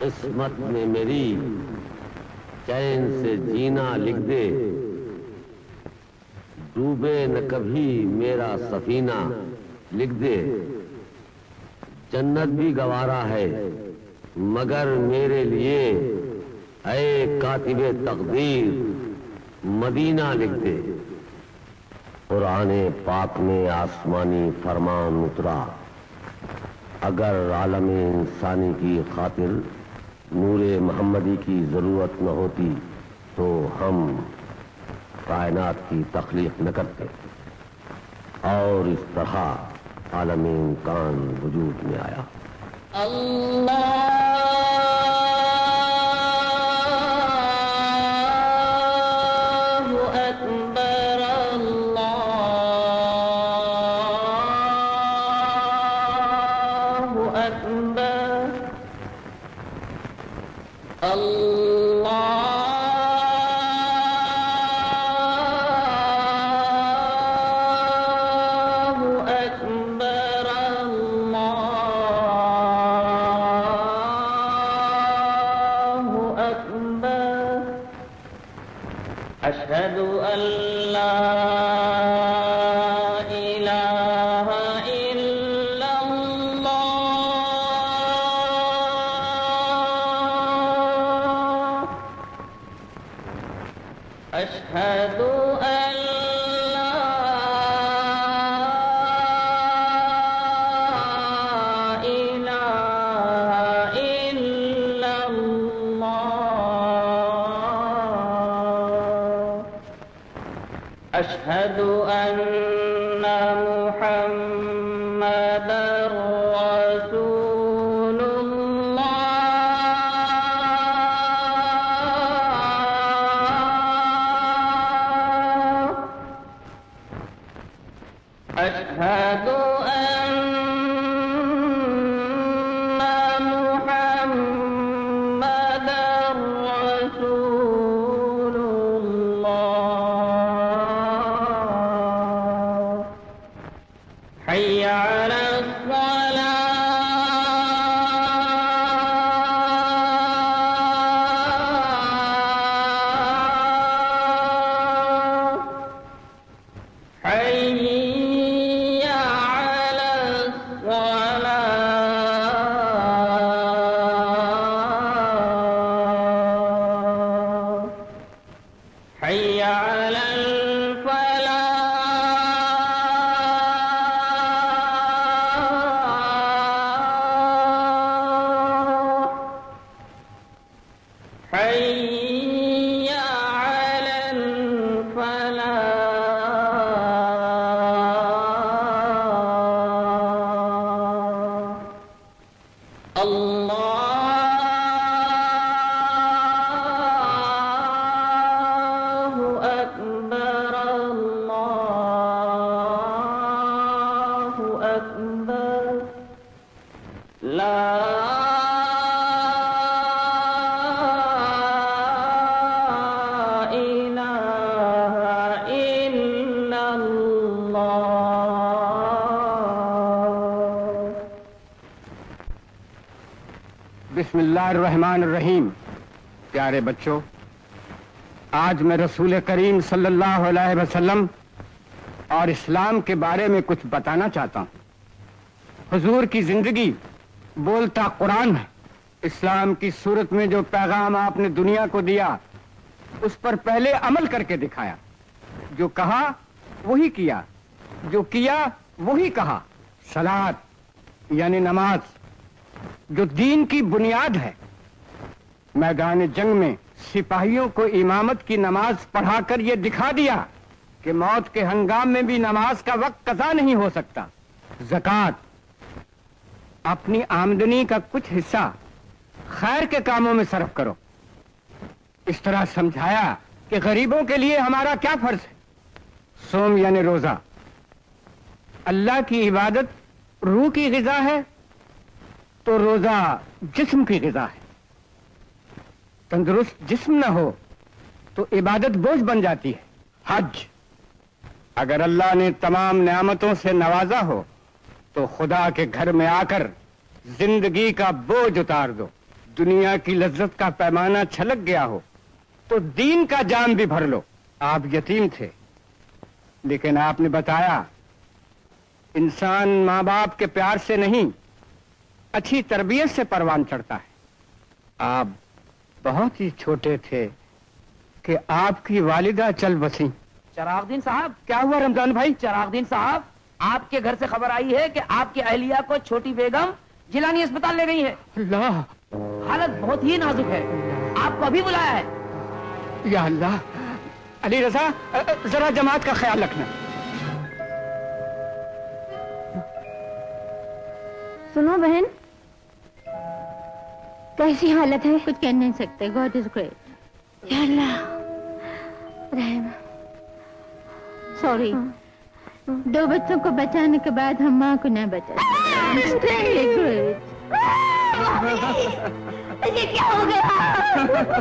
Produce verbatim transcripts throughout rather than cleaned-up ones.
किस्मत में मेरी चैन से जीना लिख दे, डूबे न कभी मेरा सफीना लिख दे। जन्नत भी गवारा है मगर मेरे लिए ऐ कातिबे तकदीर मदीना लिख दे। कुराने पाक में आसमानी फरमान उतरा, अगर आलमे इंसानी की खातिर नूरे मोहम्मदी की जरूरत न होती तो हम कायनात की तख्लीक न करते। और इस तरह आलमे इम्कान वजूद में आया। अल्लाह अशहदु अल्ला इलाहा इल्लल्लाह अशहदु अल्ला इलाहा इल्लल्लाह अशहदु अन्ना मुहम्मदर रसूलुल्लाह अशहदु अन्ना मुहम्मदर रसूलुल्लाह हय्य अला अस्सलाह हय्य अला अस्सलाह हय्य अलल फलाह हय्य अलल फलाह अल्लाहु अकबर अल्लाहु अकबर ला इलाहा इल्लल्लाह। बिस्मिल्लाहिर्रहमानिर्रहीम। प्यारे बच्चों, आज मैं रसूल करीम सल्लल्लाहु अलैहि वसल्लम और इस्लाम के बारे में कुछ बताना चाहता हूँ। हुजूर की जिंदगी बोलता कुरान है। इस्लाम की सूरत में जो पैगाम आपने दुनिया को दिया उस पर पहले अमल करके दिखाया। जो कहा वही किया, जो किया वही कहा। सलात यानी नमाज जो दीन की बुनियाद है। मैदान जंग में सिपाहियों को इमामत की नमाज पढ़ाकर यह दिखा दिया कि मौत के हंगाम में भी नमाज का वक्त कज़ा नहीं हो सकता। ज़कात अपनी आमदनी का कुछ हिस्सा खैर के कामों में सर्फ करो। इस तरह समझाया कि गरीबों के लिए हमारा क्या फर्ज है। सोम यानी रोजा अल्लाह की इबादत रूह की ग़िज़ा है तो रोजा जिस्म की ग़िज़ा है। तंदुरुस्त जिस्म न हो तो इबादत बोझ बन जाती है। हज अगर अल्लाह ने तमाम नेमतों से नवाजा हो तो खुदा के घर में आकर जिंदगी का बोझ उतार दो। दुनिया की लज्जत का पैमाना छलक गया हो तो दीन का जाम भी भर लो। आप यतीम थे, लेकिन आपने बताया इंसान माँ बाप के प्यार से नहीं, अच्छी तरबियत से परवान चढ़ता है। आप बहुत ही छोटे थे कि आपकी वालिदा चल बसी। चिरागुद्दीन साहब। क्या हुआ रमजान भाई? चिरागुद्दीन साहब, आपके घर से खबर आई है कि आपकी अहलिया को छोटी बेगम जिलानी अस्पताल ले गई है। अल्लाह, हालत बहुत ही नाजुक है, आपको अभी बुलाया है। या अल्लाह। अली रजा, जरा जमात का ख्याल रखना। सुनो बहन, कैसी हालत है? कुछ कह नहीं सकते। God is great. या अल्लाह रहम। सॉरी, दो बच्चों को बचाने के बाद हम माँ को न बचा। ग्रेट। ये क्या हो गया?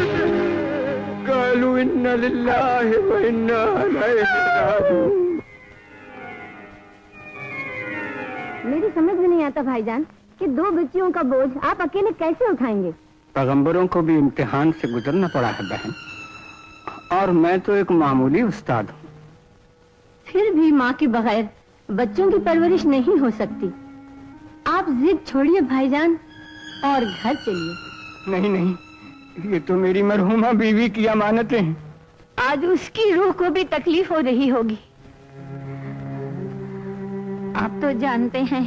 कालू इन्ना लिल्लाहि व इन्ना इलैहि राजिऊन। मेरी समझ में नहीं आता भाईजान कि दो बच्चियों का बोझ आप अकेले कैसे उठाएंगे? पैगंबरों को भी इम्तिहान से गुजरना पड़ा है बहन, और मैं तो एक मामूली उस्ताद हूँ। फिर भी माँ के बगैर बच्चों की परवरिश नहीं हो सकती। आप जिद छोड़िए भाईजान और घर चलिए। नहीं नहीं, ये तो मेरी मरहूमा बीवी की अमानतें हैं। आज उसकी रूह को भी तकलीफ हो रही होगी। आप तो जानते हैं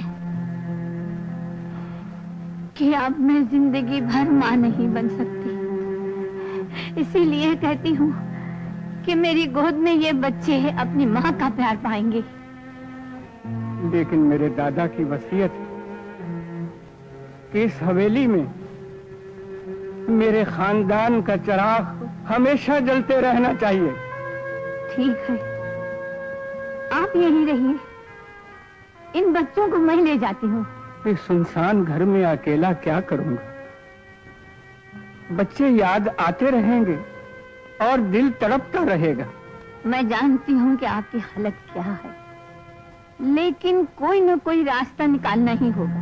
कि अब मैं जिंदगी भर माँ नहीं बन सकती, इसीलिए कहती हूँ कि मेरी गोद में ये बच्चे अपनी माँ का प्यार पाएंगे। लेकिन मेरे दादा की वसीयत है कि इस हवेली में मेरे खानदान का चिराग हमेशा जलते रहना चाहिए। ठीक है, आप यहीं रहिए, इन बच्चों को मैं ले जाती हूँ। इस सुनसान घर में अकेला क्या करूंगा? बच्चे याद आते रहेंगे और दिल तड़पता रहेगा। मैं जानती हूँ कि आपकी हालत क्या है, लेकिन कोई न कोई रास्ता निकालना ही होगा।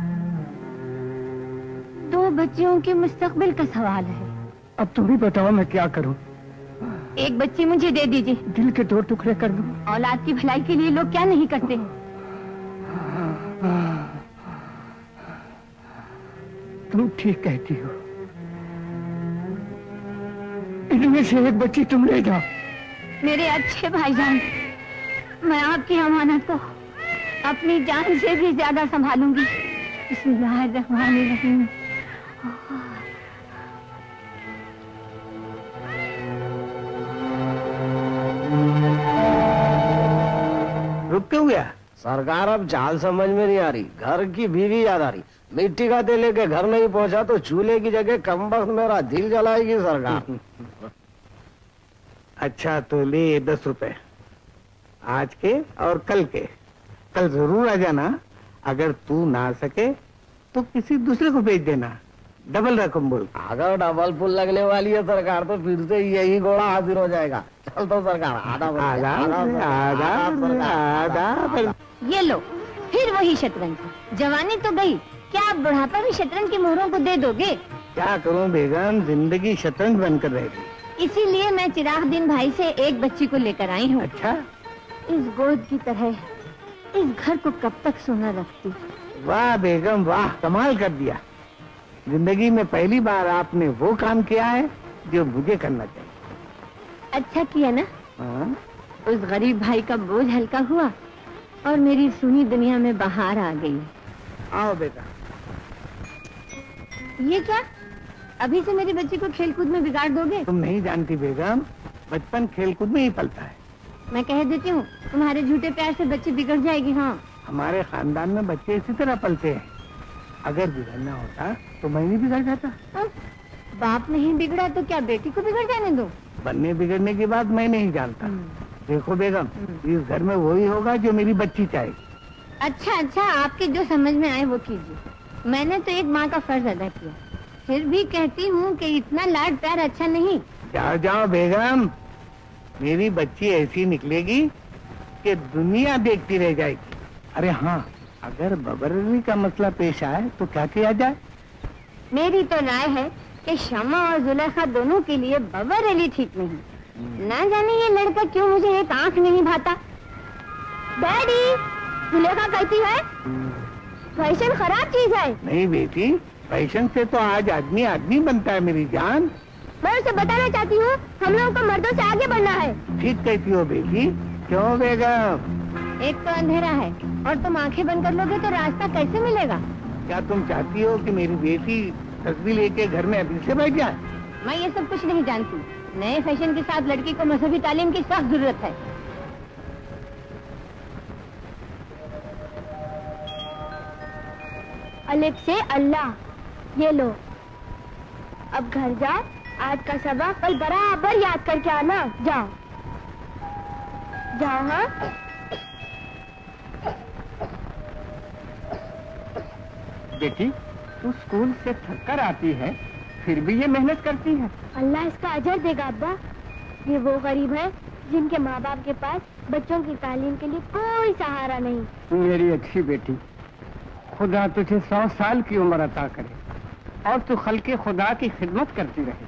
दो बच्चियों के मुस्तकबिल का सवाल है। अब तुम ही बताओ मैं क्या करूं? एक बच्ची मुझे दे दीजिए। दिल के दो टुकड़े कर दूं। औलाद की भलाई के लिए लोग क्या नहीं करते हैं। तुम ठीक कहती हो, इनमें से एक बच्ची तुम ले जाओ। मेरे अच्छे भाईजान, मैं आपकी अमानत को अपनी जान से भी ज्यादा संभालूंगी। बिस्मिल्लाहिर्रहमानिर्रहीम। रुक क्यों गया? सरकार अब चाल समझ में नहीं आ रही, घर की बीवी याद आ रही। मिट्टी का तेल लेके घर नहीं पहुंचा तो चूल्हे की जगह कमबख्त मेरा दिल जलाएगी सरकार। अच्छा तो ले दस रुपए, आज के और कल के। कल जरूर आ जाना। अगर तू ना सके तो किसी दूसरे को भेज देना, डबल रकम बोल। अगर डबल फुल लगने वाली है सरकार तो फिर से यही घोड़ा हाजिर हो जाएगा। चल तो सरकार, आधा आधा आधा आधा। ये लो, फिर वही शतरंज। जवानी तो गई, क्या आप बुढ़ापा भी शतरंज की मोहरों को दे दोगे? क्या करूं बेगम, जिंदगी शतरंज बनकर रहेगी। इसीलिए मैं चिरागुद्दीन भाई से एक बच्ची को लेकर आई हूँ। अच्छा, इस गोद की तरह इस घर को कब तक सोना रखती। वाह बेगम वाह, कमाल कर दिया। जिंदगी में पहली बार आपने वो काम किया है जो मुझे करना चाहिए। अच्छा किया ना? हाँ? उस गरीब भाई का बोझ हल्का हुआ और मेरी सुनी दुनिया में बाहर आ गई। आओ बेटा। ये क्या? अभी से मेरी बच्ची को खेलकूद में बिगाड़ दोगे? तुम नहीं जानती बेगम, बचपन खेलकूद में ही पलता है। मैं कह देती हूँ, तुम्हारे झूठे प्यार से बच्ची बिगड़ जाएगी। हाँ, हमारे खानदान में बच्चे इसी तरह पलते हैं। अगर बिगड़ना होता तो मैं नहीं बिगड़ जाता। अब बाप नहीं बिगड़ा तो क्या बेटी को बिगड़ जाने दो? बनने बिगड़ने की बात मैं नहीं जानता। देखो बेगम, इस घर में वही होगा जो मेरी बच्ची चाहे। अच्छा अच्छा, आपके जो समझ में आए वो कीजिए। मैंने तो एक माँ का फर्ज अदा किया, फिर भी कहती हूँ कि इतना लाड प्यार अच्छा नहीं। जाओ जाओ बेगम, मेरी बच्ची ऐसी निकलेगी कि दुनिया देखती रह जाएगी। अरे हाँ, अगर बबरली का मसला पेश आए तो क्या किया जाए? मेरी तो राय है कि शमा और जुलेखा दोनों के लिए बबर अली ठीक नहीं। ना जाने ये लड़का क्यों मुझे एक आंख नहीं भाता। डैडी, जुलेखा कहती है फैशन खराब चीज है। नहीं बेटी, फैशन से तो आज आदमी आदमी बनता है मेरी जान। मैं उसे बताना चाहती हूँ हम लोगों को मर्दों से आगे बढ़ना है। ठीक कहती हो बेटी। क्यों बेगम? एक तो अंधेरा है और तुम आंखें बंद कर लोगे तो रास्ता कैसे मिलेगा? क्या तुम चाहती हो कि मेरी बेटी तस्वीर लेके घर में अभी से बैठ जाए? मैं ये सब कुछ नहीं जानती। नए फैशन के साथ लड़की को मजहबी तालीम की सख्त जरूरत है। अलिफ से अल्लाह। ये लो, अब घर जा। आज का सबक कल बराबर याद करके आना। जाओ जाओ। हाँ, बेटी, तू स्कूल से थक कर आती है, फिर भी ये मेहनत करती है। अल्लाह इसका अजर देगा अब्बा। ये वो गरीब है जिनके माँ बाप के पास बच्चों की तालीम के लिए कोई सहारा नहीं। मेरी अच्छी बेटी, खुदा तुझे सौ साल की उम्र अता करे और तू खल्के खुदा की खिदमत करती रहे।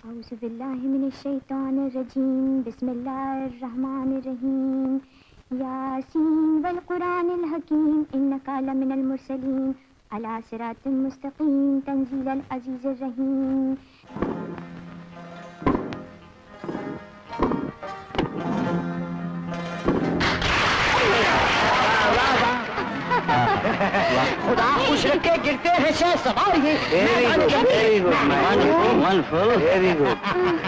औज़ु बिल्लाहि मिनश शैतानिर रजीम, बिस्मिल्लाहिर रहमानिर रहीम, यासीन वल कुरानिल हकीम, इन्नका लमिनल मुरसलीन, अला सिरातिल मुस्तकीम, तंजीलल अजीजिर रहीम। खुदा खुश रखे, गिरते हैं शह सवार ये। Very good, wonderful, very good.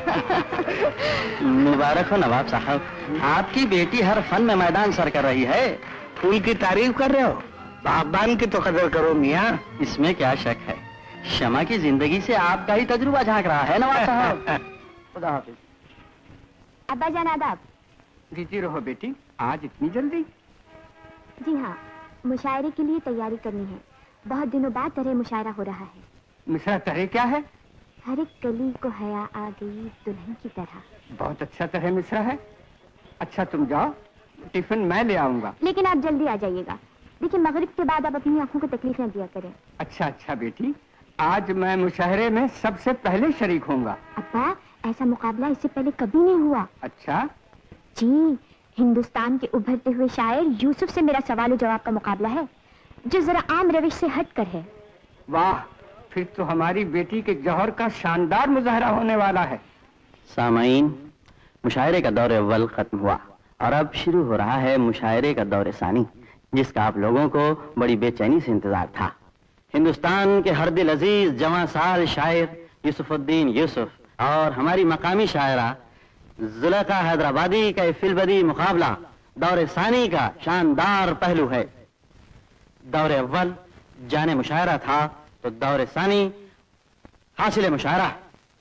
मुबारक हो नवाब साहब, आपकी बेटी हर फन में मैदान सर कर रही है। फूल की तारीफ कर रहे हो, बागबान की तो कदर करो मियाँ। इसमें क्या शक है, शमा की जिंदगी से आपका ही तजुर्बा झांक रहा है नवाब साहब। खुदा हाफिज। अब्बा जान आदाब। जीती रहो बेटी, आज इतनी जल्दी? जी हाँ, मुशायरे के लिए तैयारी करनी है। बहुत दिनों बाद तरह मुशायरा हो रहा है। मिश्रा तरह क्या है? हर एक कली को हया आ गई दुल्हन की तरह। बहुत अच्छा तरह मिश्रा है। अच्छा तुम जाओ, टिफिन मैं ले आऊंगा। लेकिन आप जल्दी आ जाइएगा। देखिए मगरिब के बाद आप अपनी आंखों को तकलीफ न दिया करें। अच्छा अच्छा बेटी, आज मैं मुशायरे में सबसे पहले शरीक होऊंगा। अब्बा, ऐसा मुकाबला इससे पहले कभी नहीं हुआ। अच्छा जी, हिंदुस्तान के उभरते हुए शायर यूसुफ से मेरा सवाल जवाब का मुकाबला है, जो जरा आम रविश से हट कर है। वाह, फिर तो हमारी बेटी के जौहर का शानदार मुजाहरा होने वाला है। सामाईन, मुशायरे का दौर अव्वल खत्म हुआ और अब शुरू हो रहा है मुशायरे का दौर सानी, जिसका आप लोगों को बड़ी बेचैनी से इंतजार था। हिंदुस्तान के हर दिल अजीज जवां साल शायर यूसुफुद्दीन यूसुफ और हमारी मकामी शायरा जुलेखा हैदराबादी का फिलबदी मुकाबला दौरे सानी का शानदार पहलू है। दौरे अव्वल जाने मुशायरा था, तो दौरे सानी हासिल मुशायरा।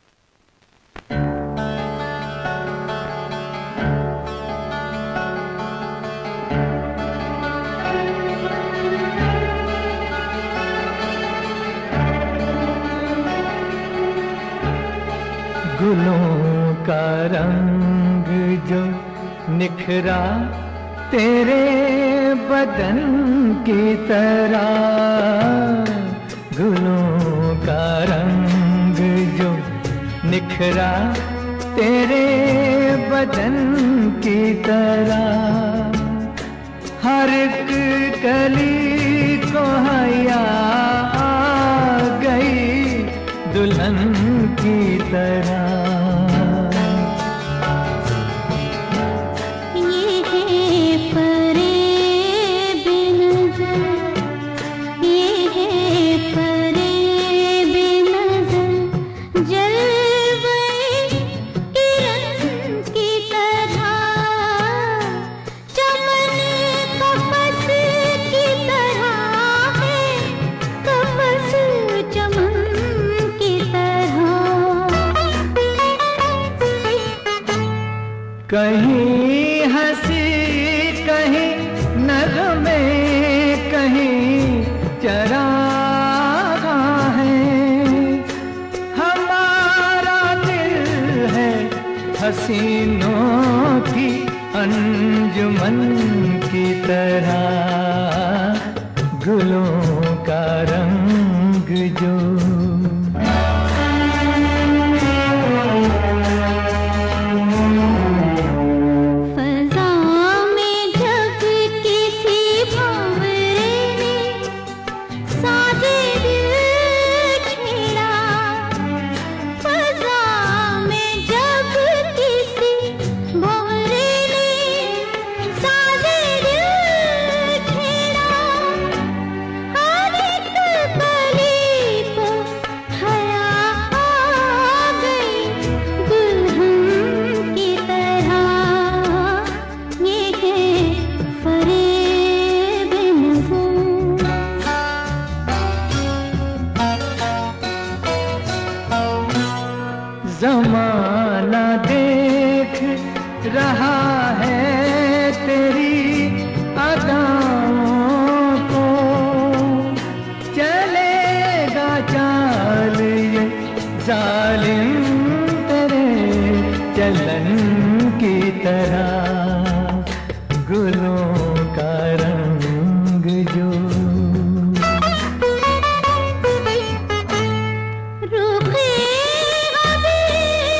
गुलों का रंग जो निखरा तेरे बदन की तरह, गुलों का रंग जो निखरा तेरे बदन की तरह, हर एक कली को हया आ गई दुल्हन की तरह। कहीं हंसी कहीं नगमे कहीं चरागा है, हमारा दिल है हसीनों की अंजुमन की तरह, गुलों का रंग जो जमाना देख रहा है तेरी अदाओं को, चलेगा चाल ये जालिम तेरे चलन की तरह, गुलों का रंग जो रुखे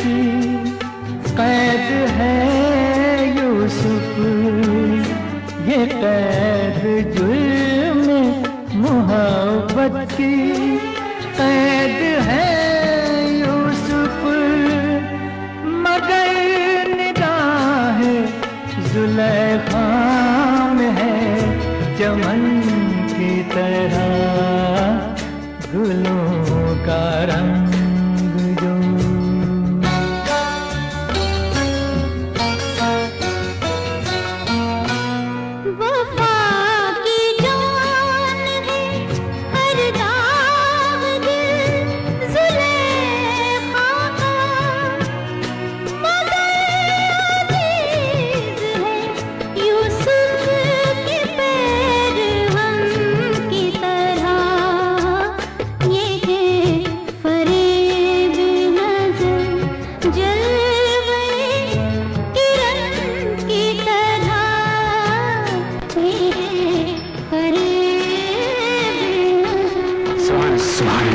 की कैद है यूसुफ, ये कैद जुल्म मोहब्बत की कैद है यूसुफ, मगर निगाह जुलेखा में है चमन की तरह गुलों का रंग जो। वफा की जान है हर दाग दिल जुलेखा का, मगर अजीज है यूसुफ के पैर हम की तरह, ये है फरेब नजर जलवे किरण की तरह, ये है फरेब नजर। सुभान सुभान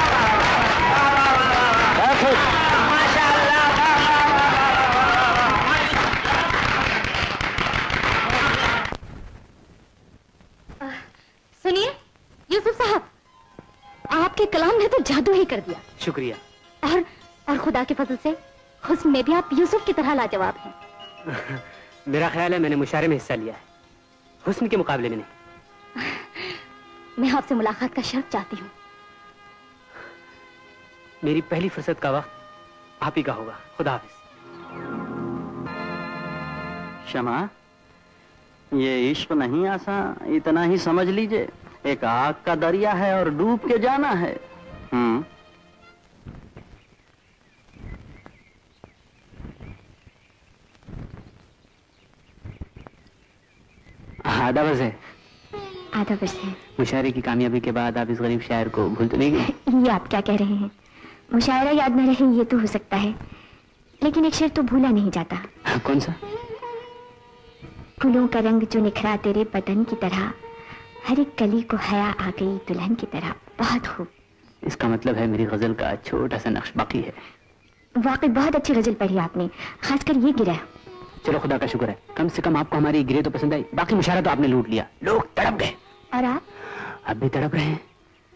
सुनिए यूसुफ साहब, आपके कलाम ने तो जादू ही कर दिया। शुक्रिया। और और खुदा के फजल से हुस्न में भी आप यूसुफ की तरह लाजवाब हैं। मेरा ख्याल है मैंने मुशायरे में हिस्सा लिया है, हुस्न के मुकाबले में नहीं। मैं आपसे मुलाकात का शर्फ चाहती हूँ। मेरी पहली फुर्सत का वक्त आप ही का होगा। खुदा हाफिज। शमा, ये इश्क नहीं आसान, इतना ही समझ लीजिए। एक आग का दरिया है और डूब के जाना है। हम्म आधा बस है। आधा बस है। मुशायरे की कामयाबी के बाद आप इस गरीब शायर को भूल तो नहीं गए? ये आप क्या कह रहे हैं? मुशायरा याद न रहे ये तो हो सकता है, लेकिन एक शेर तो भूला नहीं जाता। कौन सा? फूलों का रंग जो निखरा तेरे बदन की तरह, हर एक कली को हया आ गई दुल्हन की तरह। बहुत खूब। इसका मतलब है मेरी गजल का छोटा सा नक्श बाकी है। वाकई बहुत अच्छी गजल पढ़ी आपने, खासकर ये गिरा। चलो खुदा का शुक्र है, कम से कम आपको हमारी गिरे तो पसंद आई। बाकी मुशायरा तो आपने लूट लिया। लोग तड़प गए। और आप? अब भी तड़प रहे हैं।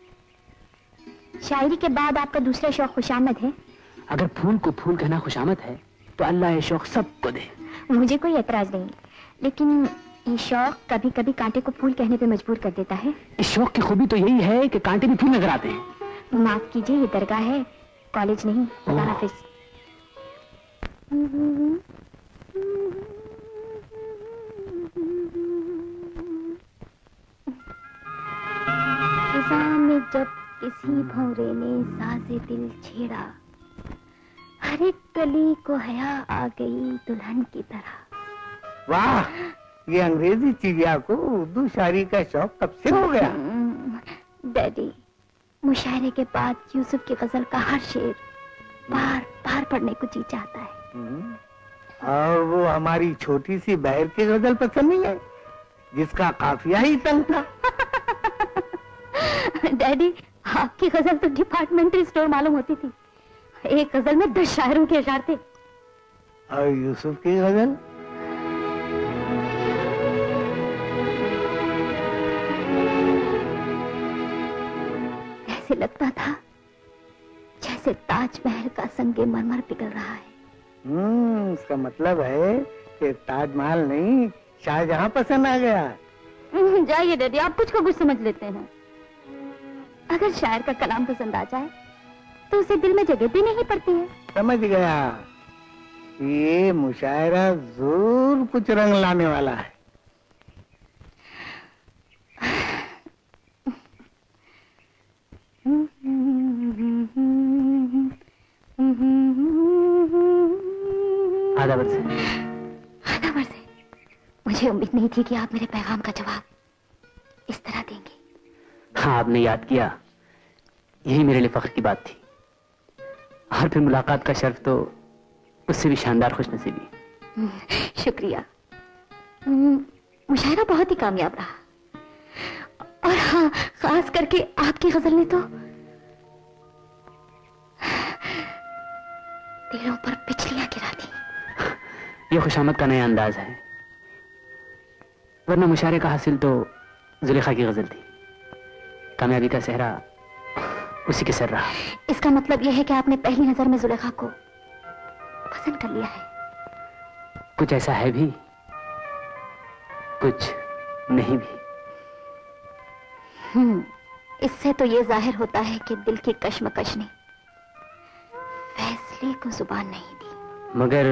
शायरी के बाद आपका दूसरा शौक खुशामद है। अगर फूल को फूल कहना खुशामद है तो अल्लाह ये शौक सबको दे। मुझे कोई एतराज नहीं, लेकिन ये शौक कभी कभी कांटे को फूल कहने पे मजबूर कर देता है। इस शौक की खूबी तो यही है कि कांटे भी फूल नजर आते हैं। माफ कीजिए, ये दरगाह है, कॉलेज नहीं। खुदा हाफिज। खिज़ा में जब किसी भौरे ने साज़े दिल छेड़ा, हर एक कली को हया आ गई दुल्हन की तरह। वाह, ये अंग्रेजी चिड़िया को उर्दू शायरी का शौक कब से हो गया? डैडी, मुशायरे के बाद यूसुफ की गजल का हर शेर बार बार पढ़ने को जी चाहता है। और वो हमारी छोटी सी बहर की गजल पसंद नहीं है, जिसका काफिया ही तंग था। डैडी, आपकी गजल तो डिपार्टमेंटल स्टोर मालूम होती थी। एक गजल में दस शायरों के अशार थे। और यूसुफ की गजल? ऐसे लगता था जैसे ताजमहल का संगे मरमर पिघल रहा है। हम्म, इसका मतलब है कि ताजमहल नहीं, शाहजहां पसंद आ गया। जाइए डैडी, आप कुछ को कुछ समझ लेते हैं। अगर शायर का कलाम पसंद आ जाए तो उसे दिल में जगह भी नहीं पड़ती है। समझ गया, ये मुशायरा जरूर कुछ रंग लाने वाला है। आधा वर्ष है। आधा वर्ष है। मुझे उम्मीद नहीं थी कि आप मेरे पैगाम का जवाब इस तरह देंगे। हाँ, आपने याद किया, यही मेरे लिए फख्र की बात थी। और फिर मुलाकात का शर्फ तो उससे भी शानदार खुशनसीबी। शुक्रिया। मुशायरा बहुत ही कामयाब रहा। और हाँ, खास करके आपकी गजल ने तो दिलों पर बिजलियां गिरा दी। ये खुशामद का नया अंदाज है, वरना मुशारे का हासिल तो जुलेखा की गजल थी। कामयाबी का सेहरा उसी के सर रहा। इसका मतलब यह है कि आपने पहली नजर में जुलेखा को पसंद कर लिया है। कुछ ऐसा है भी, कुछ नहीं भी। हम्म, इससे तो ये जाहिर होता है कि दिल की कश्मकश ने फैसले को जुबान नहीं दी। मगर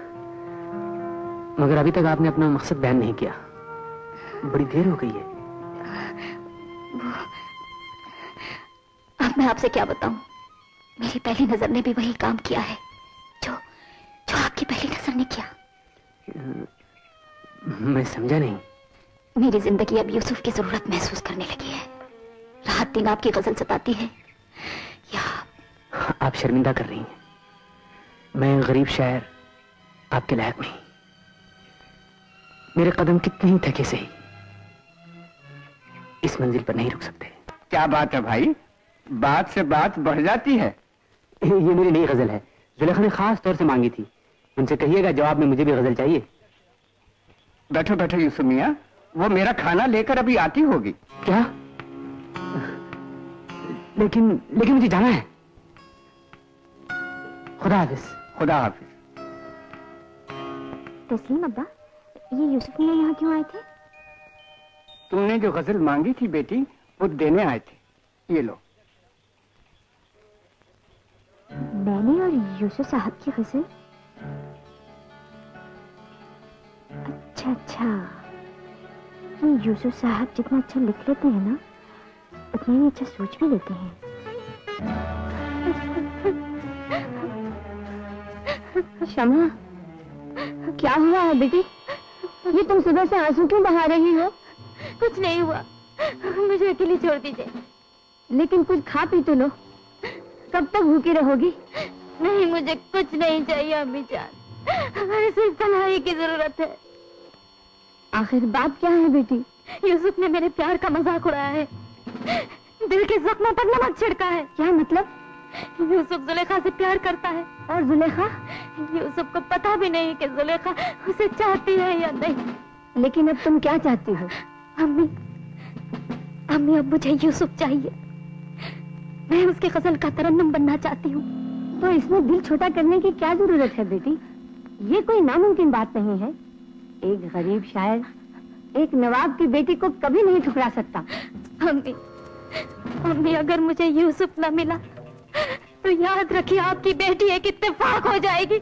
मगर अभी तक आपने अपना मकसद बयान नहीं किया। बड़ी देर हो गई है। अब मैं आपसे क्या बताऊं? मेरी पहली नजर ने भी वही काम किया है जो जो आपकी पहली नजर ने किया। मैं समझा नहीं। मेरी जिंदगी अब यूसुफ की जरूरत महसूस करने लगी है। रात दिन आपकी गजल सताती है या आप शर्मिंदा कर रही हैं। मैं गरीब शायर आपके लायक नहीं। मेरे कदम कितने ही थके से ही इस मंजिल पर नहीं रुक सकते। क्या बात है भाई, बात से बात बढ़ जाती है। ये मेरी नई गजल है, जुलेखा ने खास तौर से मांगी थी। उनसे कहिएगा जवाब में मुझे भी गजल चाहिए। बैठो बैठो यूसुफ मियां, वो मेरा खाना लेकर अभी आती होगी। क्या? लेकिन लेकिन मुझे जाना है। खुदा हाफिज। खुदा हाफिज। तस्लीम अब्बा, ये यूसुफ मियां यहाँ क्यों आए थे? तुमने जो गजल मांगी थी बेटी, वो देने आए थे। ये लो। मैंने और यूसुफ साहब की गजल? अच्छा अच्छा, ये यूसुफ साहब जितना अच्छा लिख लेते हैं ना, उतना ही अच्छा सोच भी लेते हैं। शमा, क्या हुआ है बेटी? ये तुम सुबह से आंसू क्यों बहा रही हो? कुछ नहीं हुआ, मुझे अकेली छोड़ दीजिए। लेकिन कुछ खा पी तो लो। कब तक भूखी रहोगी? नहीं, मुझे कुछ नहीं चाहिए अम्मी जान, हमें सिर्फ तन्हाई की जरूरत है। आखिर बात क्या है बेटी? यूसुफ ने मेरे प्यार का मजाक उड़ाया है, दिल के जख्मों पर नमक छिड़का है। क्या मतलब? यूसुफ जुलेखा से प्यार करता है। और जुलेखा? यूसुफ को पता भी नहीं कि जुलेखा उसे चाहती है या नहीं। लेकिन अब तुम क्या चाहती हो? अम्मी, अम्मी अब मुझे यूसुफ चाहिए। मैं उसकी गजल का तरन्नुम बनना चाहती हूँ। तो इसमें दिल छोटा करने की क्या जरूरत है बेटी? ये कोई नामुमकिन बात नहीं है। एक गरीब शायर एक नवाब की बेटी को कभी नहीं ठुकरा सकता। अम्मी, अम्मी अगर मुझे यूसुफ न मिला तो याद रखिए आपकी बेटी एक इत्तेफाक हो जाएगी।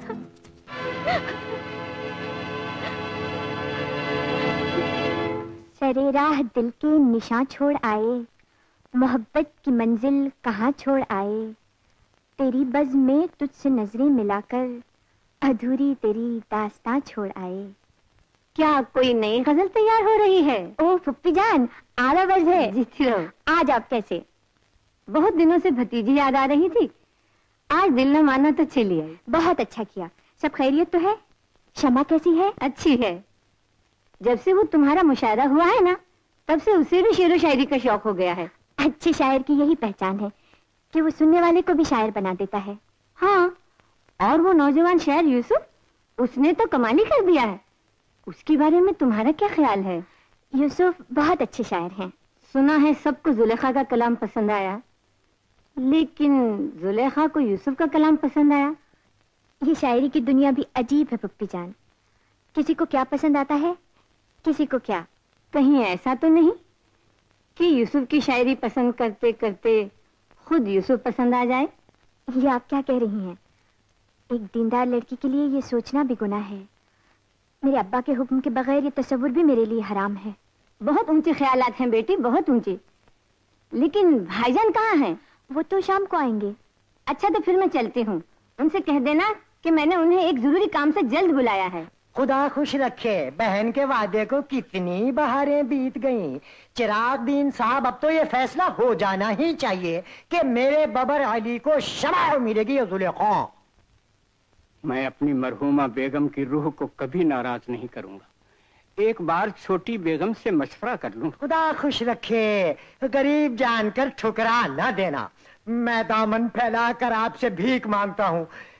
सरे राह दिल के निशान छोड़ आए, मोहब्बत की मंजिल कहाँ छोड़ आए। तेरी बज़्म में तुझसे नजरें मिलाकर अधूरी तेरी दास्तां छोड़ आए। क्या कोई नई गजल तैयार हो रही है? ओह फुप्पी जान, आला बज है। जीती रहो। आज आप कैसे? बहुत दिनों से भतीजी याद आ रही थी, आज दिल न माना तो चली आई। बहुत अच्छा किया। सब खैरियत तो है? शमा कैसी है? अच्छी है। जब से वो तुम्हारा मुशायरा हुआ है ना, तब से उसे भी शेरो शायरी का शौक हो गया है। अच्छे शायर की यही पहचान है कि वो सुनने वाले को भी शायर बना देता है। हाँ, और वो नौजवान शायर यूसुफ, उसने तो कमाल ही कर दिया है। उसके बारे में तुम्हारा क्या ख्याल है? यूसुफ बहुत अच्छे शायर हैं। सुना है सबको जुलेखा का कलाम पसंद आया, लेकिन जुलेखा को यूसुफ का कलाम पसंद आया। ये शायरी की दुनिया भी अजीब है पप्पी जान। किसी को क्या पसंद आता है, किसी को क्या। कहीं ऐसा तो नहीं कि यूसुफ की शायरी पसंद करते करते खुद यूसुफ पसंद आ जाए? ये आप क्या कह रही हैं? एक दीनदार लड़की के लिए ये सोचना भी गुनाह है। मेरे अब्बा के हुक्म के बगैर ये तस्वुर भी मेरे लिए हराम है। बहुत ऊंचे ख्यालात हैं बेटी, बहुत ऊंचे। लेकिन भाईजान कहाँ हैं? वो तो शाम को आएंगे। अच्छा तो फिर मैं चलती हूँ। उनसे कह देना कि मैंने उन्हें एक जरूरी काम से जल्द बुलाया है। खुदा खुश रखे, बहन के वादे को कितनी बहारें बीत गईं। चिराग दीन साहब, अब तो ये फैसला हो जाना ही चाहिए कि मेरे बबर अली को शमा मिलेगी या जुलेखा। मैं अपनी मरहूमा बेगम की रूह को कभी नाराज नहीं करूंगा। एक बार छोटी बेगम से मशवरा कर लूं। खुदा खुश रखे, गरीब जानकर ठुकरा न देना। मैं दामन फैला कर आपसे भीख मांगता हूँ,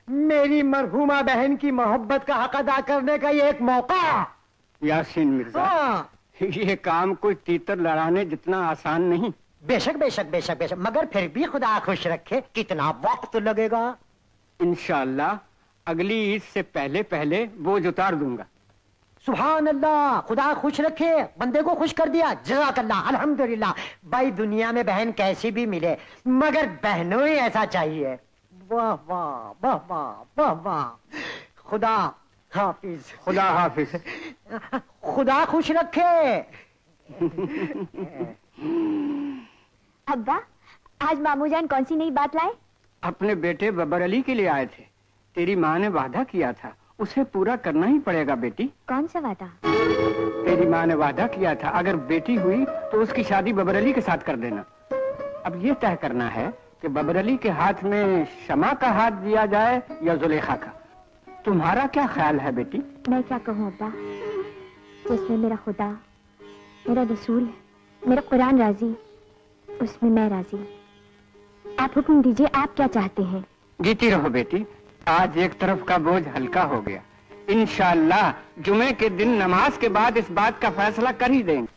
मेरी मरहूमा बहन की मोहब्बत का हक अदा करने का ये एक मौका। यासीन मिर्जा, हाँ। ये काम कोई तीतर लड़ाने जितना आसान नहीं। बेशक बेशक बेशक बेशक, मगर फिर भी खुदा खुश रखे कितना वक्त लगेगा? इंशाअल्लाह अगली ईद से पहले पहले बोझ उतार दूंगा। सुभान अल्लाह, खुदा खुश रखे, बंदे को खुश कर दिया। जज़ाकल्लाह, अल्हम्दुलिल्लाह। भाई दुनिया में बहन कैसी भी मिले मगर बहनों ही ऐसा चाहिए। वाह वाह वाह वाह वाह वाह। खुदा हाफिज। खुदा हाफिज। खुदा खुश रखे। अब्बा, आज मामूजान कौन सी नई बात लाए? अपने बेटे बबर अली के लिए आए थे। तेरी माँ ने वादा किया था, उसे पूरा करना ही पड़ेगा बेटी। कौन सा वादा? तेरी माँ ने वादा किया था अगर बेटी हुई तो उसकी शादी बबर अली के साथ कर देना। अब ये तय करना है कि बबर अली के हाथ में शमा का हाथ दिया जाए या जुलेखा का। तुम्हारा क्या ख्याल है बेटी? मैं क्या कहूँ अब्बा, जिसमें मेरा खुदा, मेरा रसूल, मेरा कुरान राजी, उसमें मैं राजी। आप हुक्म दीजिए, आप क्या चाहते हैं? जीती रहो बेटी, आज एक तरफ का बोझ हल्का हो गया। इंशाअल्लाह जुमे के दिन नमाज के बाद इस बात का फैसला कर ही देंगे।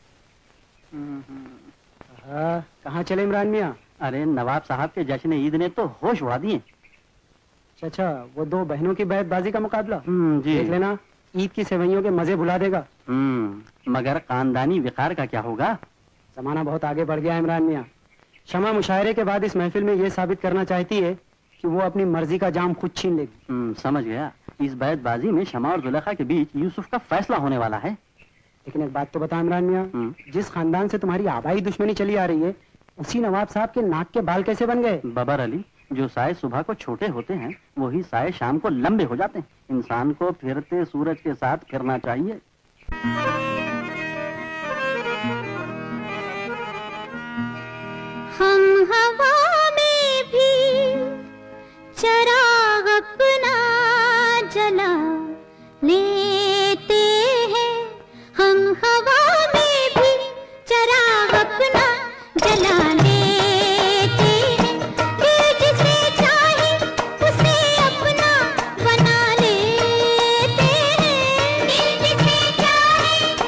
हाँ, कहाँ चले इमरान मियाँ? अरे नवाब साहब के जश्न ईद ने तो होश उड़ा दिए। अच्छा, वो दो बहनों की बैतबाजी का मुकाबला जी देख लेना, ईद की सेवइयों के मजे भुला देगा। हम्म, मगर खानदानी विकार का क्या होगा? जमाना बहुत आगे बढ़ गया है इमरान मियाँ। शमा मुशायरे के बाद इस महफिल में ये साबित करना चाहती है कि वो अपनी मर्जी का जाम खुद छीन लेगी। हम्म, समझ गया। इस बैतबाजी में शमा और जुलेखा के बीच यूसुफ का फैसला होने वाला है। लेकिन एक बात तो बता इमरान मियाँ, जिस खानदान से तुम्हारी आबाई दुश्मनी चली आ रही है, उसी नवाब साहब के नाक के बाल कैसे बन गए? बबर अली, जो साए सुबह को छोटे होते हैं वही साए शाम को लंबे हो जाते हैं। इंसान को फिरते सूरज के साथ फिरना चाहिए। हम हवा में भी चराग अपना जला लेते हैं। हम हवा में भी चराग अपना जला लेते हैं। दिल जिसे चाहे उसे अपना बना लेते हैं। दिल जिसे चाहे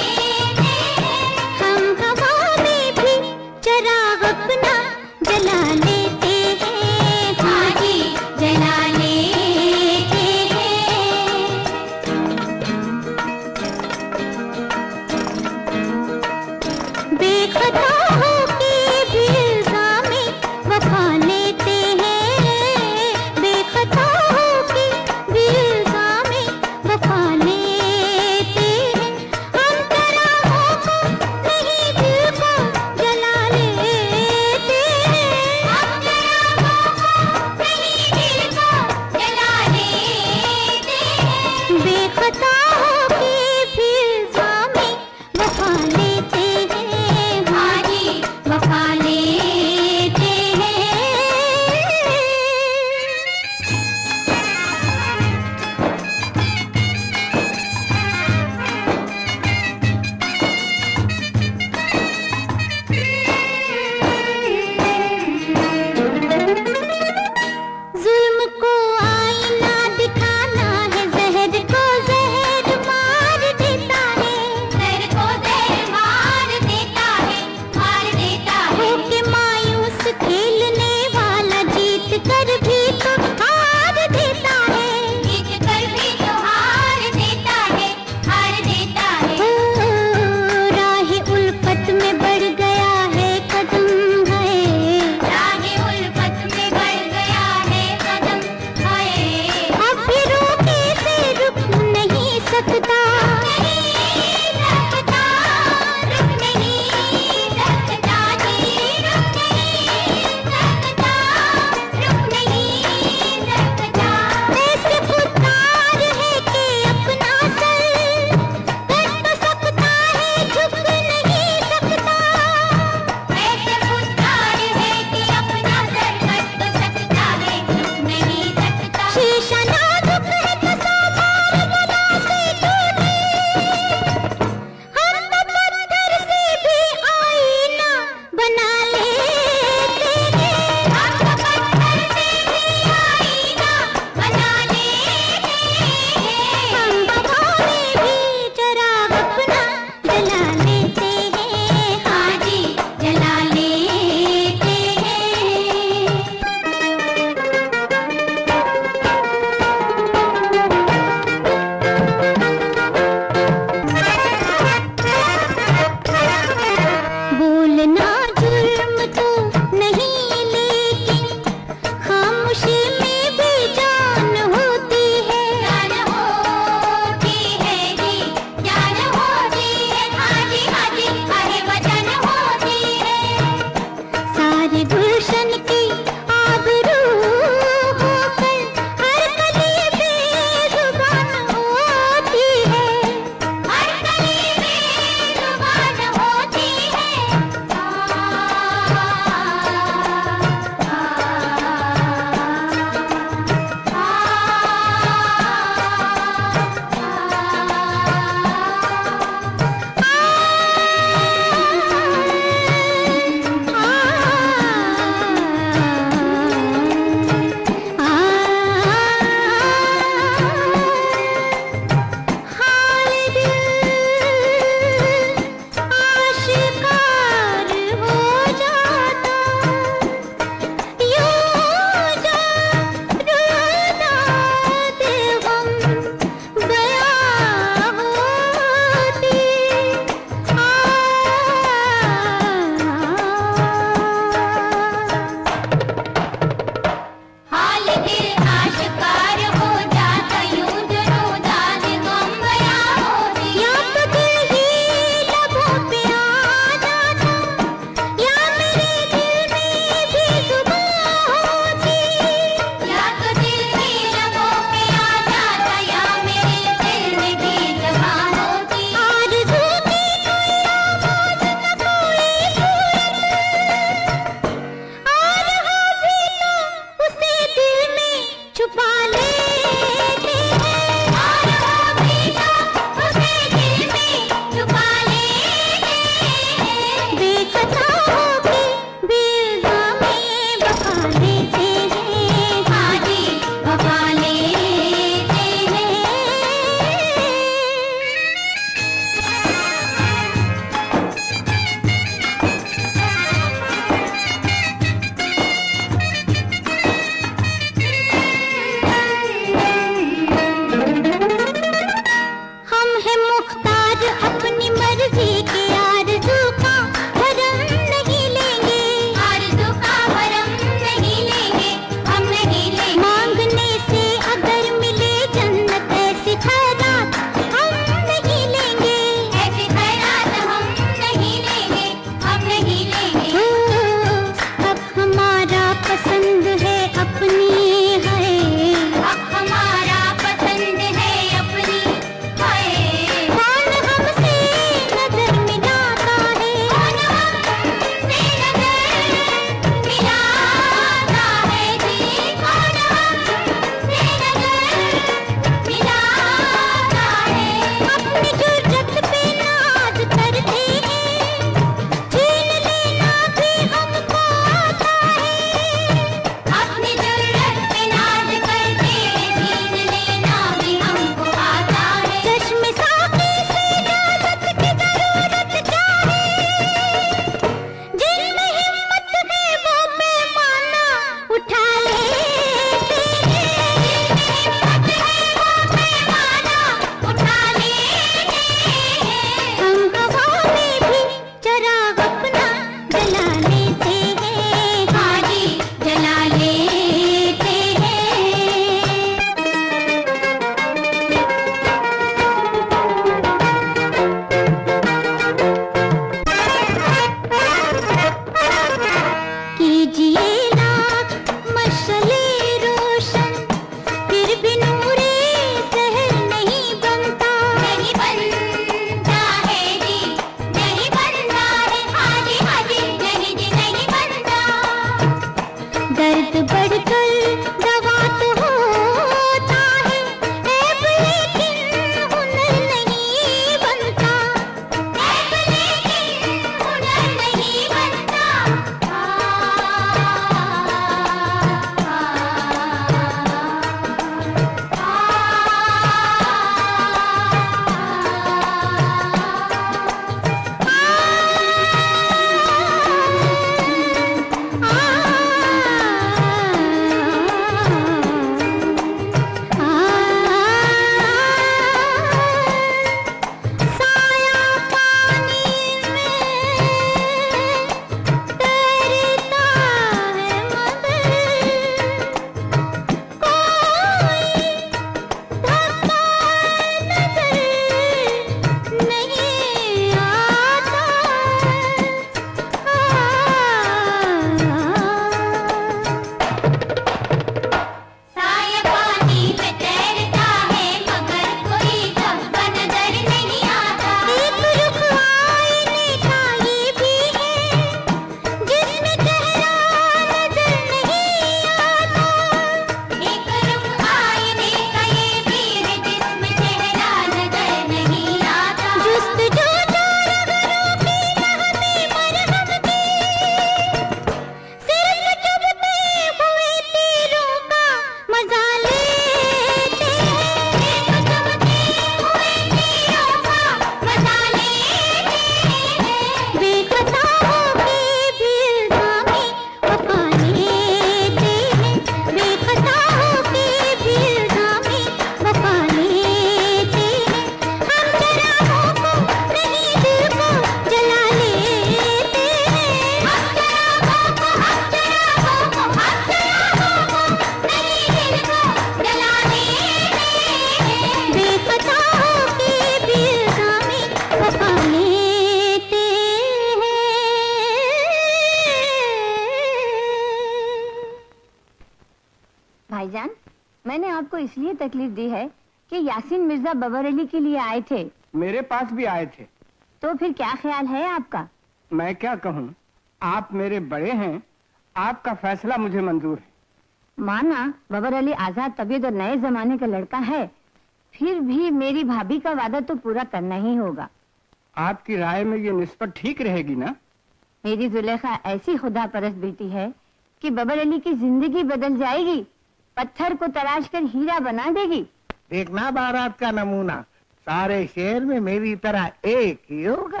भाईजान, मैंने आपको इसलिए तकलीफ दी है कि यासीन मिर्जा बाबर अली के लिए आए थे। मेरे पास भी आए थे। तो फिर क्या ख्याल है आपका? मैं क्या कहूँ, आप मेरे बड़े हैं, आपका फैसला मुझे मंजूर है। माना बाबर अली आजाद तबीयत और नए जमाने का लड़का है, फिर भी मेरी भाभी का वादा तो पूरा करना ही होगा। आपकी राय में ये निस्बत ठीक रहेगी ना? मेरी जुलेखा ऐसी खुदा परस्त बेटी है कि बाबर अली की जिंदगी बदल जाएगी, पत्थर को तराश कर हीरा बना देगी। देखना बारात का नमूना, सारे शहर में मेरी तरह एक ही होगा।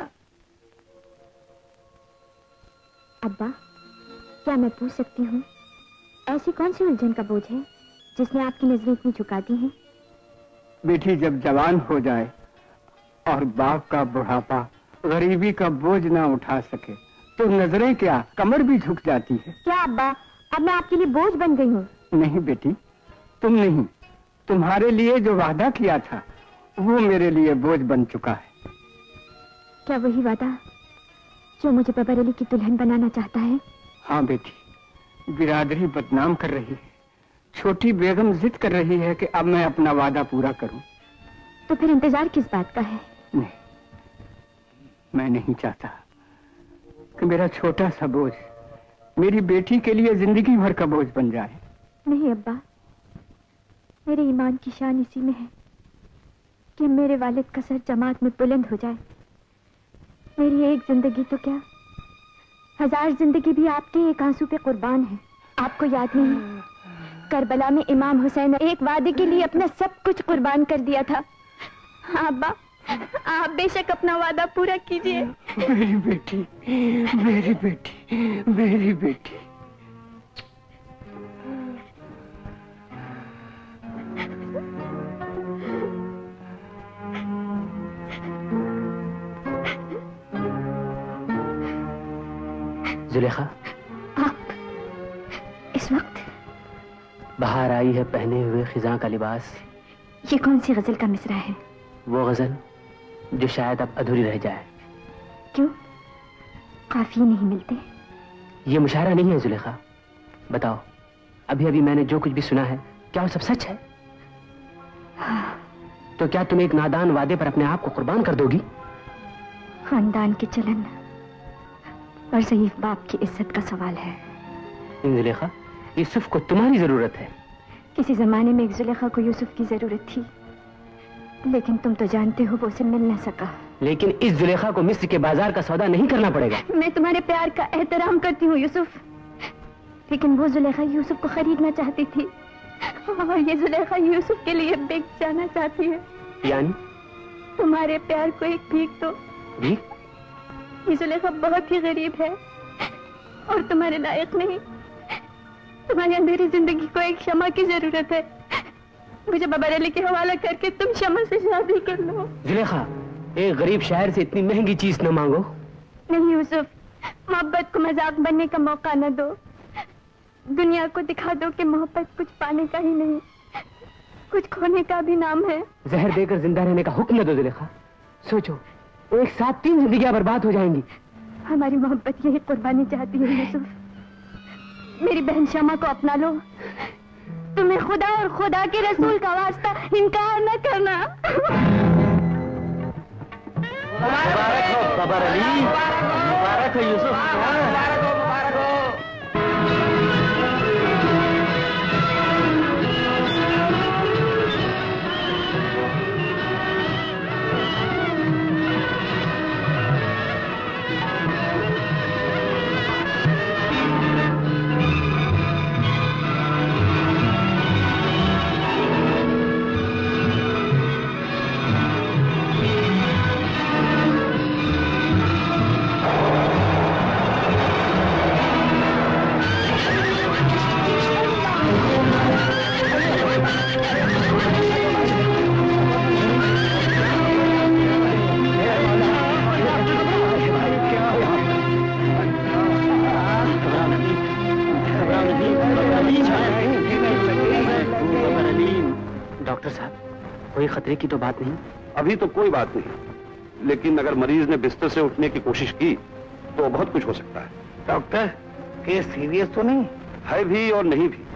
अब्बा, क्या मैं पूछ सकती हूँ, ऐसी कौन सी उलझन का बोझ है जिसने आपकी नजरें इतनी झुका दी हैं? बेटी जब जवान हो जाए और बाप का बुढ़ापा गरीबी का बोझ ना उठा सके तो नजरें क्या, कमर भी झुक जाती है। क्या अब्बा, अब मैं आपके लिए बोझ बन गई हूँ? नहीं बेटी, तुम नहीं, तुम्हारे लिए जो वादा किया था वो मेरे लिए बोझ बन चुका है। क्या वही वादा जो मुझे बाबर अली की दुल्हन बनाना चाहता है? हाँ बेटी, बिरादरी बदनाम कर रही है, छोटी बेगम जिद कर रही है कि अब मैं अपना वादा पूरा करूं। तो फिर इंतजार किस बात का है? नहीं, मैं नहीं चाहता कि मेरा छोटा सा बोझ मेरी बेटी के लिए जिंदगी भर का बोझ बन जाए। नहीं अब्बा, मेरे ईमान की शान इसी में है कि मेरे वालिद का सर जमात में बुलंद हो जाए। मेरी एक जिंदगी तो क्या, हजार जिंदगी भी आपके एक आंसू पे कुर्बान है। आपको याद नहीं, करबला में इमाम हुसैन ने एक वादे के लिए अपना सब कुछ कुर्बान कर दिया था। हाँ अब्बा, आप बेशक अपना वादा पूरा कीजिए। मेरी बेटी, मेरी बेटी, मेरी बेटी। जुलेखा, आप इस वक्त? बाहर आई है पहने हुए खिजा का लिबास। ये कौन सी गजल का मिसरा है? वो गजल जो शायद अब अधूरी रह जाए। क्यों, काफी नहीं मिलते? ये मुशायरा नहीं है जुलेखा। बताओ, अभी अभी मैंने जो कुछ भी सुना है, क्या वो सब सच है? हाँ। तो क्या तुम एक नादान वादे पर अपने आप को कुर्बान कर दोगी? खानदान के चलन और ज़ईफ बाप की इज्जत का सवाल है। जुलेखा, यूसुफ को तुम्हारी जरूरत है। किसी जमाने में एक जुलेखा को यूसुफ की जरूरत थी, लेकिन तुम तो जानते हो वो उसे मिल न सका। लेकिन इस जुलेखा को मिस्र के बाजार का सौदा नहीं करना पड़ेगा। मैं तुम्हारे प्यार का एहतराम करती हूँ यूसुफ, लेकिन वो जुलेखा यूसुफ को खरीदना चाहती थी और ये जुलेखा यूसुफ के लिए बिक जाना चाहती है। यानी तुम्हारे प्यार को एक भीख दो। भीख? ये जुलेखा बहुत ही गरीब है और तुम्हारे लायक नहीं। तुम्हारी अंधेरी जिंदगी को एक क्षमा की जरूरत है। मुझे बाबर अली के हवाला करके तुम क्षमा से शादी कर लो। जुलेखा, एक गरीब शायर से इतनी महंगी चीज न मांगो। नहीं यूसुफ, मोहब्बत को मजाक बनने का मौका न दो। दुनिया को दिखा दो कि मोहब्बत कुछ पाने का ही नहीं, कुछ खोने का भी नाम है। जहर देकर जिंदा रहने का हुक्म न दो जुलेखा। सोचो, एक साथ तीन जिंदगियां बर्बाद हो जाएंगी। हमारी मोहब्बत यही कुर्बानी चाहती है यूसुफ। मेरी बहन शमा को अपना लो। तुम्हें खुदा और खुदा के रसूल का वास्ता इनकार न करना। मुबारक हो बाबर अली, मुबारक हो यूसुफ, मुबारक हो, मुबारक हो। डॉक्टर साहब, कोई खतरे की तो बात नहीं? अभी तो कोई बात नहीं, लेकिन अगर मरीज ने बिस्तर से उठने की कोशिश की तो बहुत कुछ हो सकता है। डॉक्टर, केस सीरियस तो नहीं है? भी और नहीं भी,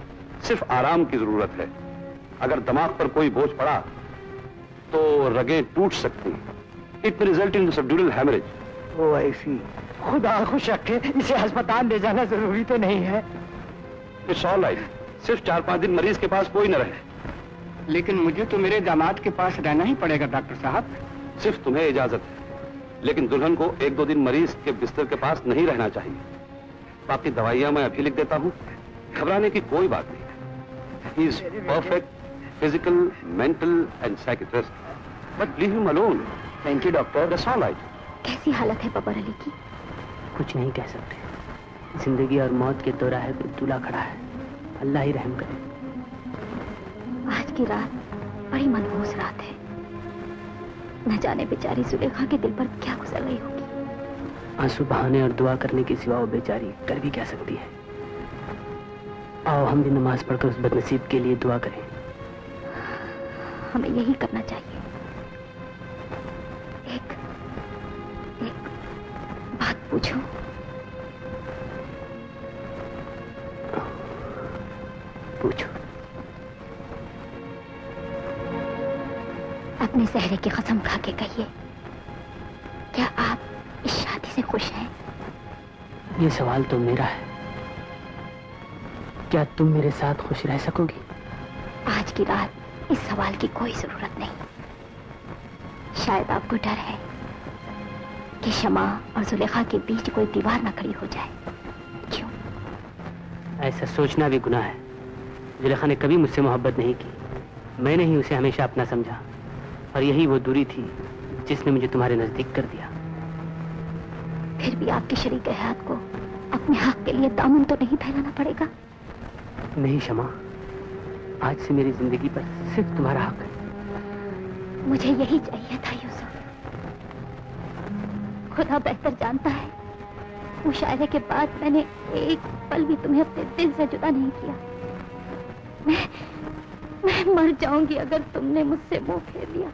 सिर्फ आराम की जरूरत है। अगर दिमाग पर कोई बोझ पड़ा तो रगें टूट सकती। It may result in subdural haemorrhage. ओ ऐसी, खुदा खुश रखे, इसे अस्पताल ले जाना जरूरी तो नहीं है। इट्स ऑल राइट, सिर्फ चार पांच दिन मरीज के पास कोई न रहे। लेकिन मुझे तो मेरे दामाद के पास रहना ही पड़ेगा डॉक्टर साहब। सिर्फ तुम्हें इजाजत है, लेकिन दुल्हन को एक दो दिन मरीज के बिस्तर के पास नहीं रहना चाहिए। बाकी दवाइयां मैं अभी लिख देता हूँ, घबराने की कोई बात नहीं। He is perfect physical, mental and psychiatrist, but leave him alone. Thank you doctor, that's all right. कैसी हालत है बबर अली की? कुछ नहीं कह सकते। जिंदगी और मौत के दोराहे पे दूल्हा खड़ा है, अल्लाह ही रहम करे। आज की रात बड़ी मनहूस रात है। न जाने बेचारी जुलेखा के दिल पर क्या गुजर रही होगी। आंसू बहाने और दुआ करने के सिवा वो बेचारी कर भी क्या सकती है। आओ हम भी नमाज पढ़कर उस बदनसीब के लिए दुआ करें। हमें यही करना चाहिए। एक एक बात पूछूं? पूछो। अपने चेहरे की कसम खा के कहिए, क्या आप इस शादी से खुश हैं? ये सवाल तो मेरा है। क्या तुम मेरे साथ खुश रह सकोगी? आज की रात इस सवाल की कोई जरूरत नहीं। शायद आपको डर है कि शमा और जुलेखा के बीच कोई दीवार न खड़ी हो जाए। क्यों? ऐसा सोचना भी गुनाह है। जुलेखा ने कभी मुझसे मोहब्बत नहीं की। मैंने ही उसे हमेशा अपना समझा, और यही वो दूरी थी जिसने मुझे तुम्हारे नजदीक कर दिया। फिर भी आपके शरीक हयात को अपने हक के लिए दामन तो नहीं फैलाना पड़ेगा? नहीं शमा, आज से मेरी जिंदगी पर सिर्फ तुम्हारा हक है। मुझे यही चाहिए था यूसुफ। खुदा बेहतर जानता है, मुशायरे के बाद मैंने एक पल भी तुम्हें अपने दिल से जुदा नहीं किया। मैं मैं मर जाऊंगी अगर तुमने मुझसे मुंह फेर लिया।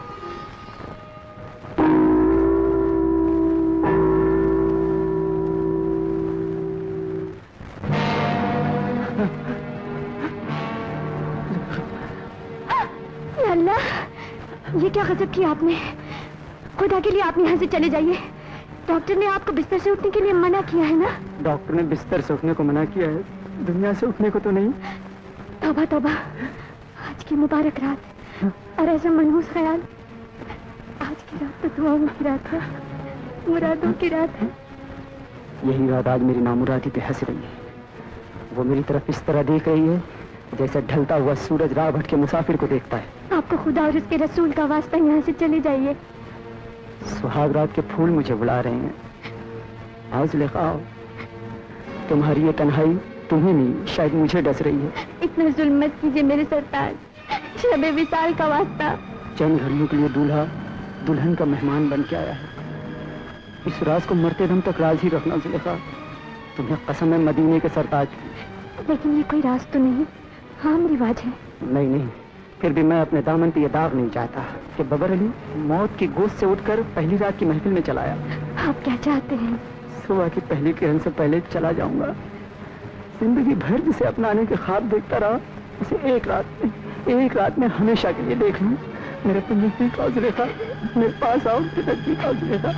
अल्लाह, ये क्या गजब किया आपने। खुदा के लिए आप यहाँ से चले जाइए। डॉक्टर ने आपको बिस्तर से उठने के लिए मना किया है ना? डॉक्टर ने बिस्तर से उठने को मना किया है, दुनिया से उठने को तो नहीं। तौबा तौबा, आज की मुबारक रात और ऐसा मनहूस ख्याल। आज की रात तो दुआओं की रात है, मुरादों की रात है। यही रात आज मेरी नामुरादी पे हंस रही है। वो मेरी तरफ इस तरह देख रही है जैसे ढलता हुआ सूरज राह भटके मुसाफिर को देखता है। आपको खुदा और उसके रसूल का वास्ता, यहाँ से चले जाइए। सुहाग रात के फूल मुझे बुला रहे हैं। आओ जुलेखा, आओ। तुम्हारी ये तन्हाई तुम्हें नहीं, शायद मुझे डस रही है। इतना जुल्म मत कीजिए मेरे सरताज, शबे विसाल का वास्ता। चंद घड़ियों के लिए दूल्हा दुल्हन का मेहमान बन के आया है। इस राज को मरते दम तक राज ही रखना जुलेखा। तुम्हें कसम है मदीने के सरताज। लेकिन ये कोई राज तो नहीं, आम रिवाज है। नहीं नहीं, फिर भी मैं अपने दामन पे ये दाग नहीं चाहता कि बबर अली मौत की गोद से उठकर पहली रात की महफिल में चला आया। आप क्या चाहते हैं? सुबह की पहली किरण से पहले चला जाऊंगा। जिंदगी भर जिसे अपनाने के ख्वाब देखता रहा, उसे एक रात में एक रात में हमेशा के लिए देख लूं। मेरे पे नजदीक आओ जुलेखा, मेरे पास आओ, नजदीक आओ जुलेखा।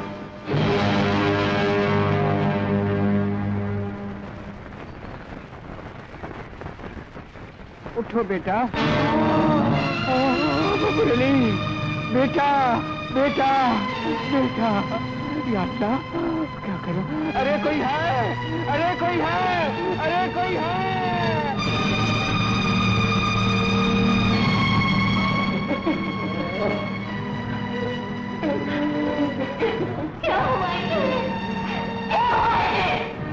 उठो बेटा। मुरली, बेटा बेटा बेटा, या अल्लाह, क्या करूं? अरे कोई है, अरे कोई है, अरे कोई है। क्या हुआ है? क्या हुआ है?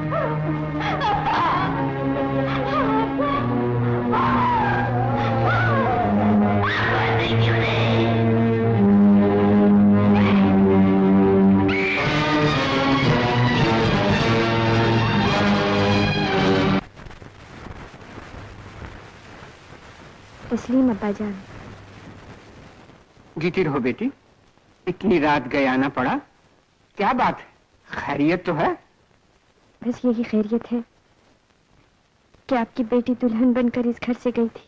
तस्लीम अब्बाजान। जीती रहो बेटी। इतनी रात गए आना पड़ा, क्या बात है? खैरियत तो है? बस यही खैरियत है कि आपकी बेटी दुल्हन बनकर इस घर से गई थी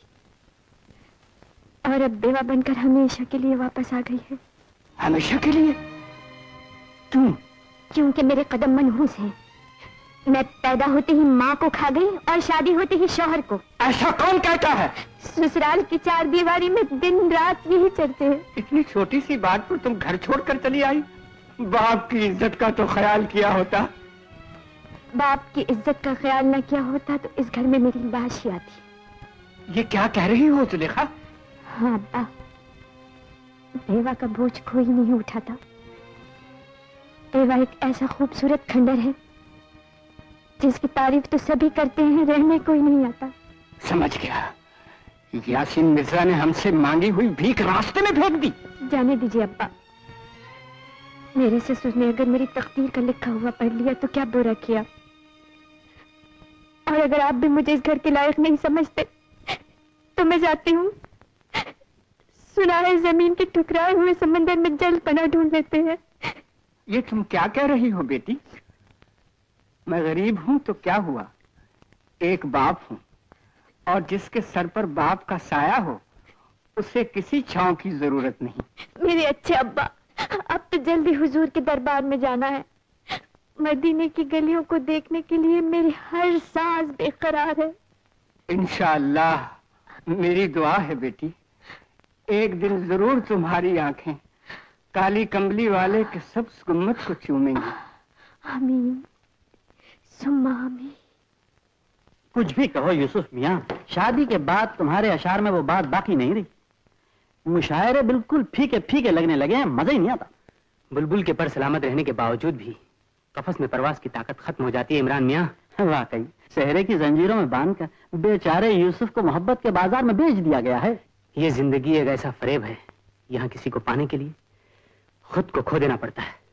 और अब बेवा बनकर हमेशा के लिए वापस आ गई है। हमेशा के लिए? क्यों? क्योंकि मेरे कदम मनहूस हैं। मैं पैदा होते ही माँ को खा गई और शादी होते ही शौहर को। ऐसा कौन कहता है? ससुराल की चार दीवारी में दिन रात यही चलते हैं। इतनी छोटी सी बात पर तुम घर छोड़कर चली आई? बाप की इज्जत का तो ख्याल किया होता। बाप की इज्जत का ख्याल न किया होता तो इस घर में मेरी लाश ही आती। ये क्या कह रही हो जुलेखा? हाँ अब्बा, बेवा का बोझ कोई नहीं उठाता। बेवा एक ऐसा खूबसूरत खंडर है जिसकी तारीफ तो सभी करते हैं, रहने कोई नहीं आता। समझ गया। यासीन मिर्जा ने हमसे मांगी हुई भीख रास्ते में फेंक दी। जाने दीजिए अब्बा, मेरे ससुर ने अगर मेरी तकदीर का लिखा हुआ पढ़ लिया तो क्या बुरा किया। और अगर आप भी मुझे इस घर के लायक नहीं समझते तो मैं जाती हूँ। सुना है जमीन के ठुकराए हुए समंदर में जल पना ढूंढ लेते हैं। ये तुम क्या कह रही हो बेटी? मैं गरीब हूं तो क्या हुआ, एक बाप हूं, और जिसके सर पर बाप का साया हो उसे किसी छांव की जरूरत नहीं। मेरे अच्छे अब्बा, अब तो जल्दी हुजूर के दरबार में जाना है। मदीने की गलियों को देखने के लिए मेरी हर सांस बेकरार है। इंशाअल्लाह मेरी दुआ है बेटी, एक दिन जरूर तुम्हारी आंखें काली कंबली वाले के सब्ज गुम्मत को चूमेंगी। आमीन सुम्मा आमीन। कुछ भी कहो यूसुफ मियाँ, शादी के बाद तुम्हारे अशार में वो बात बाकी नहीं रही। मुशायरे बिल्कुल फीके फीके लगने लगे हैं, मजा ही नहीं आता। बुलबुल के पर सलामत रहने के बावजूद भी कफस में परवास की ताकत खत्म हो जाती है इमरान मियाँ। वाकई सहरे की जंजीरों में बांधकर बेचारे यूसुफ को मोहब्बत के बाजार में बेच दिया गया है। ये जिंदगी एक ऐसा फरेब है, यहाँ किसी को पाने के लिए खुद को खो देना पड़ता है।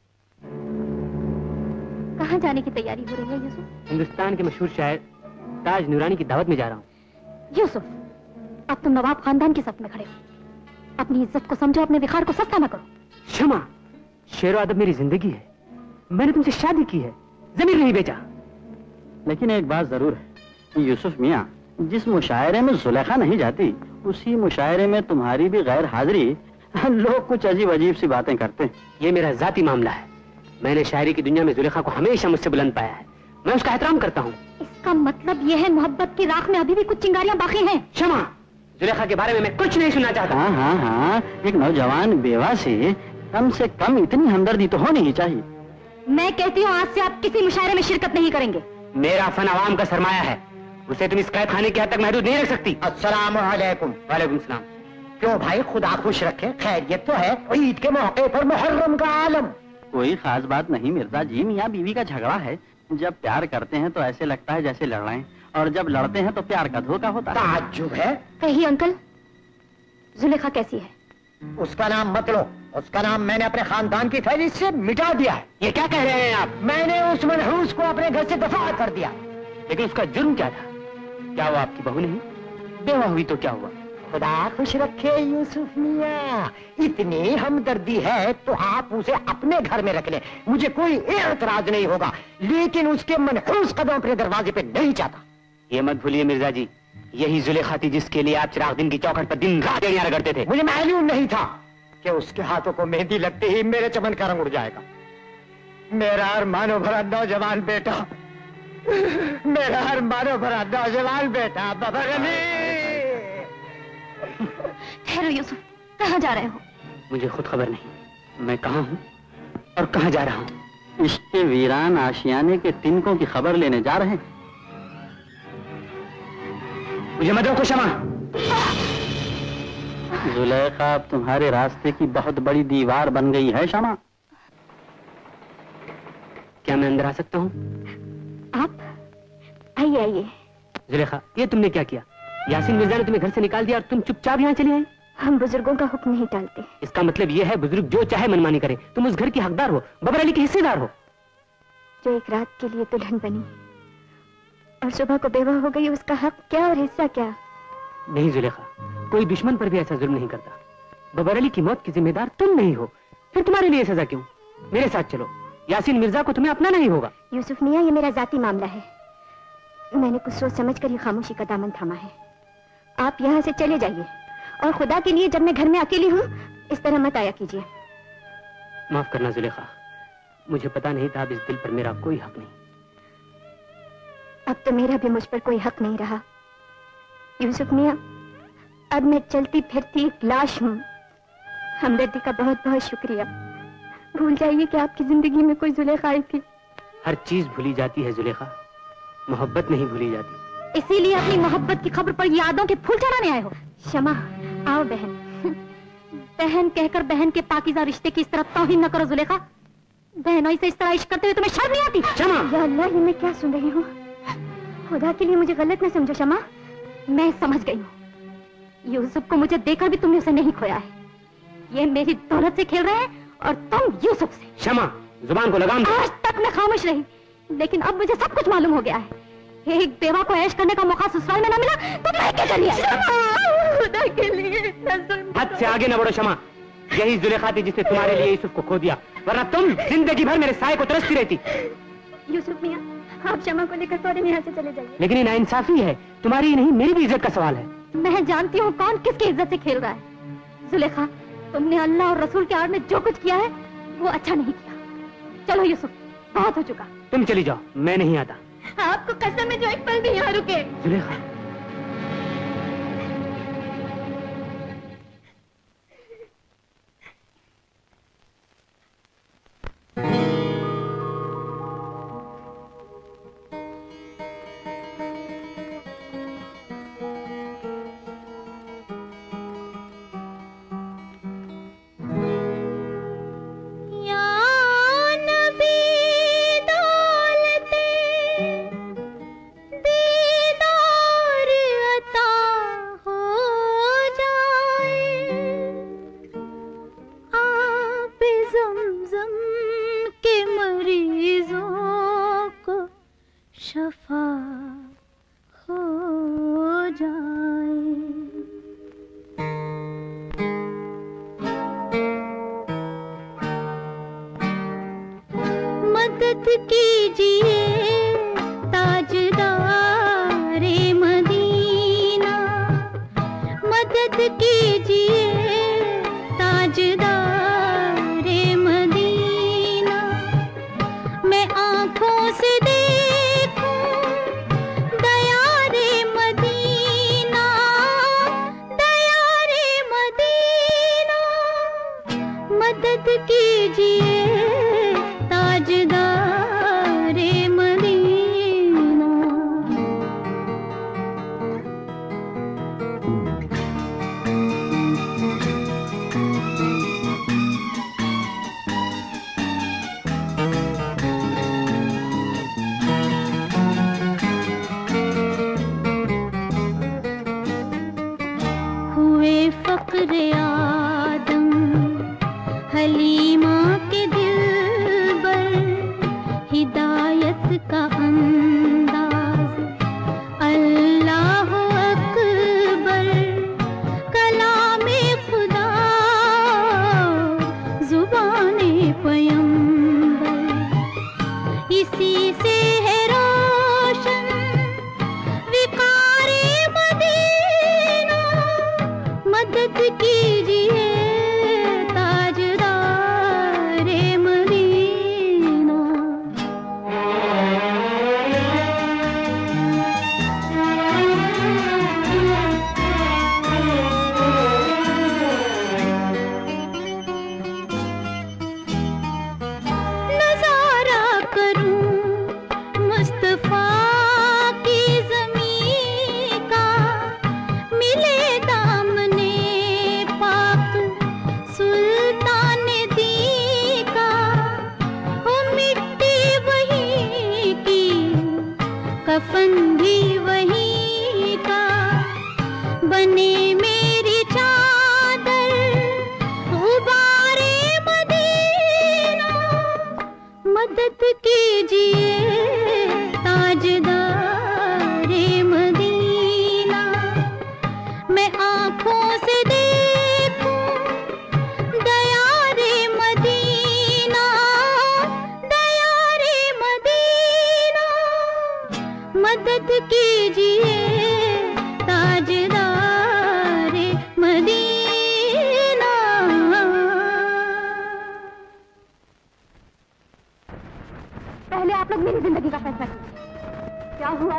कहाँ जाने की तैयारी हो रही है यूसुफ? हिंदुस्तान के मशहूर शायर ताज नूरानी की दावत में जा रहा हूँ। यूसुफ, अब तुम नवाब खानदान के साथ में खड़े हो। अपनी इज्जत को समझो, अपने विखार को सस्ता न करो। क्षमा, शेरो अदब मेरी जिंदगी है। मैंने तुमसे शादी की है, जमीन नहीं बेचा। लेकिन एक बात जरूर है यूसुफ मियाँ, जिस मुशायरे में जुलेखा नहीं जाती उसी मुशायरे में तुम्हारी भी गैर हाजिरी लोग कुछ अजीब अजीब सी बातें करते हैं। ये मेरा जाती मामला है। मैंने शायरी की दुनिया में जुलेखा को हमेशा मुझसे बुलंद पाया है, मैं उसका एहतराम करता हूँ। इसका मतलब यह है मोहब्बत की राख में अभी भी कुछ चिंगारियां बाकी हैं। क्षमा, जुलेखा के बारे में मैं कुछ नहीं सुनना चाहता। हाँ हाँ हाँ, एक नौजवान बेवा से कम से कम इतनी हमदर्दी तो होनी ही चाहिए। मैं कहती हूँ आज से आप किसी मुशायरे में शिरकत नहीं करेंगे। मेरा फन आवाम का सरमाया है, उसे तुम इस कैद खाने की हद तक महदूद नहीं रख सकती। अस्सलाम वालेकुम। वालेकुम सलाम। क्यों भाई, खुदा खुश रखे, खैरियत तो है। ईद के मौके पर मुहर्रम का आलम। कोई खास बात नहीं मिर्जा जी, मियाँ बीवी का झगड़ा है। जब प्यार करते हैं तो ऐसे लगता है जैसे लड़ रहे हैं, और जब लड़ते हैं तो प्यार का धोखा होता है। ताज्जुब है। कहिए अंकल, जुलेखा कैसी है? उसका नाम मत लो, उसका नाम मैंने अपने खानदान की फहरिस्त से मिटा दिया है। ये क्या कह रहे हैं आप? मैंने उस मनहूस को अपने घर से दफा कर दिया। लेकिन उसका जुर्म क्या था? क्या वो आपकी बहू नहीं? बेवा हुई तो क्या हुआ? खुदा खुश रखे यूसुफ मियाँ, इतनी हमदर्दी है तो आप उसे अपने घर में रख लें, मुझे कोई एतराज नहीं होगा। लेकिन उसके मनहूस कदम अपने दरवाजे पे नहीं चाहता। ये मत भूलिए मिर्जा जी, यही जुलेखा थी जिसके लिए आप चिराग दिन की चौखट पर दिन रात एड़ियां रगड़ते थे। मुझे मालूम नहीं था कि उसके हाथों को मेहंदी लगते ही मेरे चमन का रंग उड़ जाएगा। मेरा अरमानो भरा नौजवान बेटा, मेरा अरमानो भरा नौजवान बेटा बाबा गनी। ठहरो यूसुफ, कहाँ जा रहे हो? मुझे खुद खबर नहीं मैं कहाँ हूँ और कहाँ जा रहा हूँ। इसके वीरान आशियाने के तिनकों की खबर लेने जा रहे हैं। मुझे मत रोको शमा। जुलेखा अब तुम्हारे रास्ते की बहुत बड़ी दीवार बन गई है शमा। क्या मैं अंदर आ सकता हूँ? आप आइए आइए। जुलेखा, ये तुमने क्या किया? यासीन मिर्जा ने तुम्हें घर से निकाल दिया और तुम चुपचाप यहाँ चली आई। हम बुजुर्गों का हुक्म नहीं टालते। इसका मतलब यह है बुजुर्ग जो चाहे मनमानी करे, तुम उस घर की हकदार हो, बबर अली की हिस्सेदार हो। जो एक रात के लिए दुल्हन बनी और सुबह को बेवा हो गई, उसका हक क्या और हिस्सा क्या? नहीं जुलेखा, कोई दुश्मन पर भी ऐसा जुल्म नहीं करता। बबर अली की मौत की जिम्मेदार तुम नहीं हो, फिर तुम्हारे लिए सजा क्यों? मेरे साथ चलो, यासीन मिर्जा को तुम्हें अपनाना ही होगा। यूसुफ मियाँ, ये मेरा जाती मामला है। मैंने कुछ सोच समझ कर ही खामोशी का दामन थामा है। आप यहाँ से चले जाइए और खुदा के लिए जब मैं घर में अकेली हूँ इस तरह मत आया कीजिए। माफ करना जुलेखा, मुझे पता नहीं था अब इस दिल पर मेरा कोई हक नहीं। अब तो मेरा भी मुझ पर कोई हक नहीं रहा। यूसुफ मियाँ, अब मैं चलती फिरती एक लाश हूँ। हमदर्दी का बहुत बहुत शुक्रिया। भूल जाइए कि आपकी जिंदगी में कोई जुलेखा आई थी। हर चीज भूली जाती है जुलेखा, मोहब्बत नहीं भूली जाती। इसीलिए अपनी मोहब्बत की खबर पर यादों के फूल चढ़ाने आए हो। शमा, आओ बहन। बहन कहकर बहन के पाकीज़ा रिश्ते की इस तरह तौहीन न करो जुलेखा। बहनों से इस तरह इश्क करते हुए तुम्हें शर्म नहीं आती? शमा, या अल्लाह, ये मैं क्या सुन रही हूँ? खुदा के लिए मुझे गलत न समझो शमा। मैं समझ गई हूँ। यूसुफ को मुझे देखकर भी तुमने उसे नहीं खोया है। ये मेरी दौलत से खेल रहे हैं और तुम यूसुफ से। शमा, जुबान को लगाम दो। आज तक मैं खामोश रही, लेकिन अब मुझे सब कुछ मालूम हो गया है। एक बेवा को ऐश करने का मौका ससुराल में न मिला तो मैं क्या करिए? खुदा के लिए हद से आगे न बढ़ो शमा। यही जुलेखा थी जिसने तुम्हारे लिए यूसुफ को खो दिया, वरना तुम जिंदगी भर मेरे साए को तरसती रहती। यूसुफ मियाँ, आप शमा को लेकर फौरन यहाँ से चले जाइए। लेकिन ये नाइंसाफी है, तुम्हारी नहीं मेरी भी इज्जत का सवाल है। मैं जानती हूँ कौन किसकी इज्जत से खेल रहा है। जुलेखा, तुमने अल्लाह और रसूल के आड़ में जो कुछ किया है वो अच्छा नहीं किया। चलो यूसुफ, बहुत हो चुका। तुम चली जाओ, मैं नहीं आता। आपको कसम है जो एक पल भी यहाँ रुके। जुलेखा,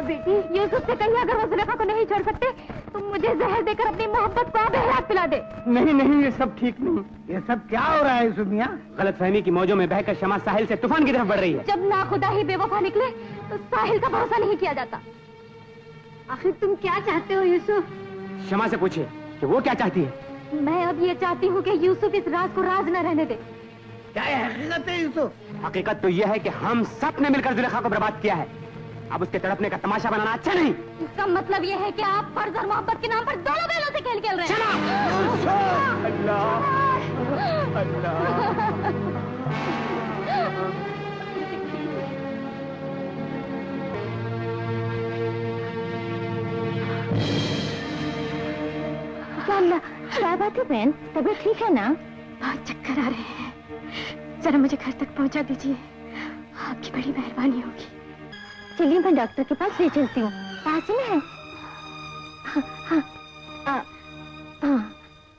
बेटी, यूसुफ से कहिए अगर वो जुलेखा को नहीं छोड़ सकते तो मुझे जहर देकर अपनी मोहब्बत को आब हयात पिला दे। नहीं नहीं, ये सब ठीक नहीं। ये सब क्या हो रहा है यूसुफ मियां? गलतफहमी की मौजों में बहकर शमा साहिल से तूफान की तरफ बढ़ रही है। जब नाखुदा ही बेवफा निकले तो साहिल का भरोसा नहीं किया जाता। आखिर तुम क्या चाहते हो यूसुफ? शमा से पूछिए कि वो क्या चाहती है। मैं अब ये चाहती हूँ कि यूसुफ इस राज को राज न रहने दे। क्या है हकीकत है यूसुफ? हकीकत तो यह है कि हम सब ने मिलकर जुलेखा को बर्बाद किया है। अब उसके तड़पने का तमाशा बनाना अच्छा नहीं। इसका मतलब यह है कि आप फर्ज और मोहब्बत के नाम पर दोनों बैलों से खेल खेल रहे हैं। अल्लाह अल्लाह। क्या बात है बहन, तबीयत ठीक है ना? बहुत चक्कर आ रहे हैं, जरा मुझे घर तक पहुंचा दीजिए, आपकी बड़ी मेहरबानी होगी। चलिए मैं डॉक्टर के पास ले चलती हूँ, पास ही में है। हाँ, हाँ, आ, हाँ।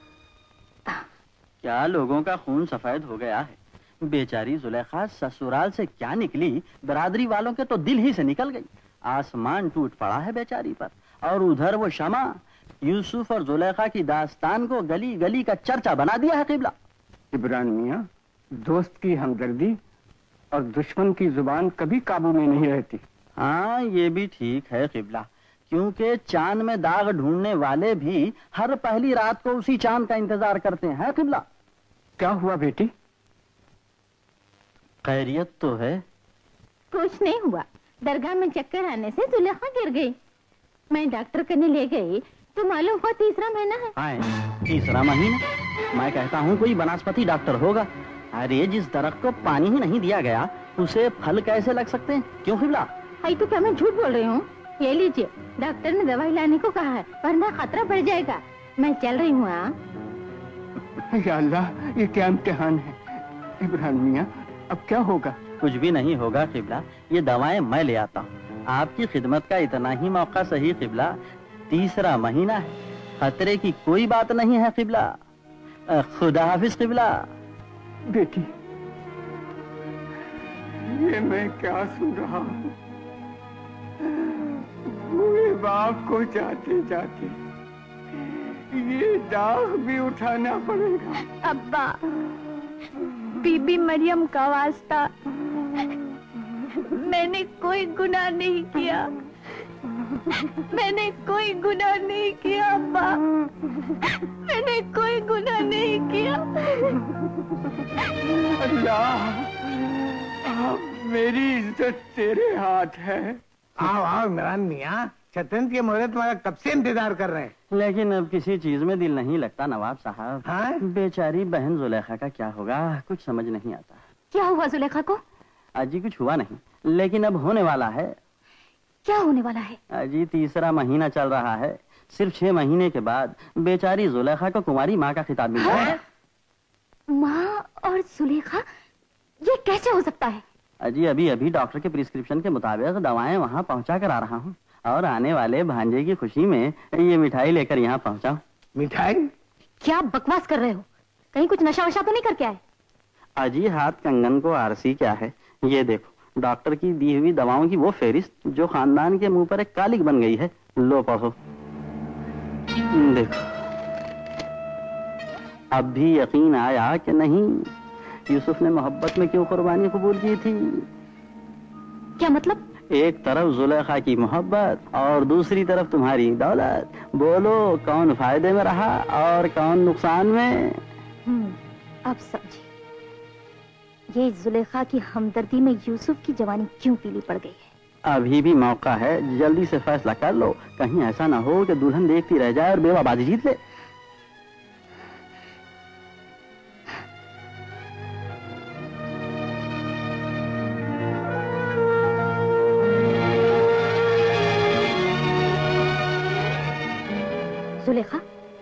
क्या लोगों का खून सफेद हो गया है। बेचारी जुलेखा ससुराल से क्या निकली, बरादरी वालों के तो दिल ही से निकल गई। आसमान टूट पड़ा है बेचारी पर। और उधर वो शमा यूसुफ और जुलेखा की दास्तान को गली गली का चर्चा बना दिया है किबला। इब्रान मियाँ, दोस्त की हमदर्दी और दुश्मन की जुबान कभी काबू में नहीं रहती। हाँ, ये भी ठीक है किबला, क्योंकि चांद में दाग ढूंढने वाले भी हर पहली रात को उसी चांद का इंतजार करते हैं किबला। क्या हुआ बेटी? खैरियत तो है? कुछ नहीं हुआ, दरगाह में चक्कर आने से जुलेखा गिर गई। मैं डॉक्टर करने ले गई तो मालूम हुआ तीसरा महीना है। आए, तीसरा महीना? मैं कहता हूँ कोई वनस्पति डॉक्टर होगा। अरे जिस दरख्त को पानी ही नहीं दिया गया उसे फल कैसे लग सकते हैं? क्यों किबला? आई तो क्या मैं झूठ बोल रही हूँ? ये लीजिए, डॉक्टर ने दवाई लाने को कहा है, वरना खतरा बढ़ जाएगा। मैं चल रही हूँ। या अल्लाह, ये क्या इम्तिहान है। इब्रान मियाँ, अब क्या होगा? कुछ भी नहीं होगा किबला, ये दवाएं मैं ले आता हूँ। आपकी खिदमत का इतना ही मौका सही किबला। तीसरा महीना है, खतरे की कोई बात नहीं है किबला। खुदा हाफिज किबला। बेटी, ये मैं क्या सुन रहा हूँ? बूढ़े बाप को जाते जाते ये दाग भी उठाना पड़ेगा। अब्बा, बीबी मरियम का वास्ता, मैंने कोई गुनाह नहीं किया, मैंने कोई गुनाह नहीं किया अब्बा, मैंने कोई गुनाह नहीं किया। अल्लाह, अब मेरी इज्जत तेरे हाथ है। आओ आओ इमरान मियाँ, शतरंज के मुहूर्त तुम्हारा कब से इंतजार कर रहे हैं। लेकिन अब किसी चीज में दिल नहीं लगता नवाब साहब। हाँ? बेचारी बहन जुलेखा का क्या होगा, कुछ समझ नहीं आता। क्या हुआ जुलेखा को? अजी कुछ हुआ नहीं, लेकिन अब होने वाला है। क्या होने वाला है? अजी तीसरा महीना चल रहा है, सिर्फ छह महीने के बाद बेचारी जुलेखा को कुमारी माँ का खिताब मिल जाएगा। माँ और जुलेखा, ये कैसे हो सकता है? अजी अभी अभी डॉक्टर के प्रिस्क्रिप्शन के मुताबिक दवाएं वहाँ पहुँचा कर आ रहा हूँ, और आने वाले भांजे की खुशी में ये मिठाई लेकर यहाँ पहुँचा। मिठाई? क्या बकवास कर रहे हो? कहीं कुछ नशा वशा तो नहीं करके आए? अजी हाथ कंगन को आरसी क्या है, ये देखो डॉक्टर की दी हुई दवाओं की वो फेरिस्त जो खानदान के मुंह पर एक कालिक बन गई है। लो पढ़ो, देखो। अब भी यकीन आया कि नहीं यूसुफ ने मोहब्बत में क्यों कुर्बानी कबूल की थी? क्या मतलब? एक तरफ जुलेखा की मोहब्बत और दूसरी तरफ तुम्हारी दौलत। बोलो कौन फायदे में रहा और कौन नुकसान में? हम्म, अब समझी। ये जुलेखा की हमदर्दी में यूसुफ की जवानी क्यों पीली पड़ गई है। अभी भी मौका है, जल्दी से फैसला कर लो, कहीं ऐसा ना हो कि दुल्हन देखती रह जाए और बेवाबाजी जीत ले। जुलेखा,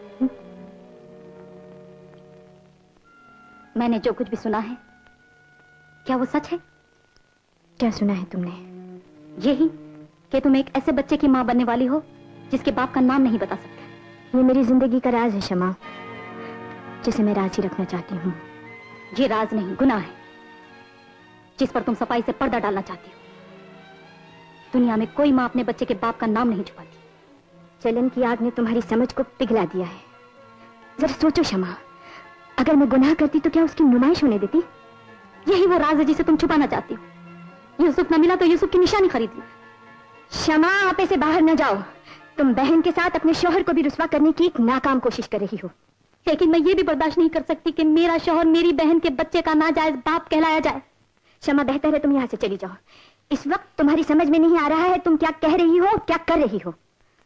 मैंने जो कुछ भी सुना है, क्या वो सच है? क्या सुना है तुमने? यही कि तुम एक ऐसे बच्चे की मां बनने वाली हो जिसके बाप का नाम नहीं बता सकते। ये मेरी जिंदगी का राज है शमा, जिसे मैं राज ही रखना चाहती हूँ। ये राज नहीं, गुनाह है जिस पर तुम सफाई से पर्दा डालना चाहती हो। दुनिया में कोई माँ अपने बच्चे के बाप का नाम नहीं छुपाती। जलन की आग ने तुम्हारी समझ को पिघला दिया है। जरा सोचो शमा, अगर मैं गुनाह करती तो क्या उसकी नुमाइश होने देती? यही वो राज है जिसे तुम छुपाना चाहती हो। यूसुफ न मिला तो यूसुफ की निशानी खरीद ली। शमा, आप ऐसे बाहर न जाओ। तुम बहन के साथ अपने शौहर को भी रुस्वा करने की एक नाकाम कोशिश कर रही हो। लेकिन मैं ये भी बर्दाश्त नहीं कर सकती कि मेरा शौहर मेरी बहन के बच्चे का नाजायज बाप कहलाया जाए। शमा, बेहतर है तुम यहाँ से चली जाओ। इस वक्त तुम्हारी समझ में नहीं आ रहा है तुम क्या कह रही हो, क्या कर रही हो।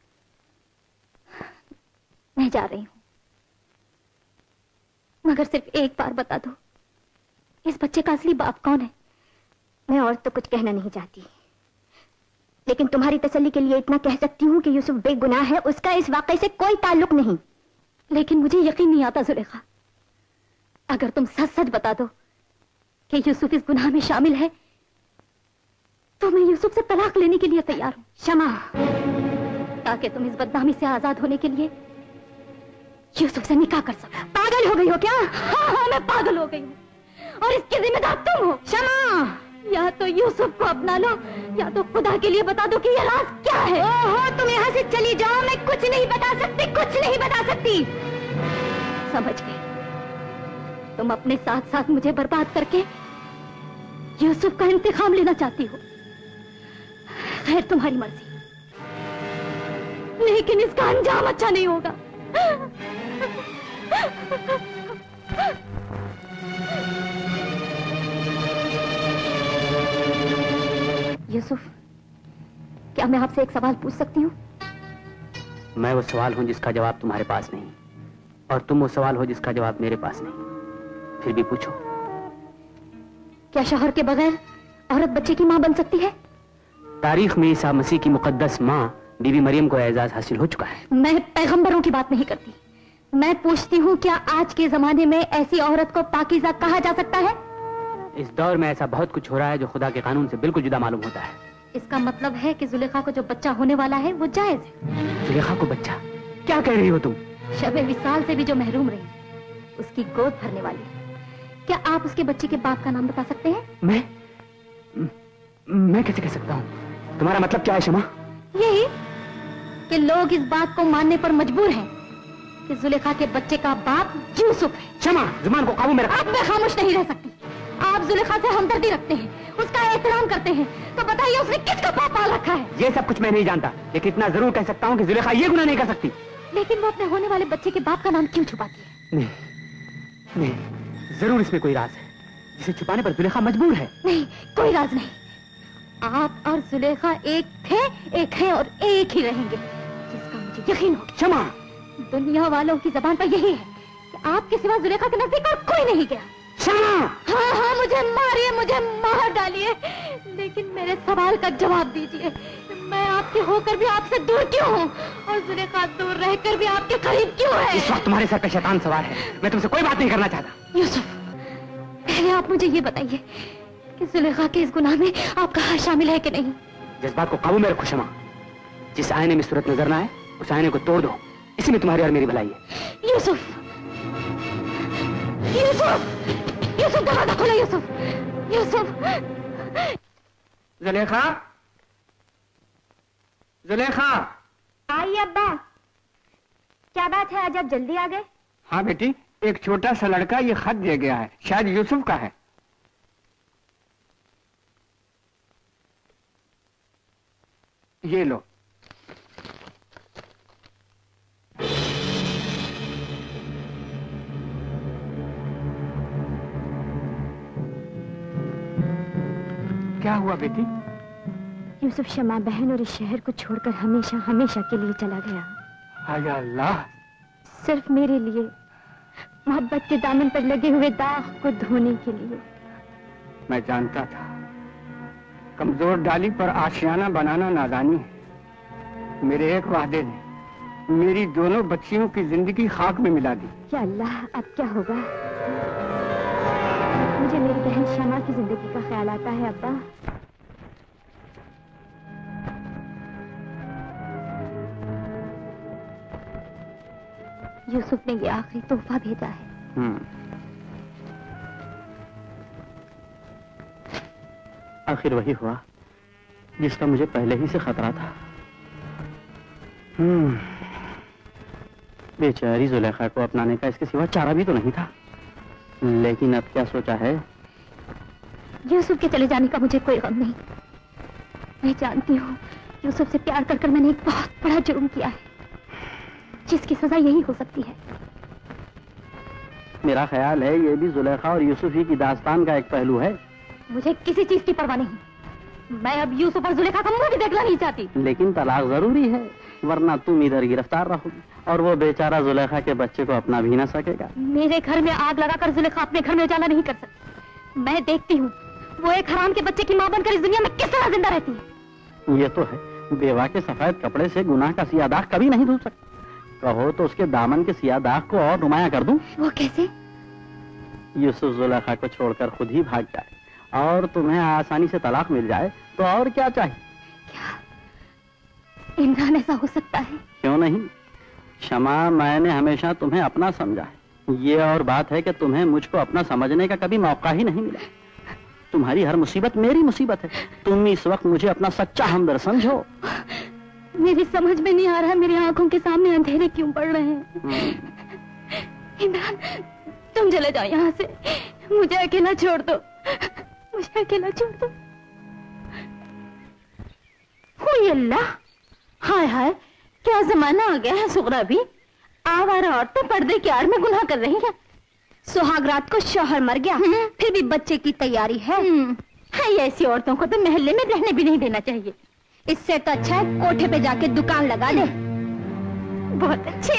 मैं जा रही हूं, मगर सिर्फ एक बार बता दो, इस बच्चे का असली बाप कौन है? मैं और तो कुछ कहना नहीं चाहती, लेकिन तुम्हारी तसल्ली के लिए इतना कह सकती हूँ कि यूसुफ बेगुनाह है, उसका इस वाकये से कोई ताल्लुक नहीं। लेकिन मुझे यकीन नहीं आता जुलेखा, अगर तुम सच सच बता दो कि यूसुफ इस गुनाह में शामिल है तो मैं यूसुफ से तलाक लेने के लिए तैयार हूं। शमा, ताकि तुम इस बदनामी से आजाद होने के लिए यूसुफ से निकाह कर सको। पागल हो गई हो क्या? हाँ हाँ, मैं पागल हो गई हूँ और इसकी जिम्मेदार तुम हो। शमा, या तो यूसुफ को अपना लो या तो खुदा के लिए बता दो कि ये राज क्या है। ओहो, तुम यहाँ से चली जाओ, मैं कुछ नहीं बता सकती, कुछ नहीं बता सकती। समझ गई, तुम अपने साथ साथ मुझे बर्बाद करके यूसुफ का इंतकाम लेना चाहती हो। खैर, तुम्हारी मर्जी, लेकिन इसका अंजाम अच्छा नहीं होगा। यूसुफ, क्या मैं आपसे एक सवाल पूछ सकती हूँ? मैं वो सवाल हूँ जिसका जवाब तुम्हारे पास नहीं, और तुम वो सवाल हो जिसका जवाब मेरे पास नहीं। फिर भी पूछो। क्या शौहर के बगैर औरत बच्चे की माँ बन सकती है? तारीख में ईसा मसीह की मुकद्दस माँ बीबी मरियम को एजाज हासिल हो चुका है। मैं पैगंबरों की बात नहीं करती, मैं पूछती हूँ क्या आज के जमाने में ऐसी औरत को पाकीज़ा कहा जा सकता है? इस दौर में ऐसा बहुत कुछ हो रहा है जो खुदा के कानून से बिल्कुल जुदा मालूम होता है। इसका मतलब है कि जुलेखा को जो बच्चा होने वाला है वो जायज है। जुलेखा को बच्चा? क्या कह रही हो तुम? शबे विसाल से भी जो महरूम रही, उसकी गोद भरने वाली। क्या आप उसके बच्चे के बाप का नाम बता सकते हैं? मैं मैं कैसे कह सकता हूँ? तुम्हारा मतलब क्या है शमा? यही कि लोग इस बात को मानने पर मजबूर हैं कि जुलेखा के बच्चे का बाप यूसुफ है। शमा, जुबान को काबू में रखो। आप मैं खामोश नहीं रह सकती। आप जुलेखा से हमदर्दी रखते हैं, उसका एहतराम करते हैं, तो बताइए उसने किसका पाप पाल रखा है? ये सब कुछ मैं नहीं जानता, लेकिन इतना जरूर कह सकता हूँ कि जुलेखा ये गुनाह नहीं कर सकती। लेकिन वो अपने होने वाले बच्चे के बाप का नाम क्यों छुपाती है? नहीं, नहीं, जरूर इसमें कोई राज है जिसे छुपाने पर जुलेखा मजबूर है। नहीं, कोई राज नहीं। आप और जुलेखा एक थे, एक है और एक ही रहेंगे, जिसका मुझे यकीन हो। क्षमा, दुनिया वालों की जबान पर यही है कि आपके सिवा जुलेखा के नजदीक और कोई नहीं गया। क्षमा। हाँ हाँ, मुझे मारिए, मुझे मार डालिए, लेकिन मेरे सवाल का जवाब दीजिए। मैं आपके होकर भी आपसे दूर क्यों हूँ और जुलेखा दूर रहकर भी आपके करीब क्यों है? इस वक्त तुम्हारे सर पे शैतान सवार है, मैं तुमसे कोई बात नहीं करना चाहता। यूसुफ, पहले आप मुझे ये बताइए कि जुलेखा के इस गुनाह में आपका हाथ शामिल है कि नहीं? जज्बात को काबू में रखो शमा। जिस आईने में सूरत नजर ना आए उस आईने को तोड़ दो, इसी में तुम्हारी और मेरी भलाई है। यूसुफ, यूसुफ, यूसुफ, दरवाजा खोलो। यूसुफ, यूसुफ। जुलेखा, जुलेखा। आई अब्बा, क्या बात है, आज आप जल्दी आ गए? हाँ बेटी, एक छोटा सा लड़का ये खत दे गया है, शायद यूसुफ का है। ये लो। क्या हुआ बेटी? यूसुफ शमा बहन और इस शहर को छोड़कर हमेशा हमेशा के लिए चला गया। हाय अल्लाह। सिर्फ मेरे लिए, मोहब्बत के दामन पर लगे हुए दाग को धोने के लिए। मैं जानता था कमजोर डाली पर आशियाना बनाना नादानी है। मेरे एक वादे ने मेरी दोनों बच्चियों की जिंदगी खाक में मिला दी। या अल्लाह, अब क्या होगा? मुझे मेरी बहन शमा की जिंदगी का ख्याल आता है अब्बा। यूसुफ ने ये आखिरी तोहफा भेजा है। हम्म। आखिर वही हुआ जिसका मुझे पहले ही से खतरा था। हम्म, बेचारी जुलेखा को अपनाने का इसके सिवा चारा भी तो नहीं था। लेकिन अब क्या सोचा है? यूसुफ के चले जाने का मुझे कोई गम नहीं। मैं जानती हूँ यूसुफ से प्यार कर कर मैंने एक बहुत बड़ा जुर्म किया है, जिसकी सजा यही हो सकती है। मेरा ख्याल है ये भी जुलेखा और यूसुफ ही की दास्तान का एक पहलू है। मुझे किसी चीज की परवाह नहीं। मैं अब यूसुफ और जुलेखा का मुंह भी देखना नहीं चाहती। लेकिन तलाक जरूरी है, वरना तुम इधर गिरफ्तार रहोगी और वो बेचारा जुलेखा के बच्चे को अपना भी ना सकेगा। मेरे घर में आग लगाकर जुलेखा अपने घर में उजाला नहीं कर सकती। मैं देखती हूँ वो एक हराम के बच्चे की मां बनकर इस दुनिया में किस तरह जिंदा रहती है। ये तो है, बेवा के सफेद कपड़े से गुनाह का सिया दाग कभी नहीं धुल सकता। कहो तो उसके दामन के सिया दाग को और नुमाया कर दूं? वो कैसे? यूसुफ जुलेखा को छोड़कर खुद ही भाग जाए और तुम्हें आसानी से तलाक मिल जाए तो और क्या चाहिए? क्या इमरान ऐसा हो सकता है? क्यों नहीं शमा, मैंने हमेशा तुम्हें अपना समझा है। ये और बात है कि तुम्हें मुझको अपना समझने का कभी मौका ही नहीं मिला। तुम्हारी हर मुसीबत मेरी मुसीबत है। तुम इस वक्त मुझे अपना सच्चा हमदर्द समझो। मेरी समझ में नहीं आ रहा मेरी आंखों के सामने अंधेरे क्यों पड़ रहे हैं। इमरान तुम चले जाओ यहाँ से, मुझे अकेला छोड़ दो, मुझे अकेला छोड़ दो। हुई अल्लाह, हाय हाय क्या जमाना आ गया है। सुगरा भी आवारा औरतें पर्दे की आड़ में गुनाह कर रही हैं। सुहाग रात को शौहर मर गया, फिर भी बच्चे की तैयारी है। है ऐसी औरतों को तो महल्ले में रहने भी नहीं देना चाहिए। इससे तो अच्छा है कोठे पे जाके दुकान लगा ले। बहुत अच्छे।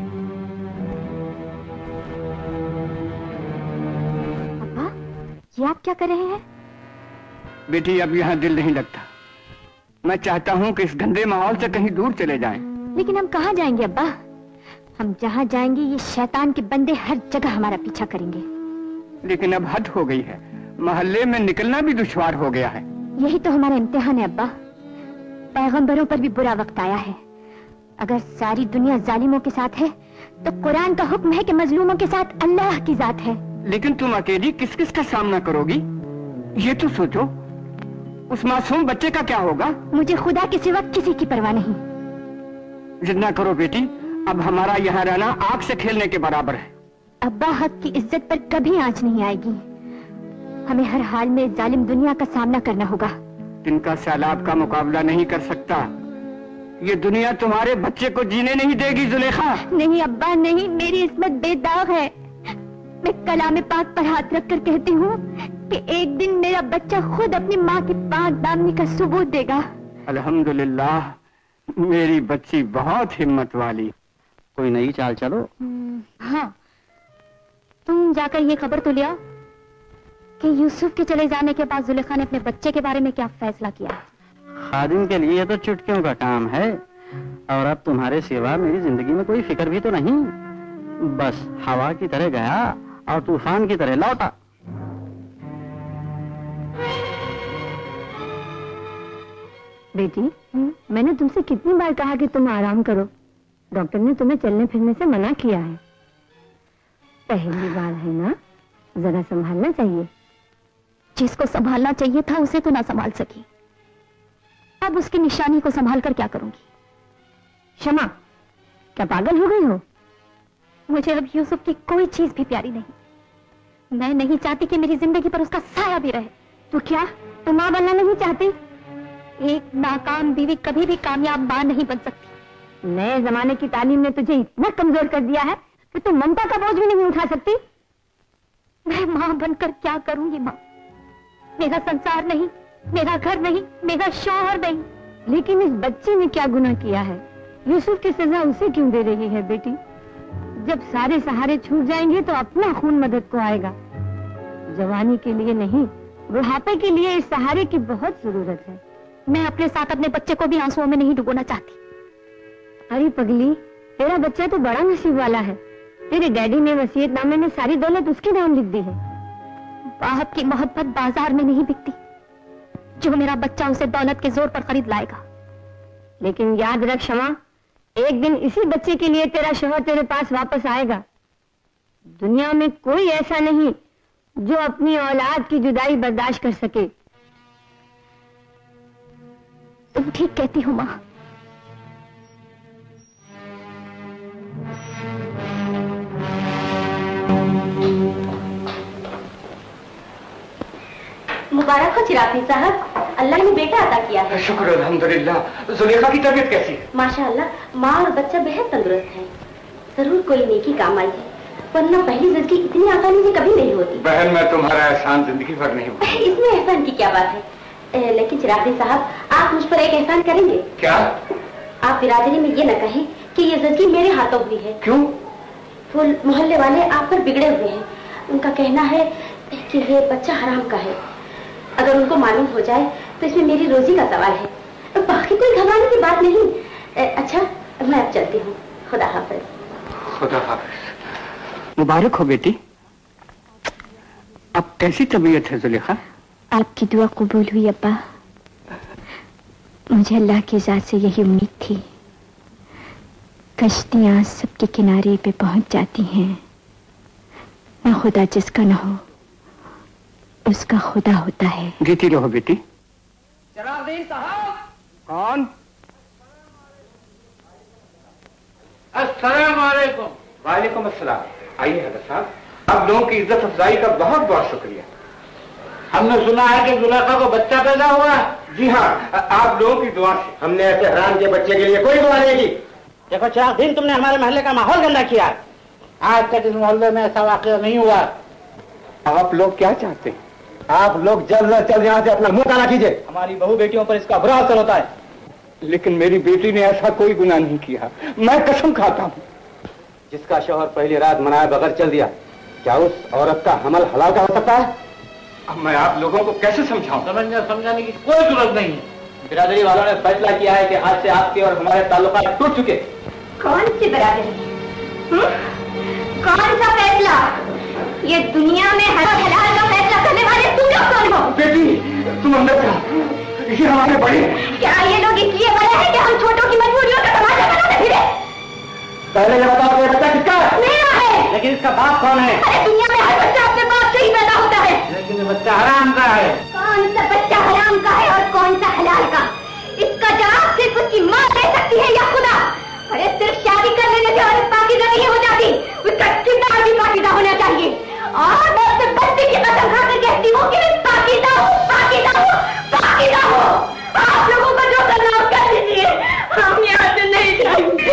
अब्बा, ये आप क्या कर रहे हैं? बेटी अब यहाँ दिल नहीं लगता। मैं चाहता हूँ कि इस गंदे माहौल से कहीं दूर चले जाएं। लेकिन हम कहाँ जाएंगे अब्बा? हम जहाँ जाएंगे ये शैतान के बंदे हर जगह हमारा पीछा करेंगे। लेकिन अब हद हो गई है, मोहल्ले में निकलना भी दुश्वार हो गया है। यही तो हमारा इम्तिहान है अब्बा। पैगंबरों पर भी बुरा वक्त आया है। अगर सारी दुनिया जालिमों के साथ है तो कुरान का हुक्म है कि मजलूमों के साथ अल्लाह की जात है। लेकिन तुम अकेली किस किस का सामना करोगी, ये तो सोचो। उस मासूम बच्चे का क्या होगा? मुझे खुदा के सिवा किसी की परवाह नहीं। जिद ना करो बेटी, अब हमारा यहाँ रहना आग से खेलने के बराबर है। अब्बा, हक की इज्जत पर कभी आंच नहीं आएगी। हमें हर हाल में जालिम दुनिया का सामना करना होगा। जिनका सैलाब का मुकाबला नहीं कर सकता, ये दुनिया तुम्हारे बच्चे को जीने नहीं देगी जुलेखा। नहीं अब्बा नहीं, मेरी इस्मत बेदाग है। मैं कलाम पाक पर हाथ रखकर कहती हूँ कि एक दिन मेरा बच्चा खुद अपनी माँ की पाक दामनी का सबूत देगा। अल्हम्दुलिल्लाह, मेरी बच्ची बहुत हिम्मत वाली। कोई नई चाल चलो। हाँ, तुम जाकर ये खबर तो ले आओ कि यूसुफ के चले जाने के बाद जुलेखा ने अपने बच्चे के बारे में क्या फैसला किया है। खादिम के लिए तो चुटकियों का काम है, और अब तुम्हारे सिवा मेरी जिंदगी में कोई फिक्र भी तो नहीं। बस हवा की तरह गया और तूफान की तरह लौटा। बेटी, मैंने तुमसे कितनी बार कहा कि तुम आराम करो। डॉक्टर ने तुम्हें चलने फिरने से मना किया है। पहली बार है ना, जरा संभालना चाहिए। जिसको संभालना चाहिए था उसे तो ना संभाल सकी, अब उसकी निशानी को संभाल कर क्या करूंगी। शमा, क्या पागल हो गई हो? मुझे अब यूसुफ की कोई चीज भी प्यारी नहीं। मैं नहीं चाहती कि मेरी जिंदगी पर उसका साया भी रहे। तो क्या तुम माँ बनना नहीं चाहती? एक नाकाम बीवी कभी भी कामयाब माँ नहीं बन सकती। नए जमाने की तालीम ने तुझे इतना कमजोर कर दिया है कि तुम ममता का बोझ भी नहीं उठा सकती। मैं माँ बनकर क्या करूंगी माँ? मेरा संसार नहीं, मेरा घर नहीं, मेरा शौहर नहीं। लेकिन इस बच्चे ने क्या गुनाह किया है? यूसुफ की सजा उसे क्यों दे रही है बेटी? जब सारे सहारे छूट जाएंगे तो अपना खून मदद को आएगा। जवानी के लिए नहीं, बुढ़ापे के लिए इस सहारे की बहुत जरूरत है। मैं अपने साथ अपने बच्चे को भी आंसुओं में नहीं डुबोना चाहती। अरे पगली, तेरा बच्चा तो बड़ा नसीब वाला है। तेरे डैडी ने वसीयतनामे में सारी दौलत उसके नाम लिख दी है। बाप की मोहब्बत बाजार में नहीं बिकती। जो मेरा बच्चा उसे दौलत के जोर पर खरीद लाएगा। लेकिन याद रख शमा, एक दिन इसी बच्चे के लिए तेरा शौहर तेरे पास वापस आएगा। दुनिया में कोई ऐसा नहीं जो अपनी औलाद की जुदाई बर्दाश्त कर सके। तुम ठीक कहती हो माँ। मुबारक हो चिराफी साहब, अल्लाह ने बेटा अता किया है। शुक्र अल्हम्दुलिल्लाह। जुलेखा की तबीयत कैसी है? माशाअल्लाह, माँ और बच्चा बेहद तंदुरुस्त है। जरूर कोई नेकी काम आई है, वरना पहली जिंदगी इतनी आसानी से कभी नहीं होती। बहन, मैं तुम्हारा एहसान जिंदगी भर नहीं भूलूंगा। इसमें एहसान की क्या बात है? ए, लेकिन चिराफी साहब, आप मुझ पर एक एहसान करेंगे? क्या? आप बिरादरी में ये न कहें कि ये जिंदगी मेरे हाथों हुई है। क्यों? वो मोहल्ले वाले आप पर बिगड़े हुए हैं। उनका कहना है कि ये बच्चा हराम का है। अगर उनको मालूम हो जाए तो इसमें मेरी रोजी का सवाल है। बाकी कोई घबराने की बात नहीं। ए, अच्छा, मैं अब चलती हूँ। खुदा हाफिज। खुदा हाफिज। मुबारक हो बेटी। अब कैसी तबीयत है जुलेखा? आपकी दुआ कबूल हुई अब्बा। मुझे अल्लाह की जात से यही उम्मीद थी। कश्तियां सबके किनारे पे पहुंच जाती हैं, ना खुदा जिसका ना हो उसका खुदा होता है। जीती रहो बेटी। जनाबदीन साहब। कौन? अस्सलाम वालेकुम। वालेकुम अस्सलाम। आइए हजरत साहब, आप लोगों की इज्जत अफजाई का बहुत बहुत शुक्रिया। हमने सुना है कि जुलेखा को बच्चा पैदा हुआ। जी हाँ, आप लोगों की दुआ से। हमने ऐसे हराम के बच्चे के लिए कोई दुआ नहीं की। देखो चिरागदीन, तुमने हमारे मोहल्ले का माहौल गंदा किया। आज तक इस मोहल्ले में ऐसा वाकया नहीं हुआ। आप लोग क्या चाहते हैं? आप लोग जल्द से जल्द यहाँ से अपना मुंह काला कीजिए। हमारी बहू बेटियों पर इसका बुरा असर होता है। लेकिन मेरी बेटी ने ऐसा कोई गुनाह नहीं किया, मैं कसम खाता हूँ। जिसका शौहर पहली रात मनाए बगैर चल दिया, क्या उस औरत का हमल हलाल का हो सकता है? अब मैं आप लोगों को कैसे समझाऊं? समझने समझाने की कोई जरूरत नहीं है। बिरादरी वालों ने फैसला किया है कि आज से आपके और हमारे ताल्लुकात टूट चुके। कौन सी बिरादरी? कौन सा फैसला? ये दुनिया में हलाल हलाल का फैसला करने वाले तुम लोग कौन हो? बेटी, तुम अंदर जा। ये हमारे बड़े। क्या ये लोग इसलिए बड़े हैं कि हम छोटों की मजबूरियों का तमाशा बनाते फिरे? पहले ये बताओ कि ये बच्चा किसका है? मेरा है। लेकिन इसका बाप कौन है? अरे दुनिया में हर बच्चा अपने बाप से ही पैदा होता है। लेकिन ये बच्चा हराम का है। कौन सा बच्चा हराम का है और कौन सा हलाल का? इसका जवाब सिर्फ उसकी माँ दे सकती है या खुदा। अरे सिर्फ शादी कर लेने से औरत पाकीज़ा नहीं हो जाती, उसका किरदार भी पाकीज़ा होना चाहिए। और मैं उससे बच्चे की कसम खाकर कहती हूँ कि मैं पाकीज़ा हूँ, पाकीज़ा हूँ, पाकीज़ा हूँ। आप लोगों को जो करना हो कर लीजिए, हम यहाँ से नहीं जाएंगे।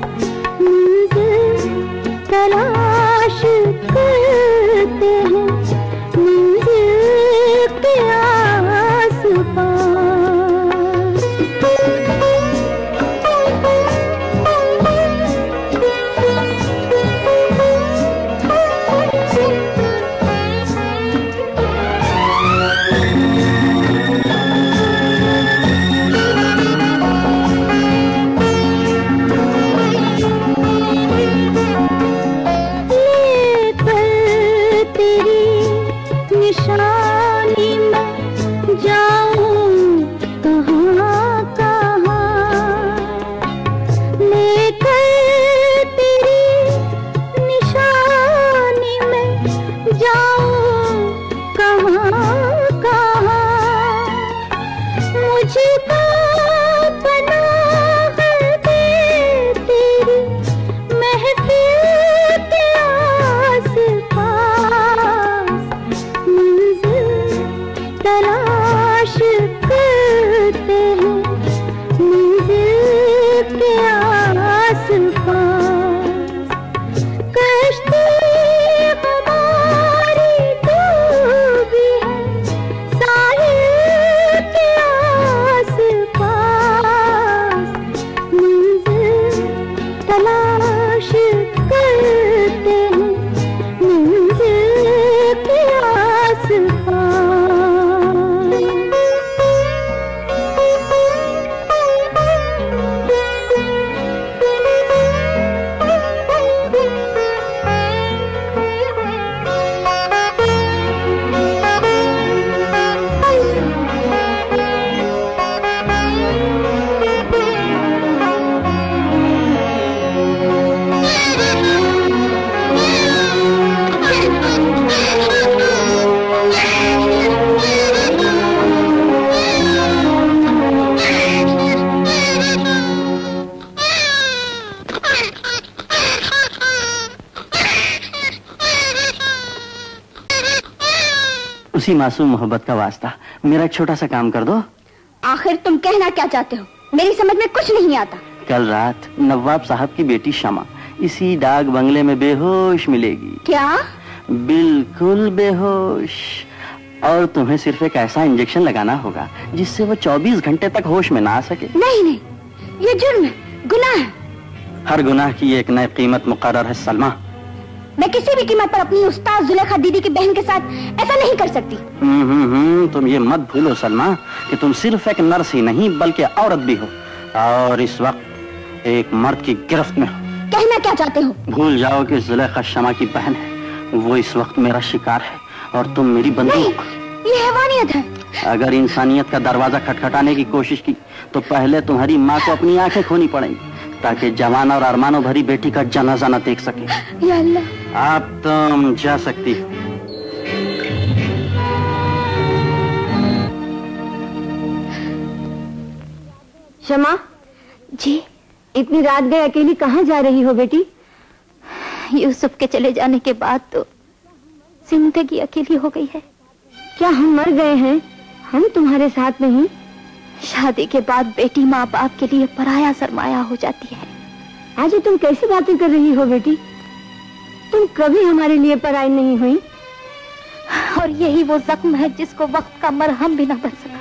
तलाश करते हैं उसी मासूम मोहब्बत का वास्ता मेरा एक छोटा सा काम कर दो। आखिर तुम कहना क्या चाहते हो? मेरी समझ में कुछ नहीं आता। कल रात नवाब साहब की बेटी शमा इसी डाक बंगले में बेहोश मिलेगी। क्या? बिल्कुल बेहोश। और तुम्हें सिर्फ एक ऐसा इंजेक्शन लगाना होगा जिससे वो चौबीस घंटे तक होश में ना आ सके। नहीं नहीं, ये जुर्म है, गुनाह है। हर गुनाह की एक नई कीमत मुकर्रर है सलमा। मैं किसी भी कीमत पर अपनी उस्ताद जुलेखा दीदी की बहन के साथ ऐसा नहीं कर सकती। हम्म हम्म तुम ये मत भूलो सलमा कि तुम सिर्फ एक नर्स ही नहीं बल्कि औरत भी हो, और इस वक्त एक मर्द की गिरफ्त में हो। कहना क्या चाहते हो? भूल जाओ कि जुलेखा शमा की बहन है, वो इस वक्त मेरा शिकार है और तुम मेरी बंदूक। ये हैवानियत है। अगर इंसानियत का दरवाजा खटखटाने की कोशिश की तो पहले तुम्हारी माँ को अपनी आंखें खोनी पड़ेंगी ताकि जवान और अरमानों भरी बेटी का जनाजा न देख सके। या अल्लाह। आप तुम जा सकती हो। शमा जी, इतनी रात गए अकेली कहाँ जा रही हो बेटी? यूसुफ के चले जाने के बाद तो जिंदगी अकेली हो गई है। क्या हम मर गए हैं? हम तुम्हारे साथ नहीं? शादी के बाद बेटी माँ बाप के लिए पराया सरमाया हो जाती है। आज तुम कैसी बातें कर रही हो बेटी? तुम कभी हमारे लिए पराई नहीं हुई। और यही वो जख्म है जिसको वक्त का मरहम भी न बन सका।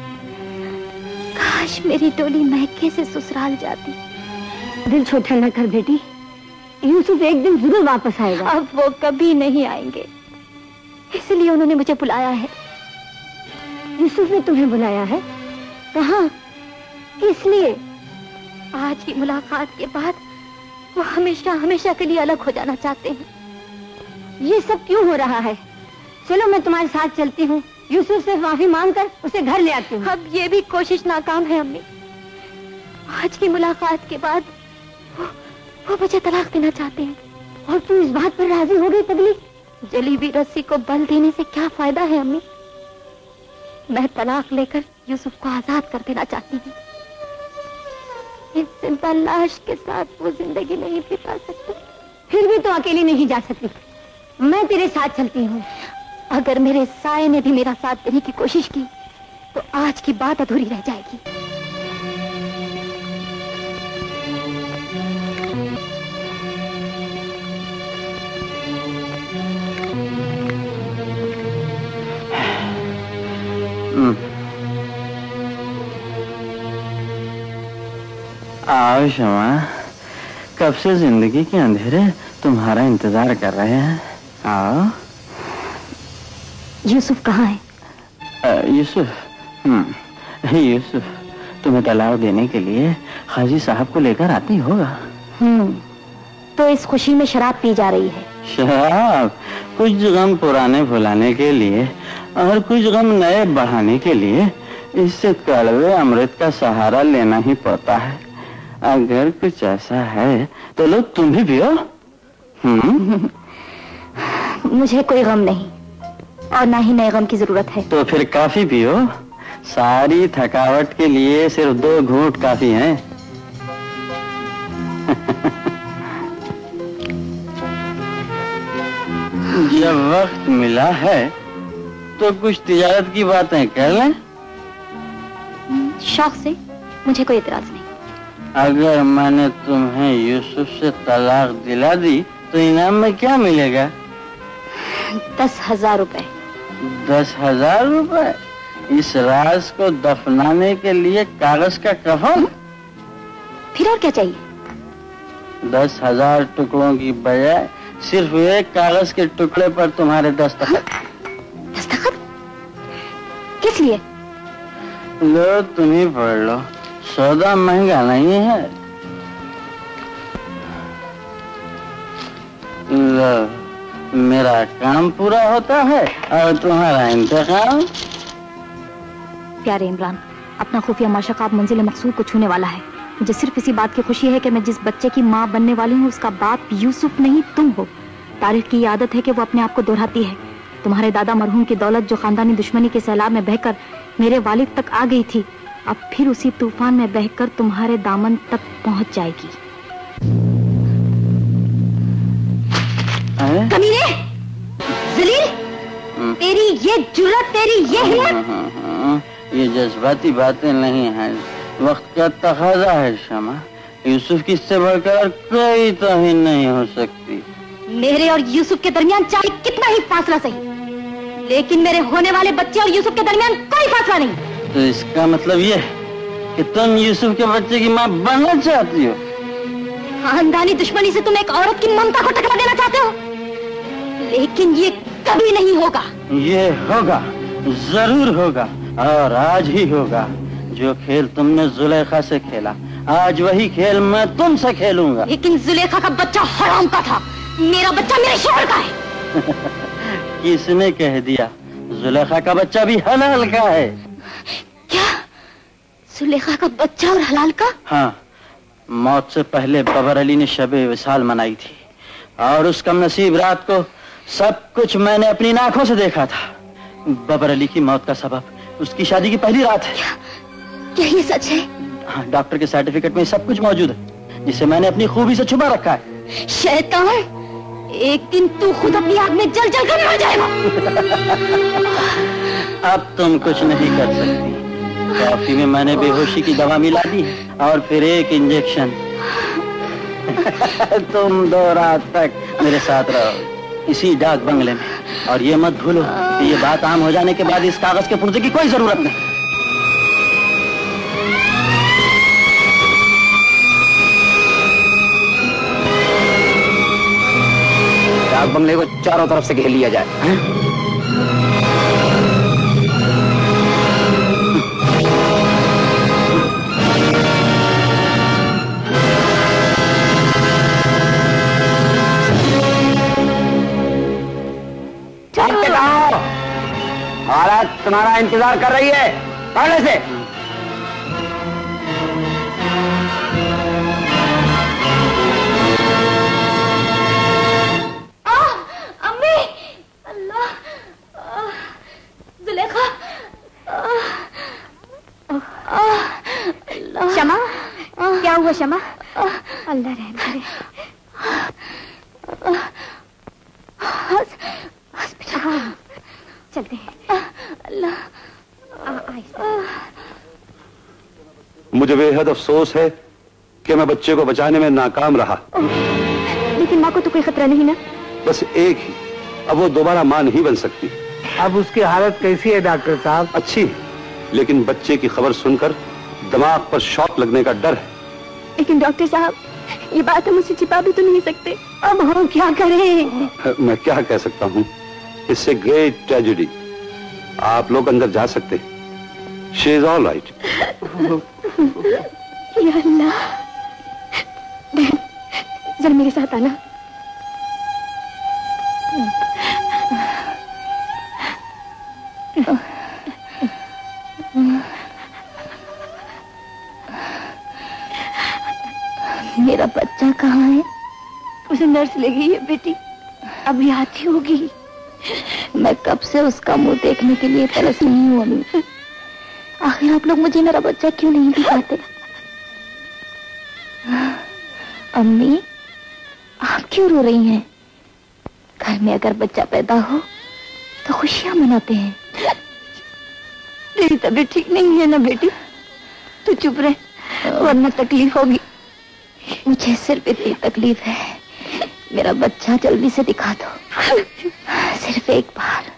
काश मेरी डोली महके से ससुराल जाती। दिल छोटा न कर बेटी, यूसुफ एक दिन जरूर वापस आएगा। अब वो कभी नहीं आएंगे, इसलिए उन्होंने मुझे बुलाया है। यूसुफ ने तुम्हें बुलाया है? कहाँ? किस लिए? आज की मुलाकात के बाद वो हमेशा हमेशा के लिए अलग हो जाना चाहते हैं। ये सब क्यों हो रहा है? चलो मैं तुम्हारे साथ चलती हूँ, यूसुफ से माफी मांगकर उसे घर ले आती हूँ। अब ये भी कोशिश नाकाम है अम्मी। आज की मुलाकात के बाद वो, वो मुझे तलाक देना चाहते हैं। और तू इस बात पर राजी हो गई पगली? जली हुई रस्सी को बल देने से क्या फायदा है अम्मी? मैं तलाक लेकर यूसुफ को आजाद कर देना चाहती हूँ। इस जिंदा लाश के साथ वो जिंदगी नहीं बिता सकती। फिर भी तो अकेली नहीं जा सकती, मैं तेरे साथ चलती हूँ। अगर मेरे साये ने भी मेरा साथ देने की कोशिश की तो आज की बात अधूरी रह जाएगी। आओ शमा, कब से जिंदगी के अंधेरे तुम्हारा इंतजार कर रहे हैं। आओ। यूसुफ कहाँ है? यूसुफ? हम्म, यूसुफ तुम्हें तलाक देने के लिए खाजी साहब को लेकर आती होगा। हम्म, तो इस खुशी में शराब पी जा रही है। शराब? कुछ गम पुराने भुलाने के लिए और कुछ गम नए बढ़ाने के लिए इससे कड़वे अमृत का सहारा लेना ही पड़ता है। अगर कुछ ऐसा है तो लो तुम भी पियो। हम्म, मुझे कोई गम नहीं और ना ही नए गम की जरूरत है। तो फिर काफी पियो, सारी थकावट के लिए सिर्फ दो घूंट काफी हैं। जब वक्त मिला है तो कुछ तिजारत की बातें कर लें। शौक से, मुझे कोई इतराज नहीं। अगर मैंने तुम्हें यूसुफ से तलाक दिला दी तो इनाम में क्या मिलेगा? दस हजार रुपए। दस हजार रुपए? इस राज को दफनाने के लिए कागज का कफन? फिर और क्या चाहिए? दस हजार टुकड़ों की बजाय सिर्फ एक कागज के टुकड़े पर तुम्हारे दस्तखत। दस्तखत? किस लिए? लो तुम ही पढ़ लो, सौदा महंगा नहीं है। लो, मेरा काम पूरा होता है और तुम्हारा इंतकाम। प्यारे इमरान, अपना खुफिया माशकाब मंजिल मकसूद को छूने वाला है। मुझे सिर्फ इसी बात की खुशी है कि मैं जिस बच्चे की माँ बनने वाली हूँ उसका बाप यूसुफ नहीं तुम हो। तारीख की आदत है कि वो अपने आप को दोहराती है। तुम्हारे दादा मरहूम की दौलत जो खानदानी दुश्मनी के सैलाब में बहकर मेरे वालिद तक आ गई थी, अब फिर उसी तूफान में बहकर तुम्हारे दामन तक पहुंच जाएगी। कमीने, जलील, तेरी ये जुर्रत, तेरी ये हिम्मत। ये जज्बाती बातें नहीं हैं, वक्त का तकाजा है शमा। यूसुफ की इससे बढ़कर कोई तौहीन नहीं हो सकती। मेरे और यूसुफ के दरमियान चाहे कितना ही फासला सही, लेकिन मेरे होने वाले बच्चे और यूसुफ के दरमियान कोई फासला नहीं। तो इसका मतलब ये कि तुम यूसुफ के बच्चे की माँ बनना चाहती हो? खानदानी दुश्मनी से तुम एक औरत की ममता को टकरा देना चाहते हो, लेकिन ये कभी नहीं होगा। ये होगा, जरूर होगा, और आज ही होगा। जो खेल तुमने जुलेखा से खेला, आज वही खेल मैं तुमसे खेलूंगा। लेकिन जुलेखा का बच्चा हराम का था, मेरा बच्चा मेरे शोहर का है। किसने कह दिया? जुलेखा का बच्चा भी हलाल का है। क्या? जुलेखा का बच्चा और हलाल का? हाँ, मौत से पहले बबर अली ने शबे विसाल मनाई थी, और उस कम नसीब रात को सब कुछ मैंने अपनी आंखों से देखा था। बबर अली की मौत का सबब उसकी शादी की पहली रात है। क्या, क्या ये सच है? हाँ, डॉक्टर के सर्टिफिकेट में सब कुछ मौजूद है, जिसे मैंने अपनी खूबी से छुपा रखा है। शैतान, एक दिन तू खुद अपनी आग में जल जल कर मर जाएगा। अब तुम कुछ नहीं कर सकती। कॉफी में मैंने बेहोशी की दवा मिला दी और फिर एक इंजेक्शन। तुम दो रात तक मेरे साथ रहो इसी डाक बंगले में, और ये मत भूलो कि ये बात आम हो जाने के बाद इस कागज के पुर्जे की कोई जरूरत नहीं। डाक बंगले को चारों तरफ से घेर लिया जाए। हालत तुम्हारा इंतजार कर रही है, पहले से। अम्मी, अल्लाह, जुलेखा, शमा, क्या हुआ शमा? अल्लाह रहम करे। हॉस्पिटल चलते हैं। अल्लाह, मुझे बेहद अफसोस है कि मैं बच्चे को बचाने में नाकाम रहा। लेकिन माँ को तो कोई खतरा नहीं ना? बस एक ही, अब वो दोबारा माँ नहीं बन सकती। अब उसकी हालत कैसी है डॉक्टर साहब? अच्छी, लेकिन बच्चे की खबर सुनकर दिमाग पर शॉक लगने का डर है। लेकिन डॉक्टर साहब, ये बात हम उससे छिपा भी तो नहीं सकते। अब हम क्या करें? मैं क्या कह सकता हूँ, इससे ग्रेट ट्रेजेडी। आप लोग अंदर जा सकते हैं। She is all right. या अल्लाह, जरा मेरे साथ आना। मेरा बच्चा कहाँ है? उसे नर्स ले गई है बेटी, अभी आती होगी। मैं कब से उसका मुंह देखने के लिए तरस रही हूँ अम्मी। आखिर आप लोग मुझे मेरा बच्चा क्यों नहीं दिखाते? अम्मी, आप क्यों रो रही हैं? घर में अगर बच्चा पैदा हो तो खुशियां मनाते हैं। तेरी तबीयत ठीक नहीं है ना बेटी? तू चुप रहे, वरना तकलीफ होगी। मुझे सिर्फ इतनी तकलीफ है, मेरा बच्चा जल्दी से दिखा दो, सिर्फ एक बार।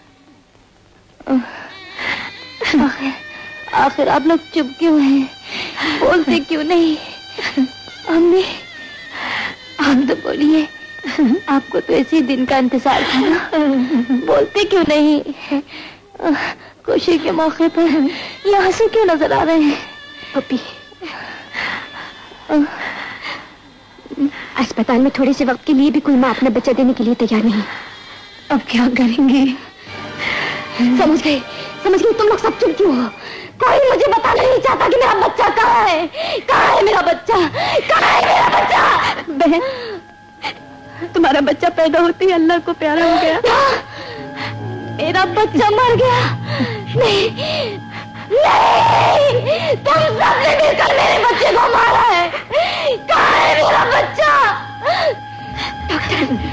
आखिर आखिर आप लोग चुप क्यों हैं? बोलते क्यों नहीं? अम्मी, आप तो बोलिए, आपको तो इसी दिन का इंतजार था ना। बोलते क्यों नहीं? खुशी के मौके पर ये आंसू क्यों नजर आ रहे हैं? पपी, अस्पताल में थोड़े से वक्त के लिए भी कोई माँ अपना बच्चा देने के लिए तैयार नहीं। अब क्या करेंगे? समझ गए, समझ गए, तुम लोग सब चुप क्यों हो? कोई मुझे बताना नहीं चाहता कि मेरा बच्चा कहाँ है। कहाँ है मेरा बच्चा? कहाँ है मेरा बच्चा? बहन, तुम्हारा बच्चा पैदा होते ही अल्लाह को प्यारा हो गया। मेरा बच्चा मर गया? नहीं नहीं, तुम सबने मिलकर मेरे बच्चे को मारा है। कहाँ है मेरा बच्चा? डॉक्टर,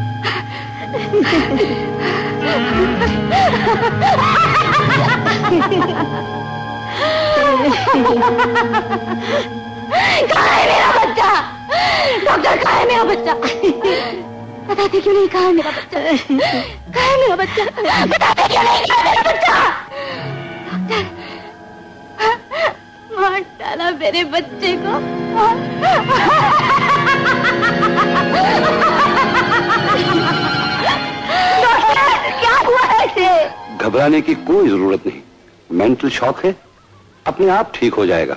कहाँ है मेरा बच्चा? डॉक्टर, कहाँ है मेरा बच्चा? बताते क्यों नहीं कहाँ है मेरा बच्चा? कहाँ है मेरा बच्चा? बताते क्यों नहीं कहाँ है मेरा बच्चा? डॉक्टर, मार डाला मेरे बच्चे को। डॉक्टर, क्या हुआ है इसे? घबराने की कोई जरूरत नहीं, मेंटल शॉक है, अपने आप ठीक हो जाएगा।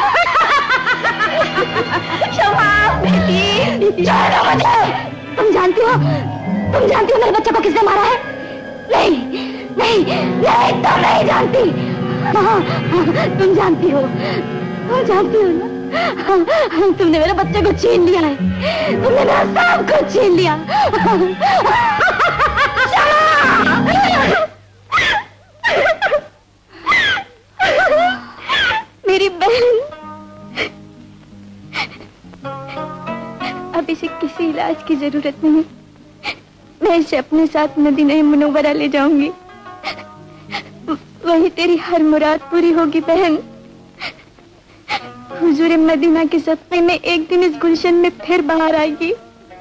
शमा, बेटी, जाओ मुझे। तुम जानती हो, तुम जानती हो मेरे बच्चे को किसने मारा है? नहीं नहीं नहीं, तुम नहीं जानती। हाँ, तुम जानती हो, तुम जानती हो ना। तुमने मेरे बच्चे को छीन लिया है, तुमने मेरा सब कुछ छीन लिया। मेरी बहन, अब इसे किसी इलाज की जरूरत नहीं। मैं इसे अपने साथ मदीना मुनव्वरा ले जाऊंगी, वही तेरी हर मुराद पूरी होगी बहन। हुजूर मदीना के सदक़े में एक दिन इस गुलशन में फिर बाहर आएगी,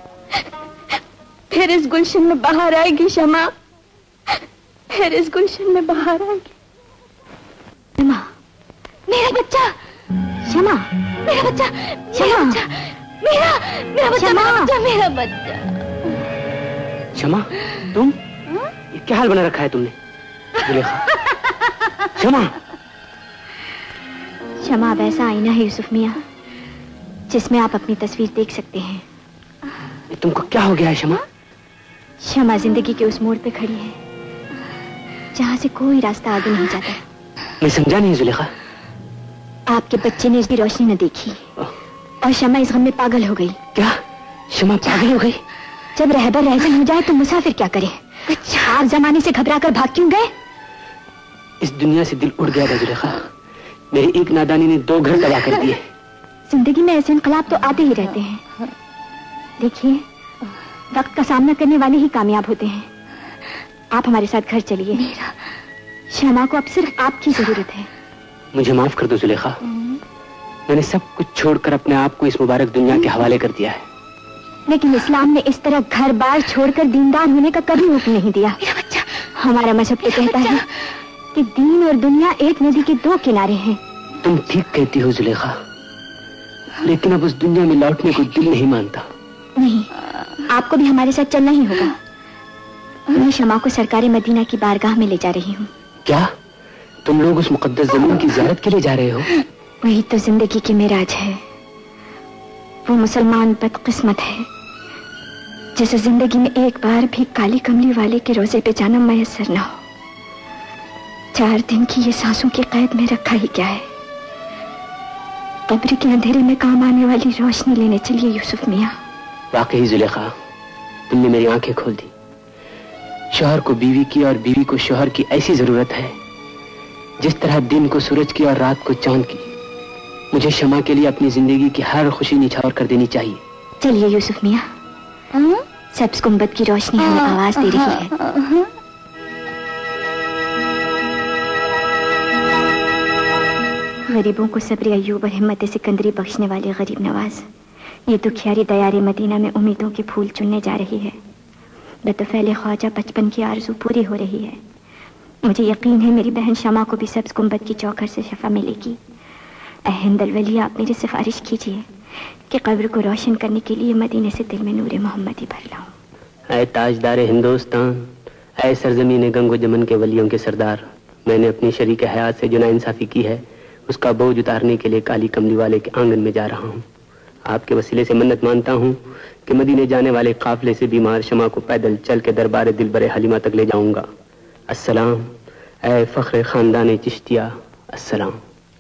फिर इस गुलशन में बाहर आएगी शमा, फिर इस गुलशन में बाहर आएगी। शमा, मेरा बच्चा, शमा, मेरा बच्चा, मेरा बच्चा, मेरा मेरा बच्चा, मेरा बच्चा, मेरा बच्चा। शमा, तुम ये क्या हाल बना रखा है तुमने? जुलेखा, शमा। शमा वैसा आईना है यूसुफ मियाँ, जिसमें आप अपनी तस्वीर देख सकते हैं। तुमको क्या हो गया है शमा? शमा जिंदगी के उस मोड़ पे खड़ी है जहाँ से कोई रास्ता आगे नहीं जाता। मैं समझा नहीं जुलेखा। आपके बच्चे ने इसकी रोशनी न देखी और शमा इस गम में पागल हो गई। क्या? शमा पागल हो गई? जब रहबर रहजन हो जाए तो मुसाफिर क्या करे? आप जमाने से घबरा कर भाग क्यों गए? इस दुनिया से दिल उड़ गया था जुलेखा, मेरी एक नादानी ने दो घर तबाह कर दिए। जिंदगी में ऐसे इनकलाब तो आते ही रहते हैं। देखिए, वक्त का सामना करने वाले ही कामयाब होते हैं। आप हमारे साथ घर चलिए। शमा को अब सिर्फ आपकी जरूरत है। मुझे माफ कर दो जुलेखा, मैंने सब कुछ छोड़कर अपने आप को इस मुबारक दुनिया के हवाले कर दिया है। लेकिन इस्लाम ने इस तरह घर बार छोड़कर दीनदार होने का कभी हुक्म नहीं दिया। मेरा बच्चा, हमारा मजहब तो कहता है कि दीन और दुनिया एक नदी के दो किनारे हैं। तुम ठीक कहती हो जुलेखा, लेकिन अब उस दुनिया में लौटने को दिल नहीं मानता। नहीं, आपको भी हमारे साथ चलना ही होगा। मैं शमा को सरकारी मदीना की बारगाह में ले जा रही हूँ। क्या तुम लोग उस मुकद्दस जमीन की ज़ियारत के लिए जा रहे हो? वही तो जिंदगी की मेराज है। वो मुसलमान बदकिस्मत है जिसे जिंदगी में एक बार भी काली कमली वाले के रोजे पे जाना मैसर ना हो। चार दिन की ये सांसों की कैद में रखा ही क्या है। कब्र के अंधेरे में काम आने वाली रोशनी लेने चलिए यूसुफ मियाँ। वाकई जुलेखा, तुमने मेरी आंखें खोल दी। शौहर को बीवी की और बीवी को शौहर की ऐसी जरूरत है जिस तरह दिन को सूरज की और रात को चांद की। मुझे शमा के लिए अपनी जिंदगी की हर खुशी निछावर कर देनी चाहिए। चलिए यूसुफ मियाँ, सब्ज गुंबद की रोशनी हमें आवाज दे रही है। गरीबों को सब्र अय्यूब और हिम्मत सिकंदरी बख्शने वाले गरीब नवाज, ये दुखियारी दयारे मदीना में उम्मीदों के फूल चुनने जा रही है। बतफैले ख्वाजा बचपन की आरज़ू पूरी हो रही है। मुझे यकीन है मेरी बहन शमा को भी सब्ज गुंबद की चौखट से शफा मिलेगी। ऐ हिंदल वली, आप मेरी सिफारिश कीजिए कि कब्र को रोशन करने के लिए मदीने से दिल में नूर मोहम्मदी भर लाऊं। ऐ ताजदार हिंदुस्तान, ऐ सरजमीन गंगो जमन के वलियों के सरदार, मैंने अपनी शरीक हयात से जो नाइंसाफी की है उसका बोझ उतारने के लिए काली कमली वाले के आंगन में जा रहा हूँ। आपके वसीले से मन्नत मानता हूँ कि मदीने जाने वाले काफिले से बीमार शमा को पैदल चल के दरबार दिलबरे हलीमा तक ले जाऊंगा। अस्सलाम ऐ फख्र खानदान चिश्तिया, अस्सलाम।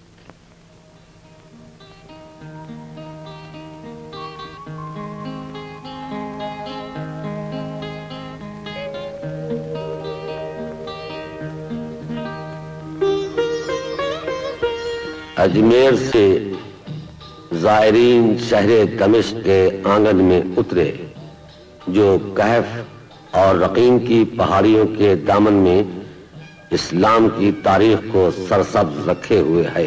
अजमेर से ज़ायरीन शहरे दमिश्क के आंगन में उतरे, जो कहफ और रकीम की पहाड़ियों के दामन में इस्लाम की तारीख को सरसब्ज रखे हुए है,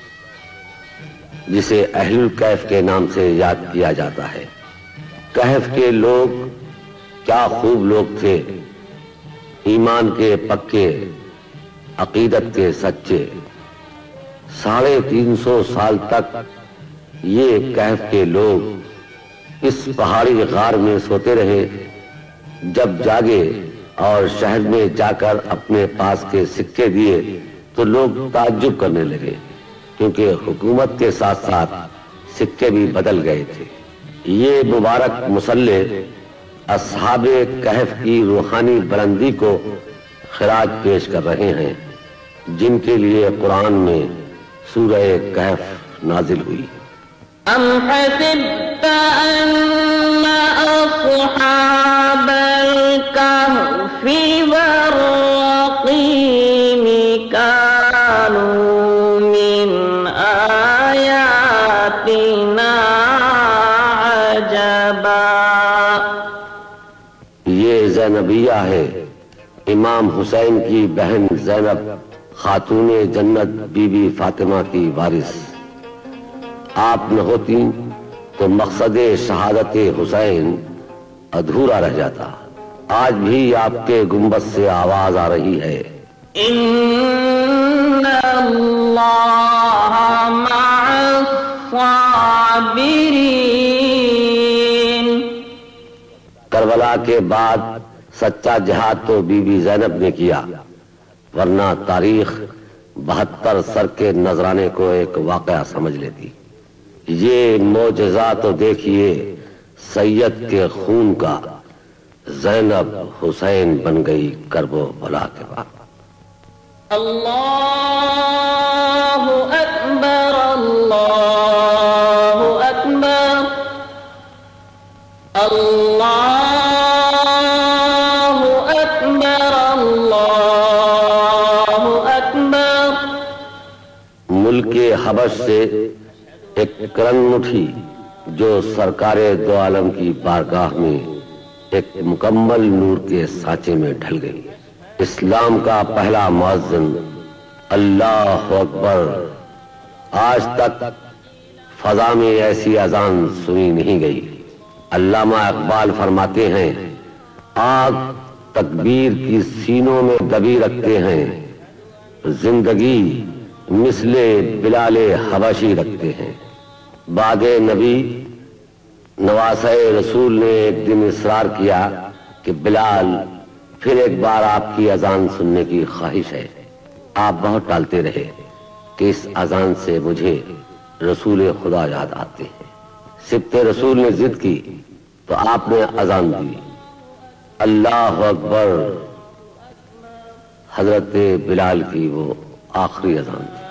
जिसे अहलुल कहफ के नाम से याद किया जाता है। कहफ के लोग क्या खूब लोग थे, ईमान के पक्के, अकीदत के सच्चे। साढ़े तीन सौ साल तक ये कहफ के लोग इस पहाड़ी गार में सोते रहे। जब जागे और शहर में जाकर अपने पास के सिक्के दिए तो लोग ताज्जुब करने लगे, क्योंकि हुकूमत के साथ साथ सिक्के भी बदल गए थे। ये मुबारक मुसल्ले अस्हाबे कहफ की रूहानी बुलंदी को खिराज पेश कर रहे हैं, जिनके लिए कुरान में सूरह कहफ नाजिल हुई। अम हसिब्त अन्ना अस्हाबल कहफी वर्रक़ीम कानू मिन आयातिना अजबा। ये ज़ैनबिया है, इमाम हुसैन की बहन ज़ैनब खातूने जन्नत बीबी फातिमा की वारिस। आप न होती तो मकसदे शहादत हुसैन अधूरा रह जाता। आज भी आपके गुंबद से आवाज आ रही है, इन्नल्लाह मअस्साबिरीन। करबला के बाद सच्चा जिहाद तो बीबी ज़ैनब ने किया, वरना तारीख बहत्तर सर के नजराने को एक वाकया समझ लेती। ये मोजज़ा तो देखिए सैयद के खून का, ज़ैनब हुसैन बन गई करबो बला के बाद। अल्लाहु अकबर, अल्लाहु अकबर, अल्लाहु अकबर, अल्लाहु अकबर। मुल्के हबश से एक करन उठी, जो सरकारे दो आलम की बारगाह में एक मुकम्मल नूर के साँचे में ढल गई। इस्लाम का पहला मुअज्जिन अल्लाह अकबर। आज तक फजा में ऐसी अजान सुनी नहीं गई। अल्लामा इकबाल फरमाते हैं, आग तकबीर की सीनों में दबी रखते हैं, जिंदगी मिसले बिलाले हबशी रखते हैं। बादे नबी नवासे रसूल ने एक दिन इसरार किया कि बिलाल, फिर एक बार आपकी अजान सुनने की ख्वाहिश है। आप बहुत टालते रहे कि इस अजान से मुझे रसूल खुदा याद आते हैं। सिब्ते रसूल ने जिद की तो आपने अजान दी, अल्लाह अकबर। हजरत बिलाल की वो आखिरी अजान थी।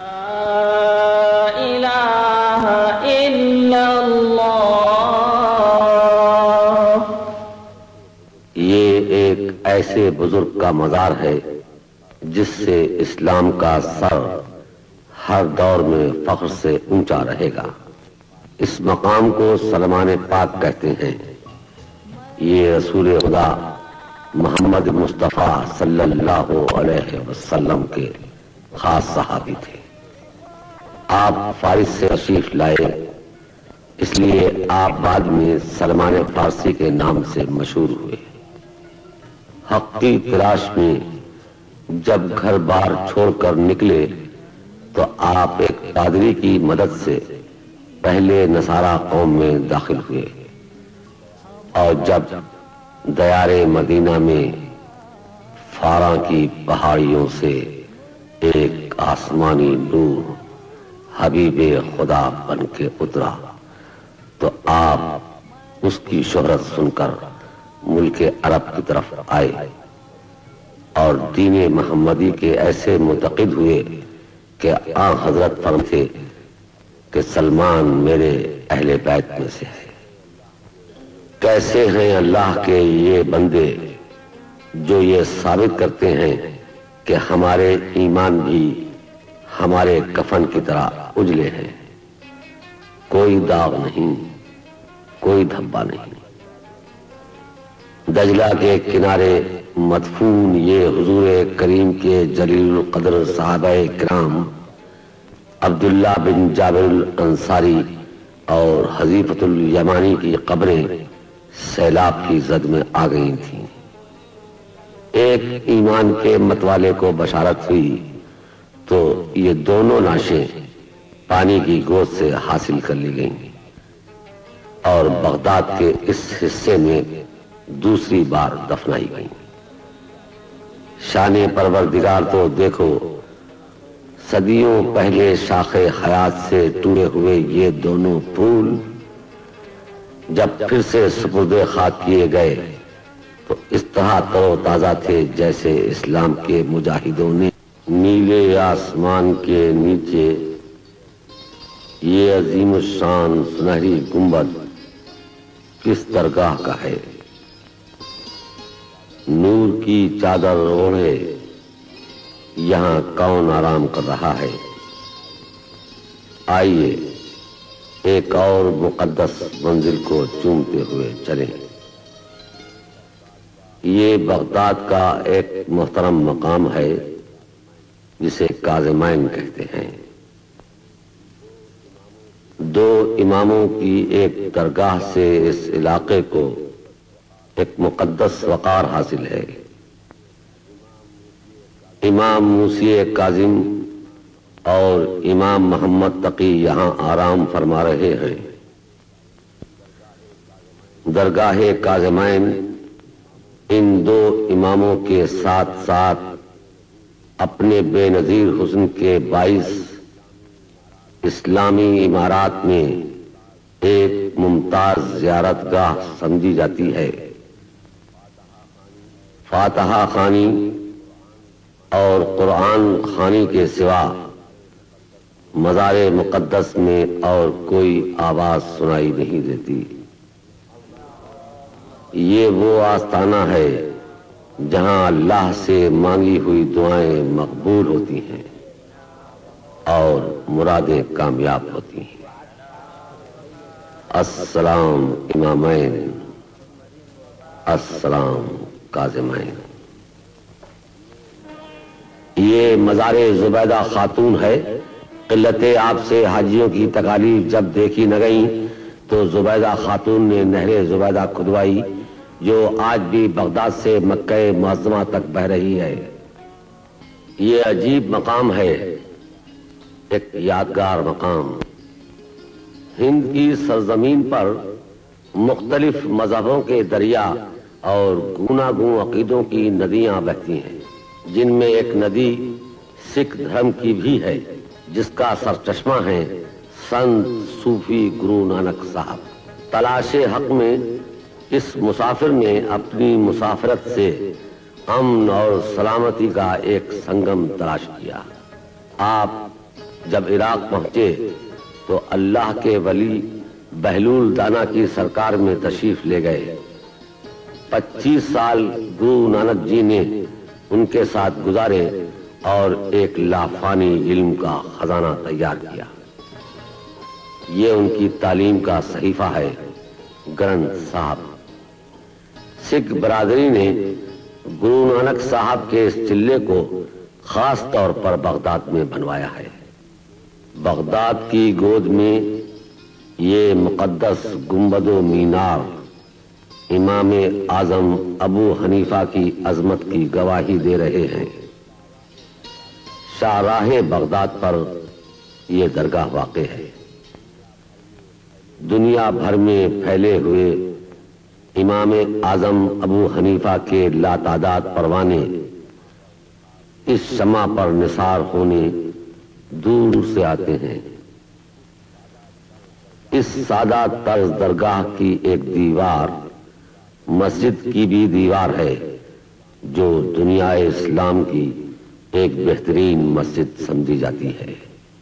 ये एक ऐसे बुजुर्ग का मजार है जिससे इस्लाम का सर हर दौर में फख्र से ऊंचा रहेगा। इस मकाम को सलमान पाक कहते हैं। ये रसूल खुदा मोहम्मद मुस्तफ़ा सल्लल्लाहु अलैहि वसल्लम के खास सहाबी थे। आप फारिस से तशरीफ लाए, इसलिए आप बाद में सलमान फारसी के नाम से मशहूर हुए। हक की तलाश में जब घर बार छोड़कर निकले तो आप एक पादरी की मदद से पहले नसारा कौम में दाखिल हुए, और जब दयारे मदीना में फारा की पहाड़ियों से एक आसमानी नूर हबीबे खुदा बन के उतरा तो आप उसकी शोहरत सुनकर मुल्के अरब की तरफ आए और दीने मोहम्मदी के ऐसे मुतक़िद हुए कि आ हजरत फरमाते कि सलमान मेरे अहले बैत में से है। कैसे हैं अल्लाह के ये बंदे जो ये साबित करते हैं कि हमारे ईमान भी हमारे कफन की तरह उजले हैं, कोई दाग नहीं, कोई धब्बा नहीं। दजला के किनारे मदफून ये हुजूर करीम के जलील कदर साहबे किराम अब्दुल्ला बिन जाबिर अंसारी और हजीफतुल यमानी की कब्रें सैलाब की जद में आ गई थीं। एक ईमान के मतवाले को बशारत हुई तो ये दोनों लाशें पानी की गोद से हासिल कर ली गईं और बगदाद के इस हिस्से में दूसरी बार दफनाई गईं। शाने परवरदिगार तो देखो, सदियों पहले शाखे हयात से टूटे हुए ये दोनों फूल जब फिर से सुपुर्दे खाक किए गए तो इस तरह तरो ताजा थे जैसे इस्लाम के मुजाहिदों ने नीले आसमान के नीचे ये अजीम शान सुनहरी गुंबद किस दरगाह का है। नूर की चादर ओढ़े यहां कौन आराम कर रहा है। आइए एक और मुकद्दस मंजिल को चूमते हुए चलें। ये बगदाद का एक मोहतरम मकाम है जिसे काज़िमैन कहते हैं। दो इमामों की एक दरगाह से इस इलाके को एक मुकद्दस वक़ार हासिल है। इमाम मूसी काजिम और इमाम मोहम्मद तकी यहाँ आराम फरमा रहे हैं। दरगाह काज़िमैन इन दो इमामों के साथ साथ अपने बेनजीर हुस्न के बाइस इस्लामी इमारात में एक मुमताज ज़ियारतगाह समझी जाती है। फातहा खानी और कुरान खानी के सिवा मज़ारे मुक़द्दस में और कोई आवाज सुनाई नहीं देती। ये वो आस्ताना है जहां अल्लाह से मांगी हुई दुआएं मकबूल होती हैं और मुरादें कामयाब होती हैं। अस्सलाम इमामैन, अस्सलाम काज़िमैन। ये मज़ारे ज़ुबैदा खातून है। क़िल्लते आपसे हाजियों की तकालीफ जब देखी न गई तो ज़ुबैदा खातून ने नहरे ज़ुबैदा खुदवाई जो आज भी बगदाद से मक्का मुअज़्ज़मा तक बह रही है। ये अजीब मकाम है, एक यादगार मकाम। हिंद की सरजमीन पर मुख्तलिफ मजहबों के दरिया और गूनागूं अकीदों की नदियां बहती हैं, जिनमें एक नदी सिख धर्म की भी है जिसका सरचश्मा है संत सूफी गुरु नानक साहब। तलाशे हक में इस मुसाफिर ने अपनी मुसाफरत से अमन और सलामती का एक संगम तलाश किया। आप जब इराक पहुंचे तो अल्लाह के वली बहलूल दाना की सरकार में तशरीफ ले गए। पच्चीस साल गुरु नानक जी ने उनके साथ गुजारे और एक लाफानी इल्म का खजाना तैयार किया। ये उनकी तालीम का सहीफा है, ग्रंथ साहब। सिख बरादरी ने गुरु नानक साहब के इस चिल्ले को खास तौर पर बगदाद में बनवाया है। बगदाद की गोद में ये मुकद्दस गुंबदो मीनार इमाम आजम अबू हनीफा की अजमत की गवाही दे रहे हैं। शाहराहे बगदाद पर यह दरगाह वाक़े है। दुनिया भर में फैले हुए इमाम आजम अबू हनीफा के लातादाद परवाने इस शमा पर निसार होने दूर से आते हैं। इस सादा तर्ज दरगाह की एक दीवार मस्जिद की भी दीवार है जो दुनिया इस्लाम की एक बेहतरीन मस्जिद समझी जाती है।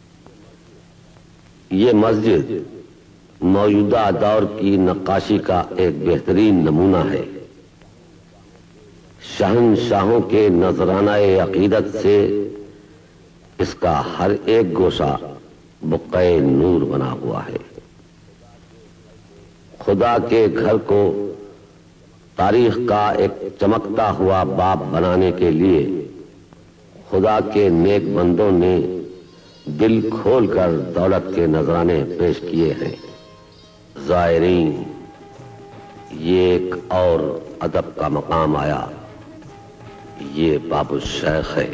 ये मस्जिद मौजूदा दौर की नक्काशी का एक बेहतरीन नमूना है। शहंशाहों के नजराना-ए अकीदत से इसका हर एक गोशा बुक़्क़े नूर बना हुआ है। खुदा के घर को तारीख का एक चमकता हुआ बाब बनाने के लिए खुदा के नेक बंदों ने दिल खोलकर दौलत के नजराने पेश किए हैं। ज़ायरीन, ये एक और अदब का मकाम आया। ये बाबू शेख है,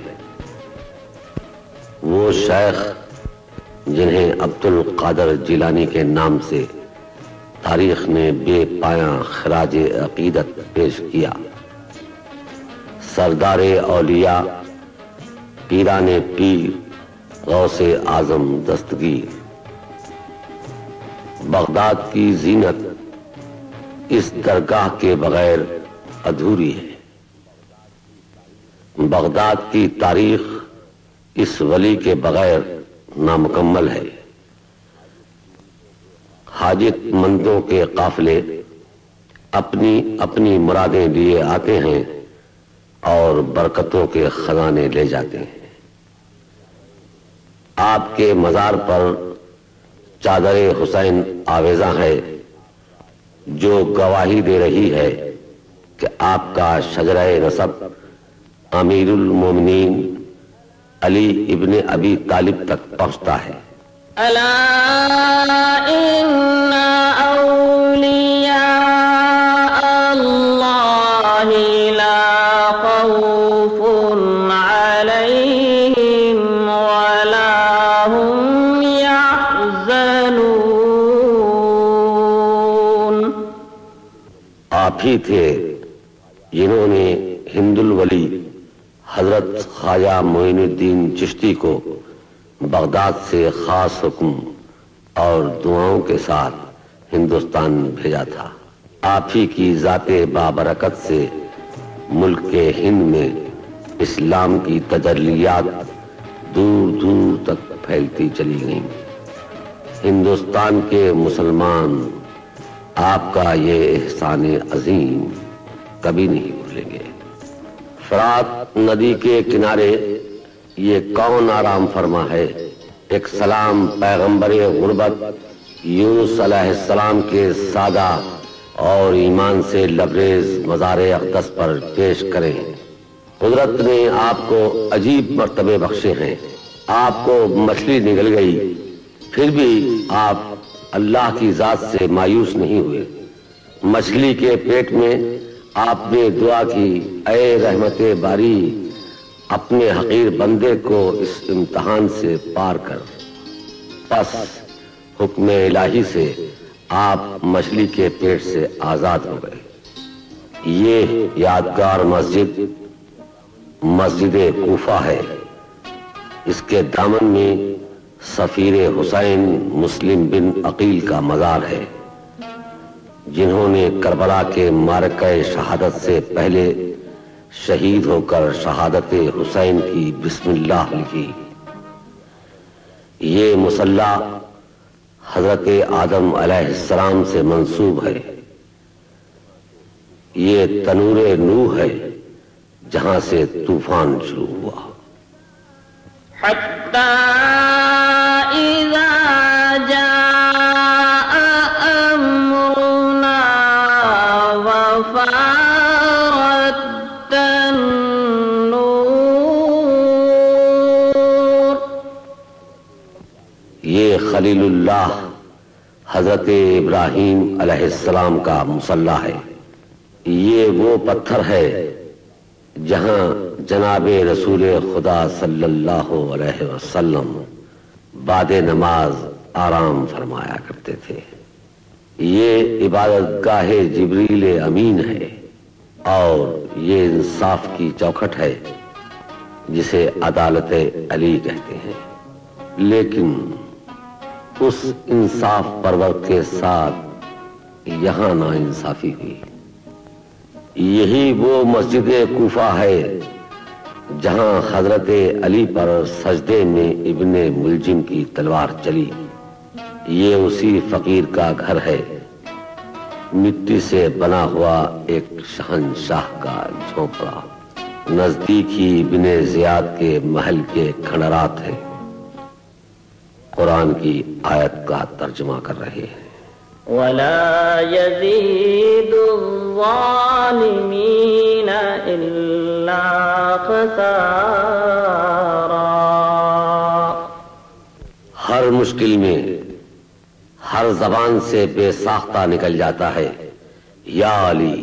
वो शेख जिन्हें अब्दुल कादर जिलानी के नाम से तारीख ने बेपाया खराज अकीदत पेश किया। सरदारे औलिया, पीराने पीर, गौसे आजम दस्तगीर। बगदाद की जीनत इस दरगाह के बगैर अधूरी है। बगदाद की तारीख इस वली के बगैर नामुकम्मल है। हाजतमंदों के काफिले अपनी अपनी मुरादें लिए आते हैं और बरकतों के खजाने ले जाते हैं। आपके मजार पर चादरे हुसैन आवेजा है, जो गवाही दे रही है कि आपका शजरे नसब अमीरुल मोमिनीन अली इब्ने अबी तालिब तक पहुंचता है। अला इन्ना औलिया अल्लाहि ला खौफुन अलैहिम वला हुम यहज़नून। आप ही थे जिन्होंने हिंदुल वली हजरत ख्वाजा मोइनुद्दीन चिश्ती को बगदाद से खास हुक्म और दुआओं के साथ हिंदुस्तान भेजा था। आप ही की जाते बाबरकत से मुल्क के हिंद में इस्लाम की तजल्लियात दूर दूर तक फैलती चली गईं। हिंदुस्तान के मुसलमान आपका ये एहसान अजीम कभी नहीं भूलेंगे। फरात नदी के किनारे ये कौन आराम फरमा है। एक सलाम पैगंबरे गुरबत यूनुस अलैहिस्सलाम के सादा और ईमान से लबरेज मज़ारे अक़दस पर पेश करें। कुदरत ने आपको अजीब मर्तबे बख्शे हैं। आपको मछली निकल गई, फिर भी आप अल्लाह की जात से मायूस नहीं हुए। मछली के पेट में आपने दुआ की, ऐ रहमते बारी, अपने हकीर बंदे को इस इम्तिहान से पार कर। बस हुक्म इलाही से आप मछली के पेट से आजाद हो गए। ये यादगार मस्जिद मस्जिद कूफा है। इसके दामन में सफीर हुसैन मुस्लिम बिन अकील का मजार है, जिन्होंने करबला के मारके शहादत से पहले शहीद होकर शहादत हुसैन की बिस्मिल्लाह लिखी। ये मुसल्ला हजरत आदम अलैहिस्सलाम से मंसूब है। ये तनूरे नूह है जहां से तूफान शुरू हुआ। हत्ता इज़ा जाअ अम्रुना वफारत ये खलीलुल्लाह हजरत इब्राहीम अलैहिस्सलाम का मुसल्ला है। ये वो पत्थर है जहां जनाबे रसूल खुदा सल्लल्लाहु अलैहि वसल्लम बादे नमाज आराम फरमाया करते थे। ये इबादत गाहे जिब्रील अमीन है और ये इंसाफ की चौखट है जिसे अदालत अली कहते हैं। लेकिन उस इंसाफ परवर के साथ यहां ना इंसाफी हुई। यही वो मस्जिद कूफा है जहां हजरत अली पर सजदे में इब्ने मुलजिम की तलवार चली, ये उसी फकीर का घर है, मिट्टी से बना हुआ एक शहंशाह का झोपड़ा। नजदीक ही इब्ने जियाद के महल के खंडरात हैं। कुरान की आयत का तर्जुमा कर रहे हैं। वला यज़ीदु ज़ालिमीन इल्ला खसारा। हर मुश्किल में हर जबान से बेसाख्ता निकल जाता है, या अली।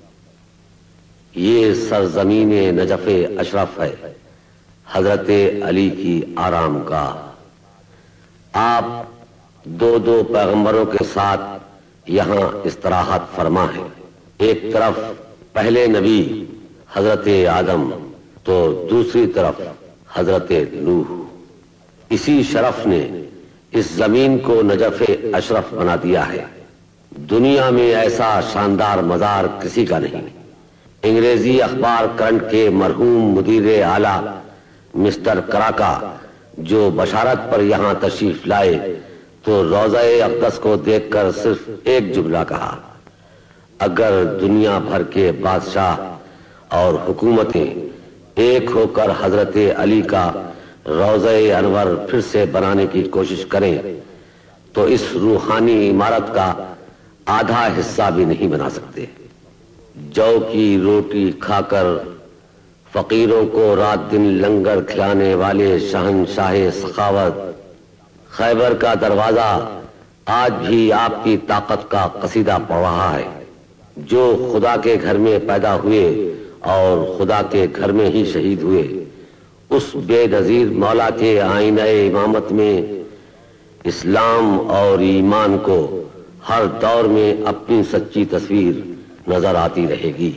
ये सरजमीन नजफ़े अशरफ है, हजरत अली की आराम गाह। आप दो दो पैगंबरों के साथ यहाँ इस्तराहत फरमा है। एक तरफ पहले नबी हजरत आदम, तो दूसरी तरफ हजरत नूह। इसी शरफ ने इस जमीन को नजफ़े अशरफ बना दिया है। दुनिया में ऐसा शानदार मजार किसी का नहीं। अंग्रेजी अखबार करंट के मरहूम मुदीर आला मिस्टर कराका जो बशारत पर यहां तशरीफ लाए, तो रोज़ा-ए अक़दस को देखकर सिर्फ एक जुमला कहा, अगर दुनिया भर के बादशाह और हुकूमतें एक होकर हजरत अली का रोज़ा-ए अनवर फिर से बनाने की कोशिश करें, तो इस रूहानी इमारत का आधा हिस्सा भी नहीं बना सकते। जौ की रोटी खाकर फकीरों को रात दिन लंगर खिलाने वाले शहंशाह सखावत, खैबर का दरवाजा आज भी आपकी ताकत का कसीदा पढ़ रहा है। जो खुदा के घर में पैदा हुए और खुदा के घर में ही शहीद हुए, उस बेनजीर मौला के आईने इमामत में इस्लाम और ईमान को हर दौर में अपनी सच्ची तस्वीर नजर आती रहेगी।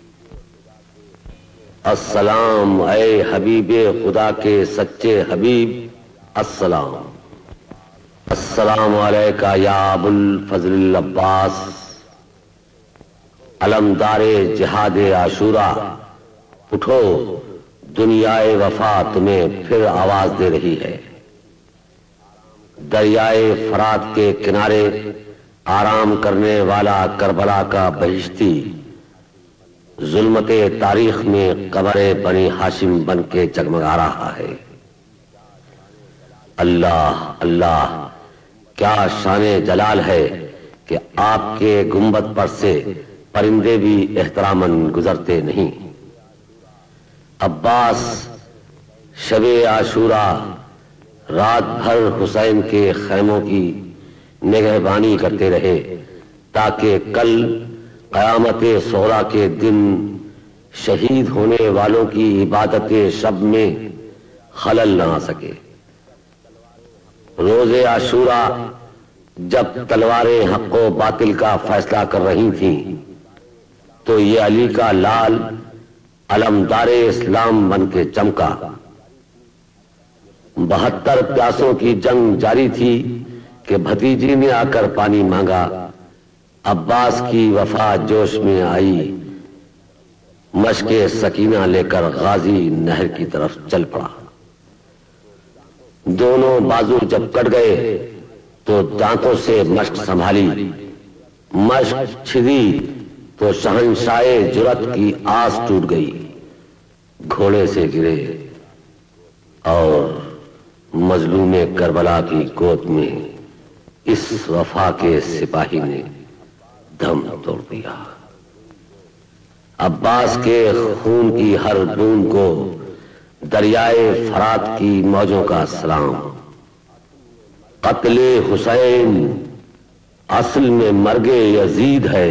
अस्सलाम ऐ हबीबे खुदा के सच्चे हबीब, अस्सलाम। अस्सलाम अलैका या अबुल फजल अब्बास, अलमदारे जिहादे आशूरा। उठो, दुनियाए वफा तुम्हें फिर आवाज दे रही है। दरियाए फरात के किनारे आराम करने वाला करबला का बहिश्ती, जुल्मते तारीख में कब्रे बनी हाशिम बन के जगमगा रहा है। अल्लाह अल्लाह, क्या शाने जलाल है कि आपके गुंबद पर से परिंदे भी एहतरामन गुजरते नहीं। अब्बास शबे आशूरा रात भर हुसैन के खैमों की निगहबानी करते रहे, ताकि कल क़यामत सोहरा के दिन शहीद होने वालों की इबादत शब में खलल न आ सके। रोज़े आशूरा जब तलवारें हक़ व बातिल का फैसला कर रही थीं, तो ये अली का लाल अलमदारे इस्लाम बन के चमका। बहत्तर प्यासों की जंग जारी थी कि भतीजी ने आकर पानी मांगा। अब्बास की वफा जोश में आई, मशके सकीना लेकर गाजी नहर की तरफ चल पड़ा। दोनों बाजू जब कट गए तो दांतों से मश्क संभाली। मश्क छिदी तो शहंशाए जुरत की आस टूट गई। घोड़े से गिरे और मजलूमे करबला की गोद में इस वफा के सिपाही ने दम तोड़ दिया। अब्बास के खून की हर बूंद को दरियाए फरात की मौजों का सलाम। कत्ले हुसैन असल में मर्गे यजीद है।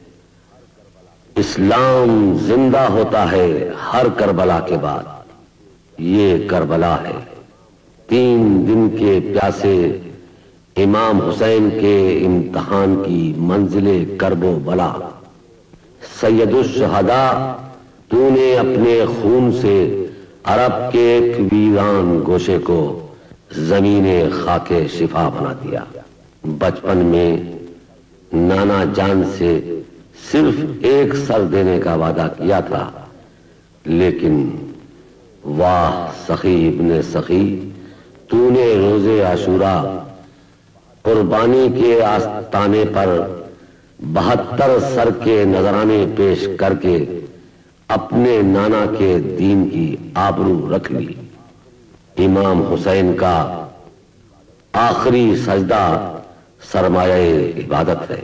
इस्लाम जिंदा होता है हर करबला के बाद। ये करबला है। तीन दिन के प्यासे इमाम हुसैन के इम्तिहान की मंजिले करबो बला। सैयदुश शहदा, तूने अपने खून से अरब के एक वीरान गोशे को जमीने खाके शिफा बना दिया। बचपन में नाना जान से सिर्फ एक सर देने का वादा किया था, लेकिन वाह सखी इब्ने सखी, तूने रोजे आशूरा कुर्बानी के आस्ताने पर बहत्तर सर के नजराने पेश करके अपने नाना के दीन की आबरू रख ली। इमाम हुसैन का आखिरी सजदा सरमाये इबादत है।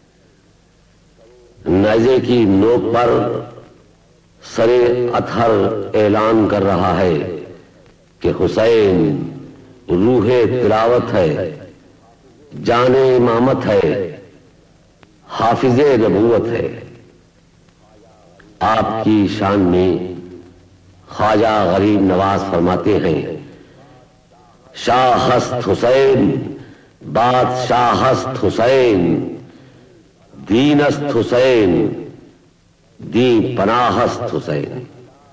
नेज़े की नोक पर सरे अतहर ऐलान कर रहा है कि हुसैन रूहे तिलावत है, जाने इमामत है, हाफिजे नबूवत है। आपकी शान में ख्वाजा गरीब नवाज फरमाते हैं, शाह हस्त हुसैन, बादशाह हस्त हुसैन, दीनस्त हुसैन, दी पनाहस्त हुसैन।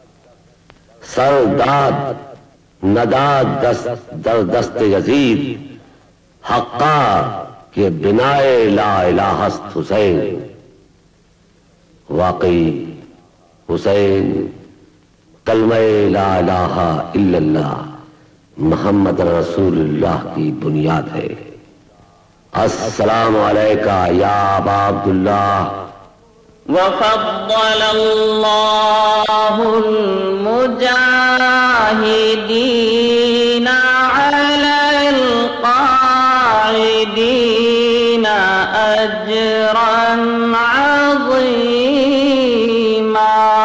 सरदाद नदाद दस्त दर दस्त यजीद, हक्का के बिनाए ला इलाहस्त हुसैन। वाकई हुसैन कलमे ला इलाहा इल्लल्लाह मोहम्मद रसूलुल्लाह की बुनियाद है। अस्सलामु अलैका या अबा अब्दुल्लाह। वफ़द्दल अल्लाहुल मुजाहिदीना अलल क़ाइदीना अजरन अज़ीमा।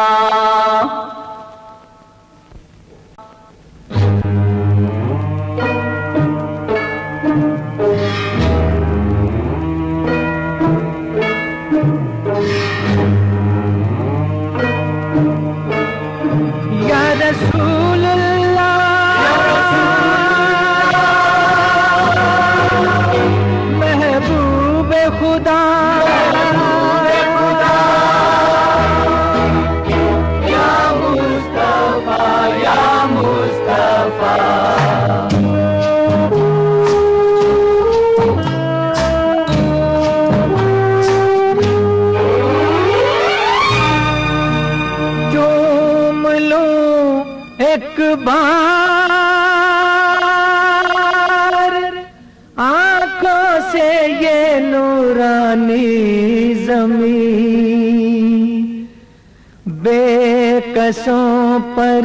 एक बार आंखों से ये नूरानी ज़मीं, बेकसों पर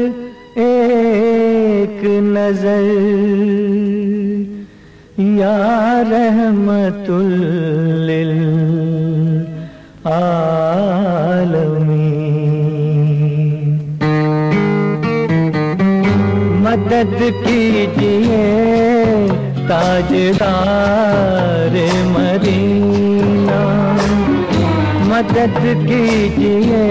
एक नजर, या रहमतुल लिल आलमीन। मदद कीजिए ताजदार मदीना, मदद कीजिए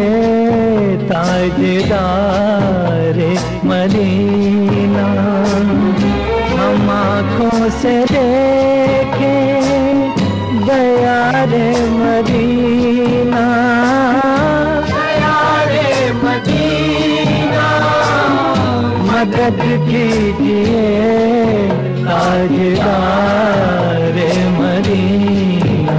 ताजदार मदीना। हम आँखों से देखें दयारे मदीना, दयारे मदीना। मदद कीजिए ताजदार मदीना।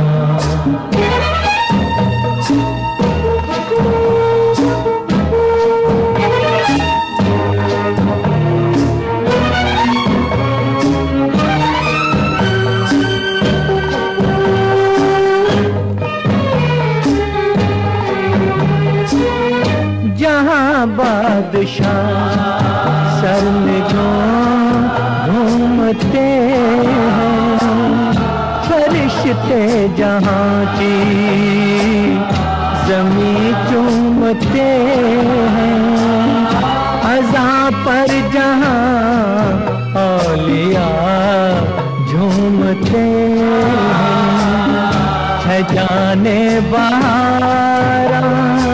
जहाँ बादशाह सर में घूमते हैं, फरिश्ते जहाँ की ज़मीं चूमते हैं। अज़ा पर जहाँ औलिया झूमते हैं, है जाने बहारा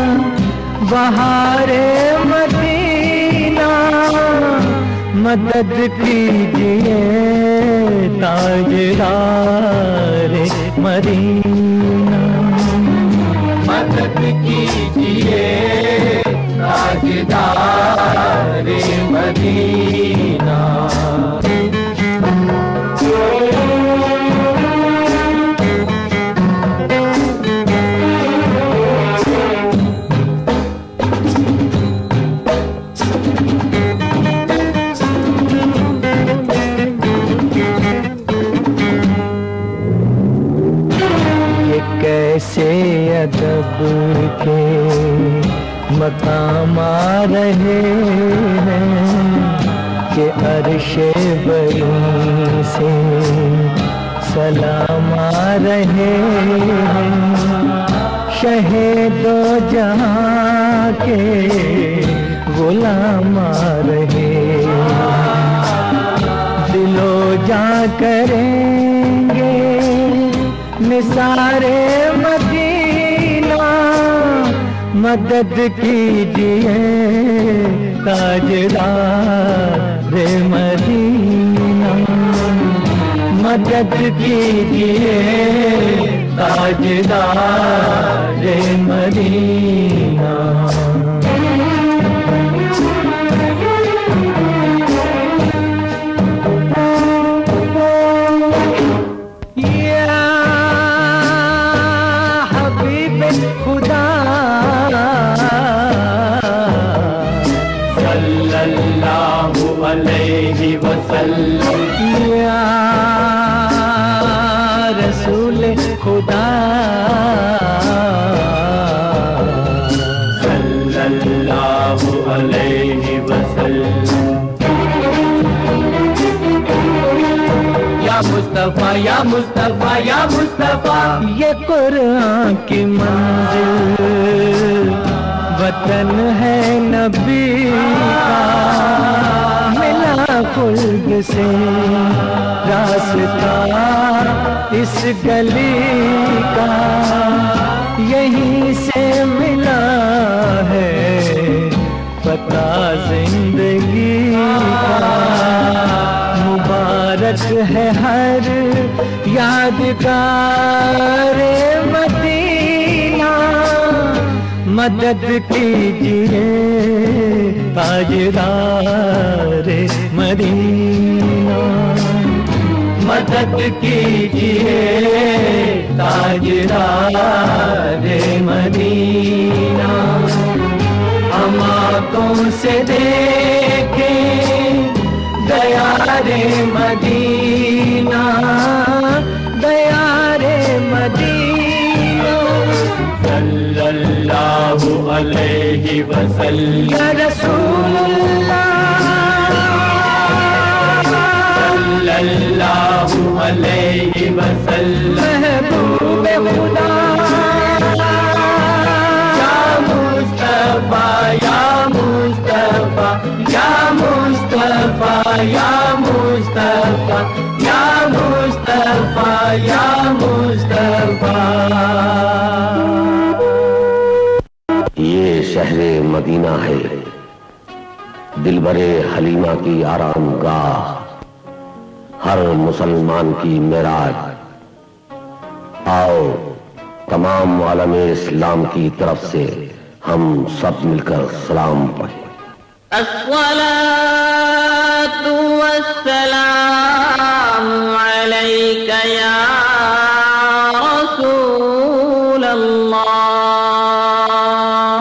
बहारे मदीना। मदद कीजिए ताजदार मदीना, मदद कीजिए ताजदार मदीना। ऐसे अदब के मकाम आ रहे हैं कि अर्शे बरी से सलाम आ रहे हैं। शहीदो जहां के गुलाम आ रहे, दिलो जा करेंगे निसारे मदीना। मदद कीजिए ताजदार मदीना, मदद कीजिए ताजदार मदीना। या हबीब खुदा सल्लल्लाहु अलैहि वसल्लम, या रसूल खुदा सल्लल्लाहु अलैहि वसल्लम। या मुस्तफा या मुस्तफा या मुस्तफा, ये कुरान की मंजिल वतन है नबी का। मिला खुल्द से रास्ता इस गली का, यहीं से मिला है पता जिंदगी का। मुबारक है हर यादगार मदीना। मदद कीजिए ताजदार मदीना, मदद कीजिए ताजदार मदीना। हम आंखों से देखें दया रे मदीना, दया रे मदीना। सल्लल्लाहु अलैहि वसल्लम, या रसूलल्लाह सल्लल्लाहु अलैहि वसल्लम। महबूब खुदा या मुस्तफा या मुस्तफा या मुस्तफा या मुस्तफा या मुस्तफा या मुस्तफा। ये शहरे मदीना है, दिलबरे हलीमा की आरामगाह, हर मुसलमान की मेराज। आओ तमाम आलमे इस्लाम की तरफ से हम सब मिलकर सलाम पढ़ें। अस्सलातु वस्सलामु अलैका या रसूलल्लाह।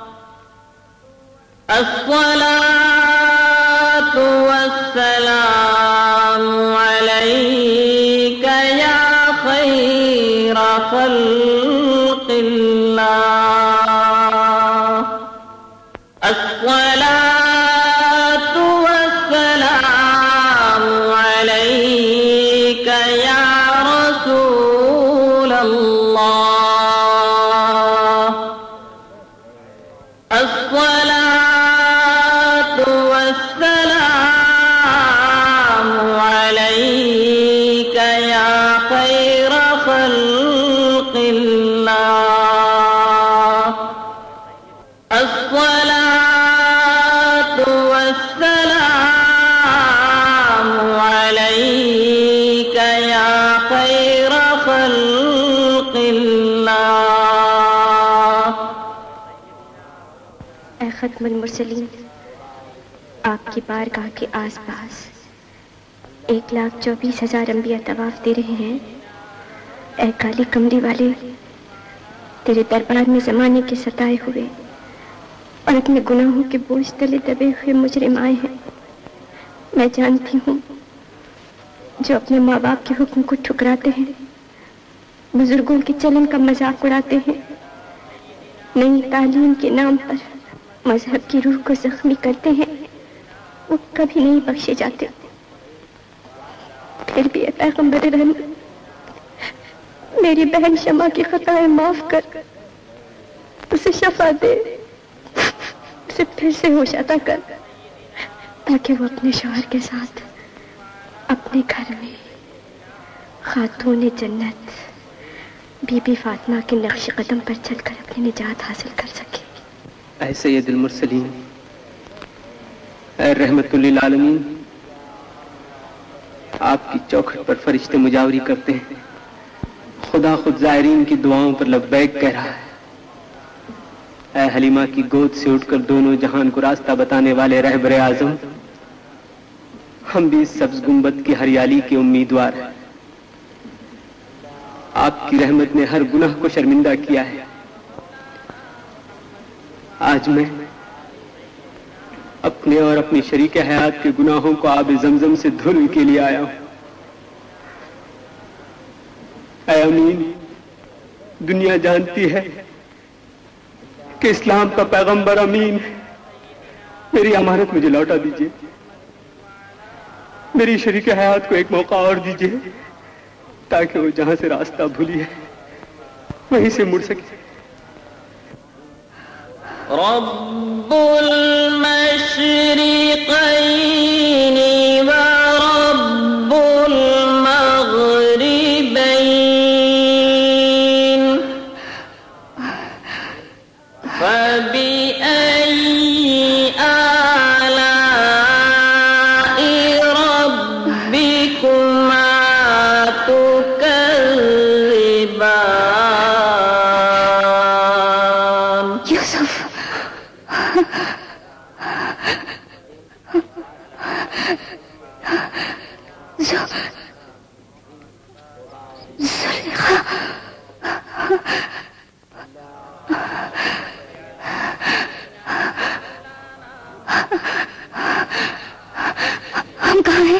अस्सलातु वस्सलामु अलैका या खैरा खल्क़िल्लाह। अस्सलातु वस्सलामु अलैका या रसूलल्लाह। अस्सलातु वस्सलामु अलैका या खैरा खल्क़िल्लाह। अस्सलातु वस्सलामु अलैका या खैरा खल्क़िल्लाह। ऐ खत्मुल मुरसलीन, आपकी बारगाह के आसपास एक लाख चौबीस हजार अम्बिया तवाफ दे रहे हैं। ऐ काली कमरी वाले, तेरे दरबार में जमाने के सताए हुए और अपने गुनाहों के बोझ तले दबे हुए मुजरिम आए हैं। मैं जानती हूँ जो अपने माँ बाप के हुक्म को ठुकराते हैं बुजुर्गों के चलन का मजाक उड़ाते हैं, नई तालीम के नाम पर मजहब की रूह को जख्मी करते हैं, वो कभी नहीं बख्शे जाते। फिर भी पैगंबर रहमत, मेरी बहन शमा की खताएं माफ कर, उसे शफा दे, उसे फिर से होश अता कर, ताकि वो अपने शौहर के साथ अपने घर में खातून जन्नत बीबी फातिमा के नक्श कदम पर चलकर अपनी निजात हासिल कर सके। ऐ सैयदुल मुरसलीन, ऐ रहमतुल लिल आलमीन, आपकी चौखट पर फरिश्ते मुजावरी करते हैं। खुदा खुद जायरीन की दुआओं पर लब्बैक कह रहा है। ऐ हलीमा की गोद से उठकर दोनों जहान को रास्ता बताने वाले रहबरे आजम, हम भी इस सब्ज गुंबद की हरियाली के उम्मीदवार हैं। आपकी रहमत ने हर गुनाह को शर्मिंदा किया है। आज मैं अपने और अपनी शरीक हयात के गुनाहों को आब जमजम से धुलने के लिए आया हूं। ऐ अमीन, दुनिया जानती है कि इस्लाम का पैगंबर अमीन। मेरी अमानत मुझे लौटा दीजिए, मेरी शरीक हयात को एक मौका और दीजिए, ताकि वो जहां से रास्ता भूली है वहीं से मुड़ सके। रब्बुल मशरिक़ैनि व रब्बुल मग़रिबैन फबिअय्यि आलाइ रब्बिकुमा तुकज़्ज़िबान। यूसुफ, ज़ुलेखा, हम कहाँ हैं?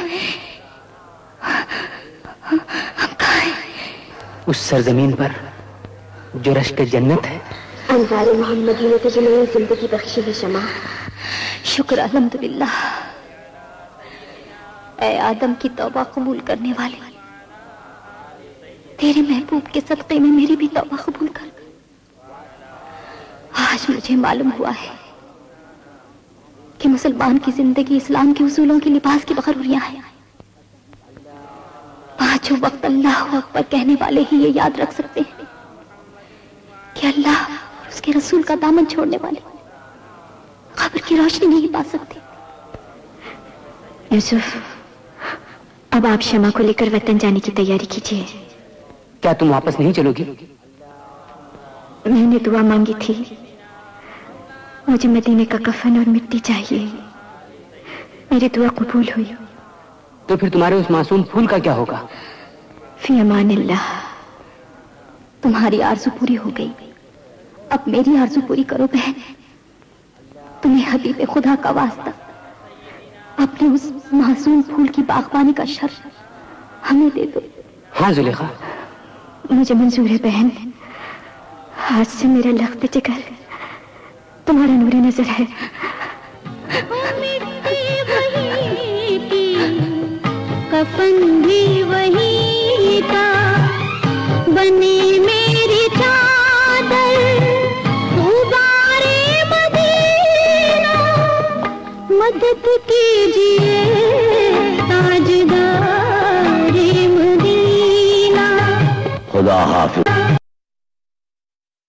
हम कहाँ हैं? उस सरजमीन पर जो रश्क जन्नत है। अंज़ार मोहम्मदी ने तुझे नई जिंदगी बख्शी है शमा। शुक्र अल्हम्दुलिल्लाह। ऐ आदम की तौबा कबूल करने वाले, तेरे महबूब के सदक़े में मेरी भी तौबा कबूल कर। आज मुझे मालूम हुआ है कि मुसलमान की जिंदगी इस्लाम के उसूलों के लिबास की बखरूरियां है। पांचों वक्त अल्लाह अकबर कहने वाले ही ये याद रख सकते हैं कि अल्लाह और उसके रसूल का दामन छोड़ने वाले खबर की रोशनी नहीं पा सकते। यूसुफ, अब आप शमा को लेकर वतन जाने की तैयारी कीजिए। क्या तुम वापस नहीं चलोगी? मैंने दुआ मांगी थी, मुझे मदीने का कफन और मिट्टी चाहिए। मेरी दुआ कबूल हुई। तो फिर तुम्हारे उस मासूम फूल का क्या होगा? फी अमानिल्लाह, तुम्हारी आरज़ू पूरी हो गई, अब मेरी आरज़ू पूरी करो बहन। तुम्हें हबीब खुदा का वास्ता अपने उस मासूम फूल की बागबानी का शर्फ हमें दे दो। हाँ जुलेखा, मुझे मंजूर है बहन। आज से मेरा लख्त जिगर तुम्हारा नूरे नजर है। कफन भी वही था, बनी मेरी चादर गुबारे मदीना। मदद कीजिए ताजदारे मदीना। खुदा हाफिज।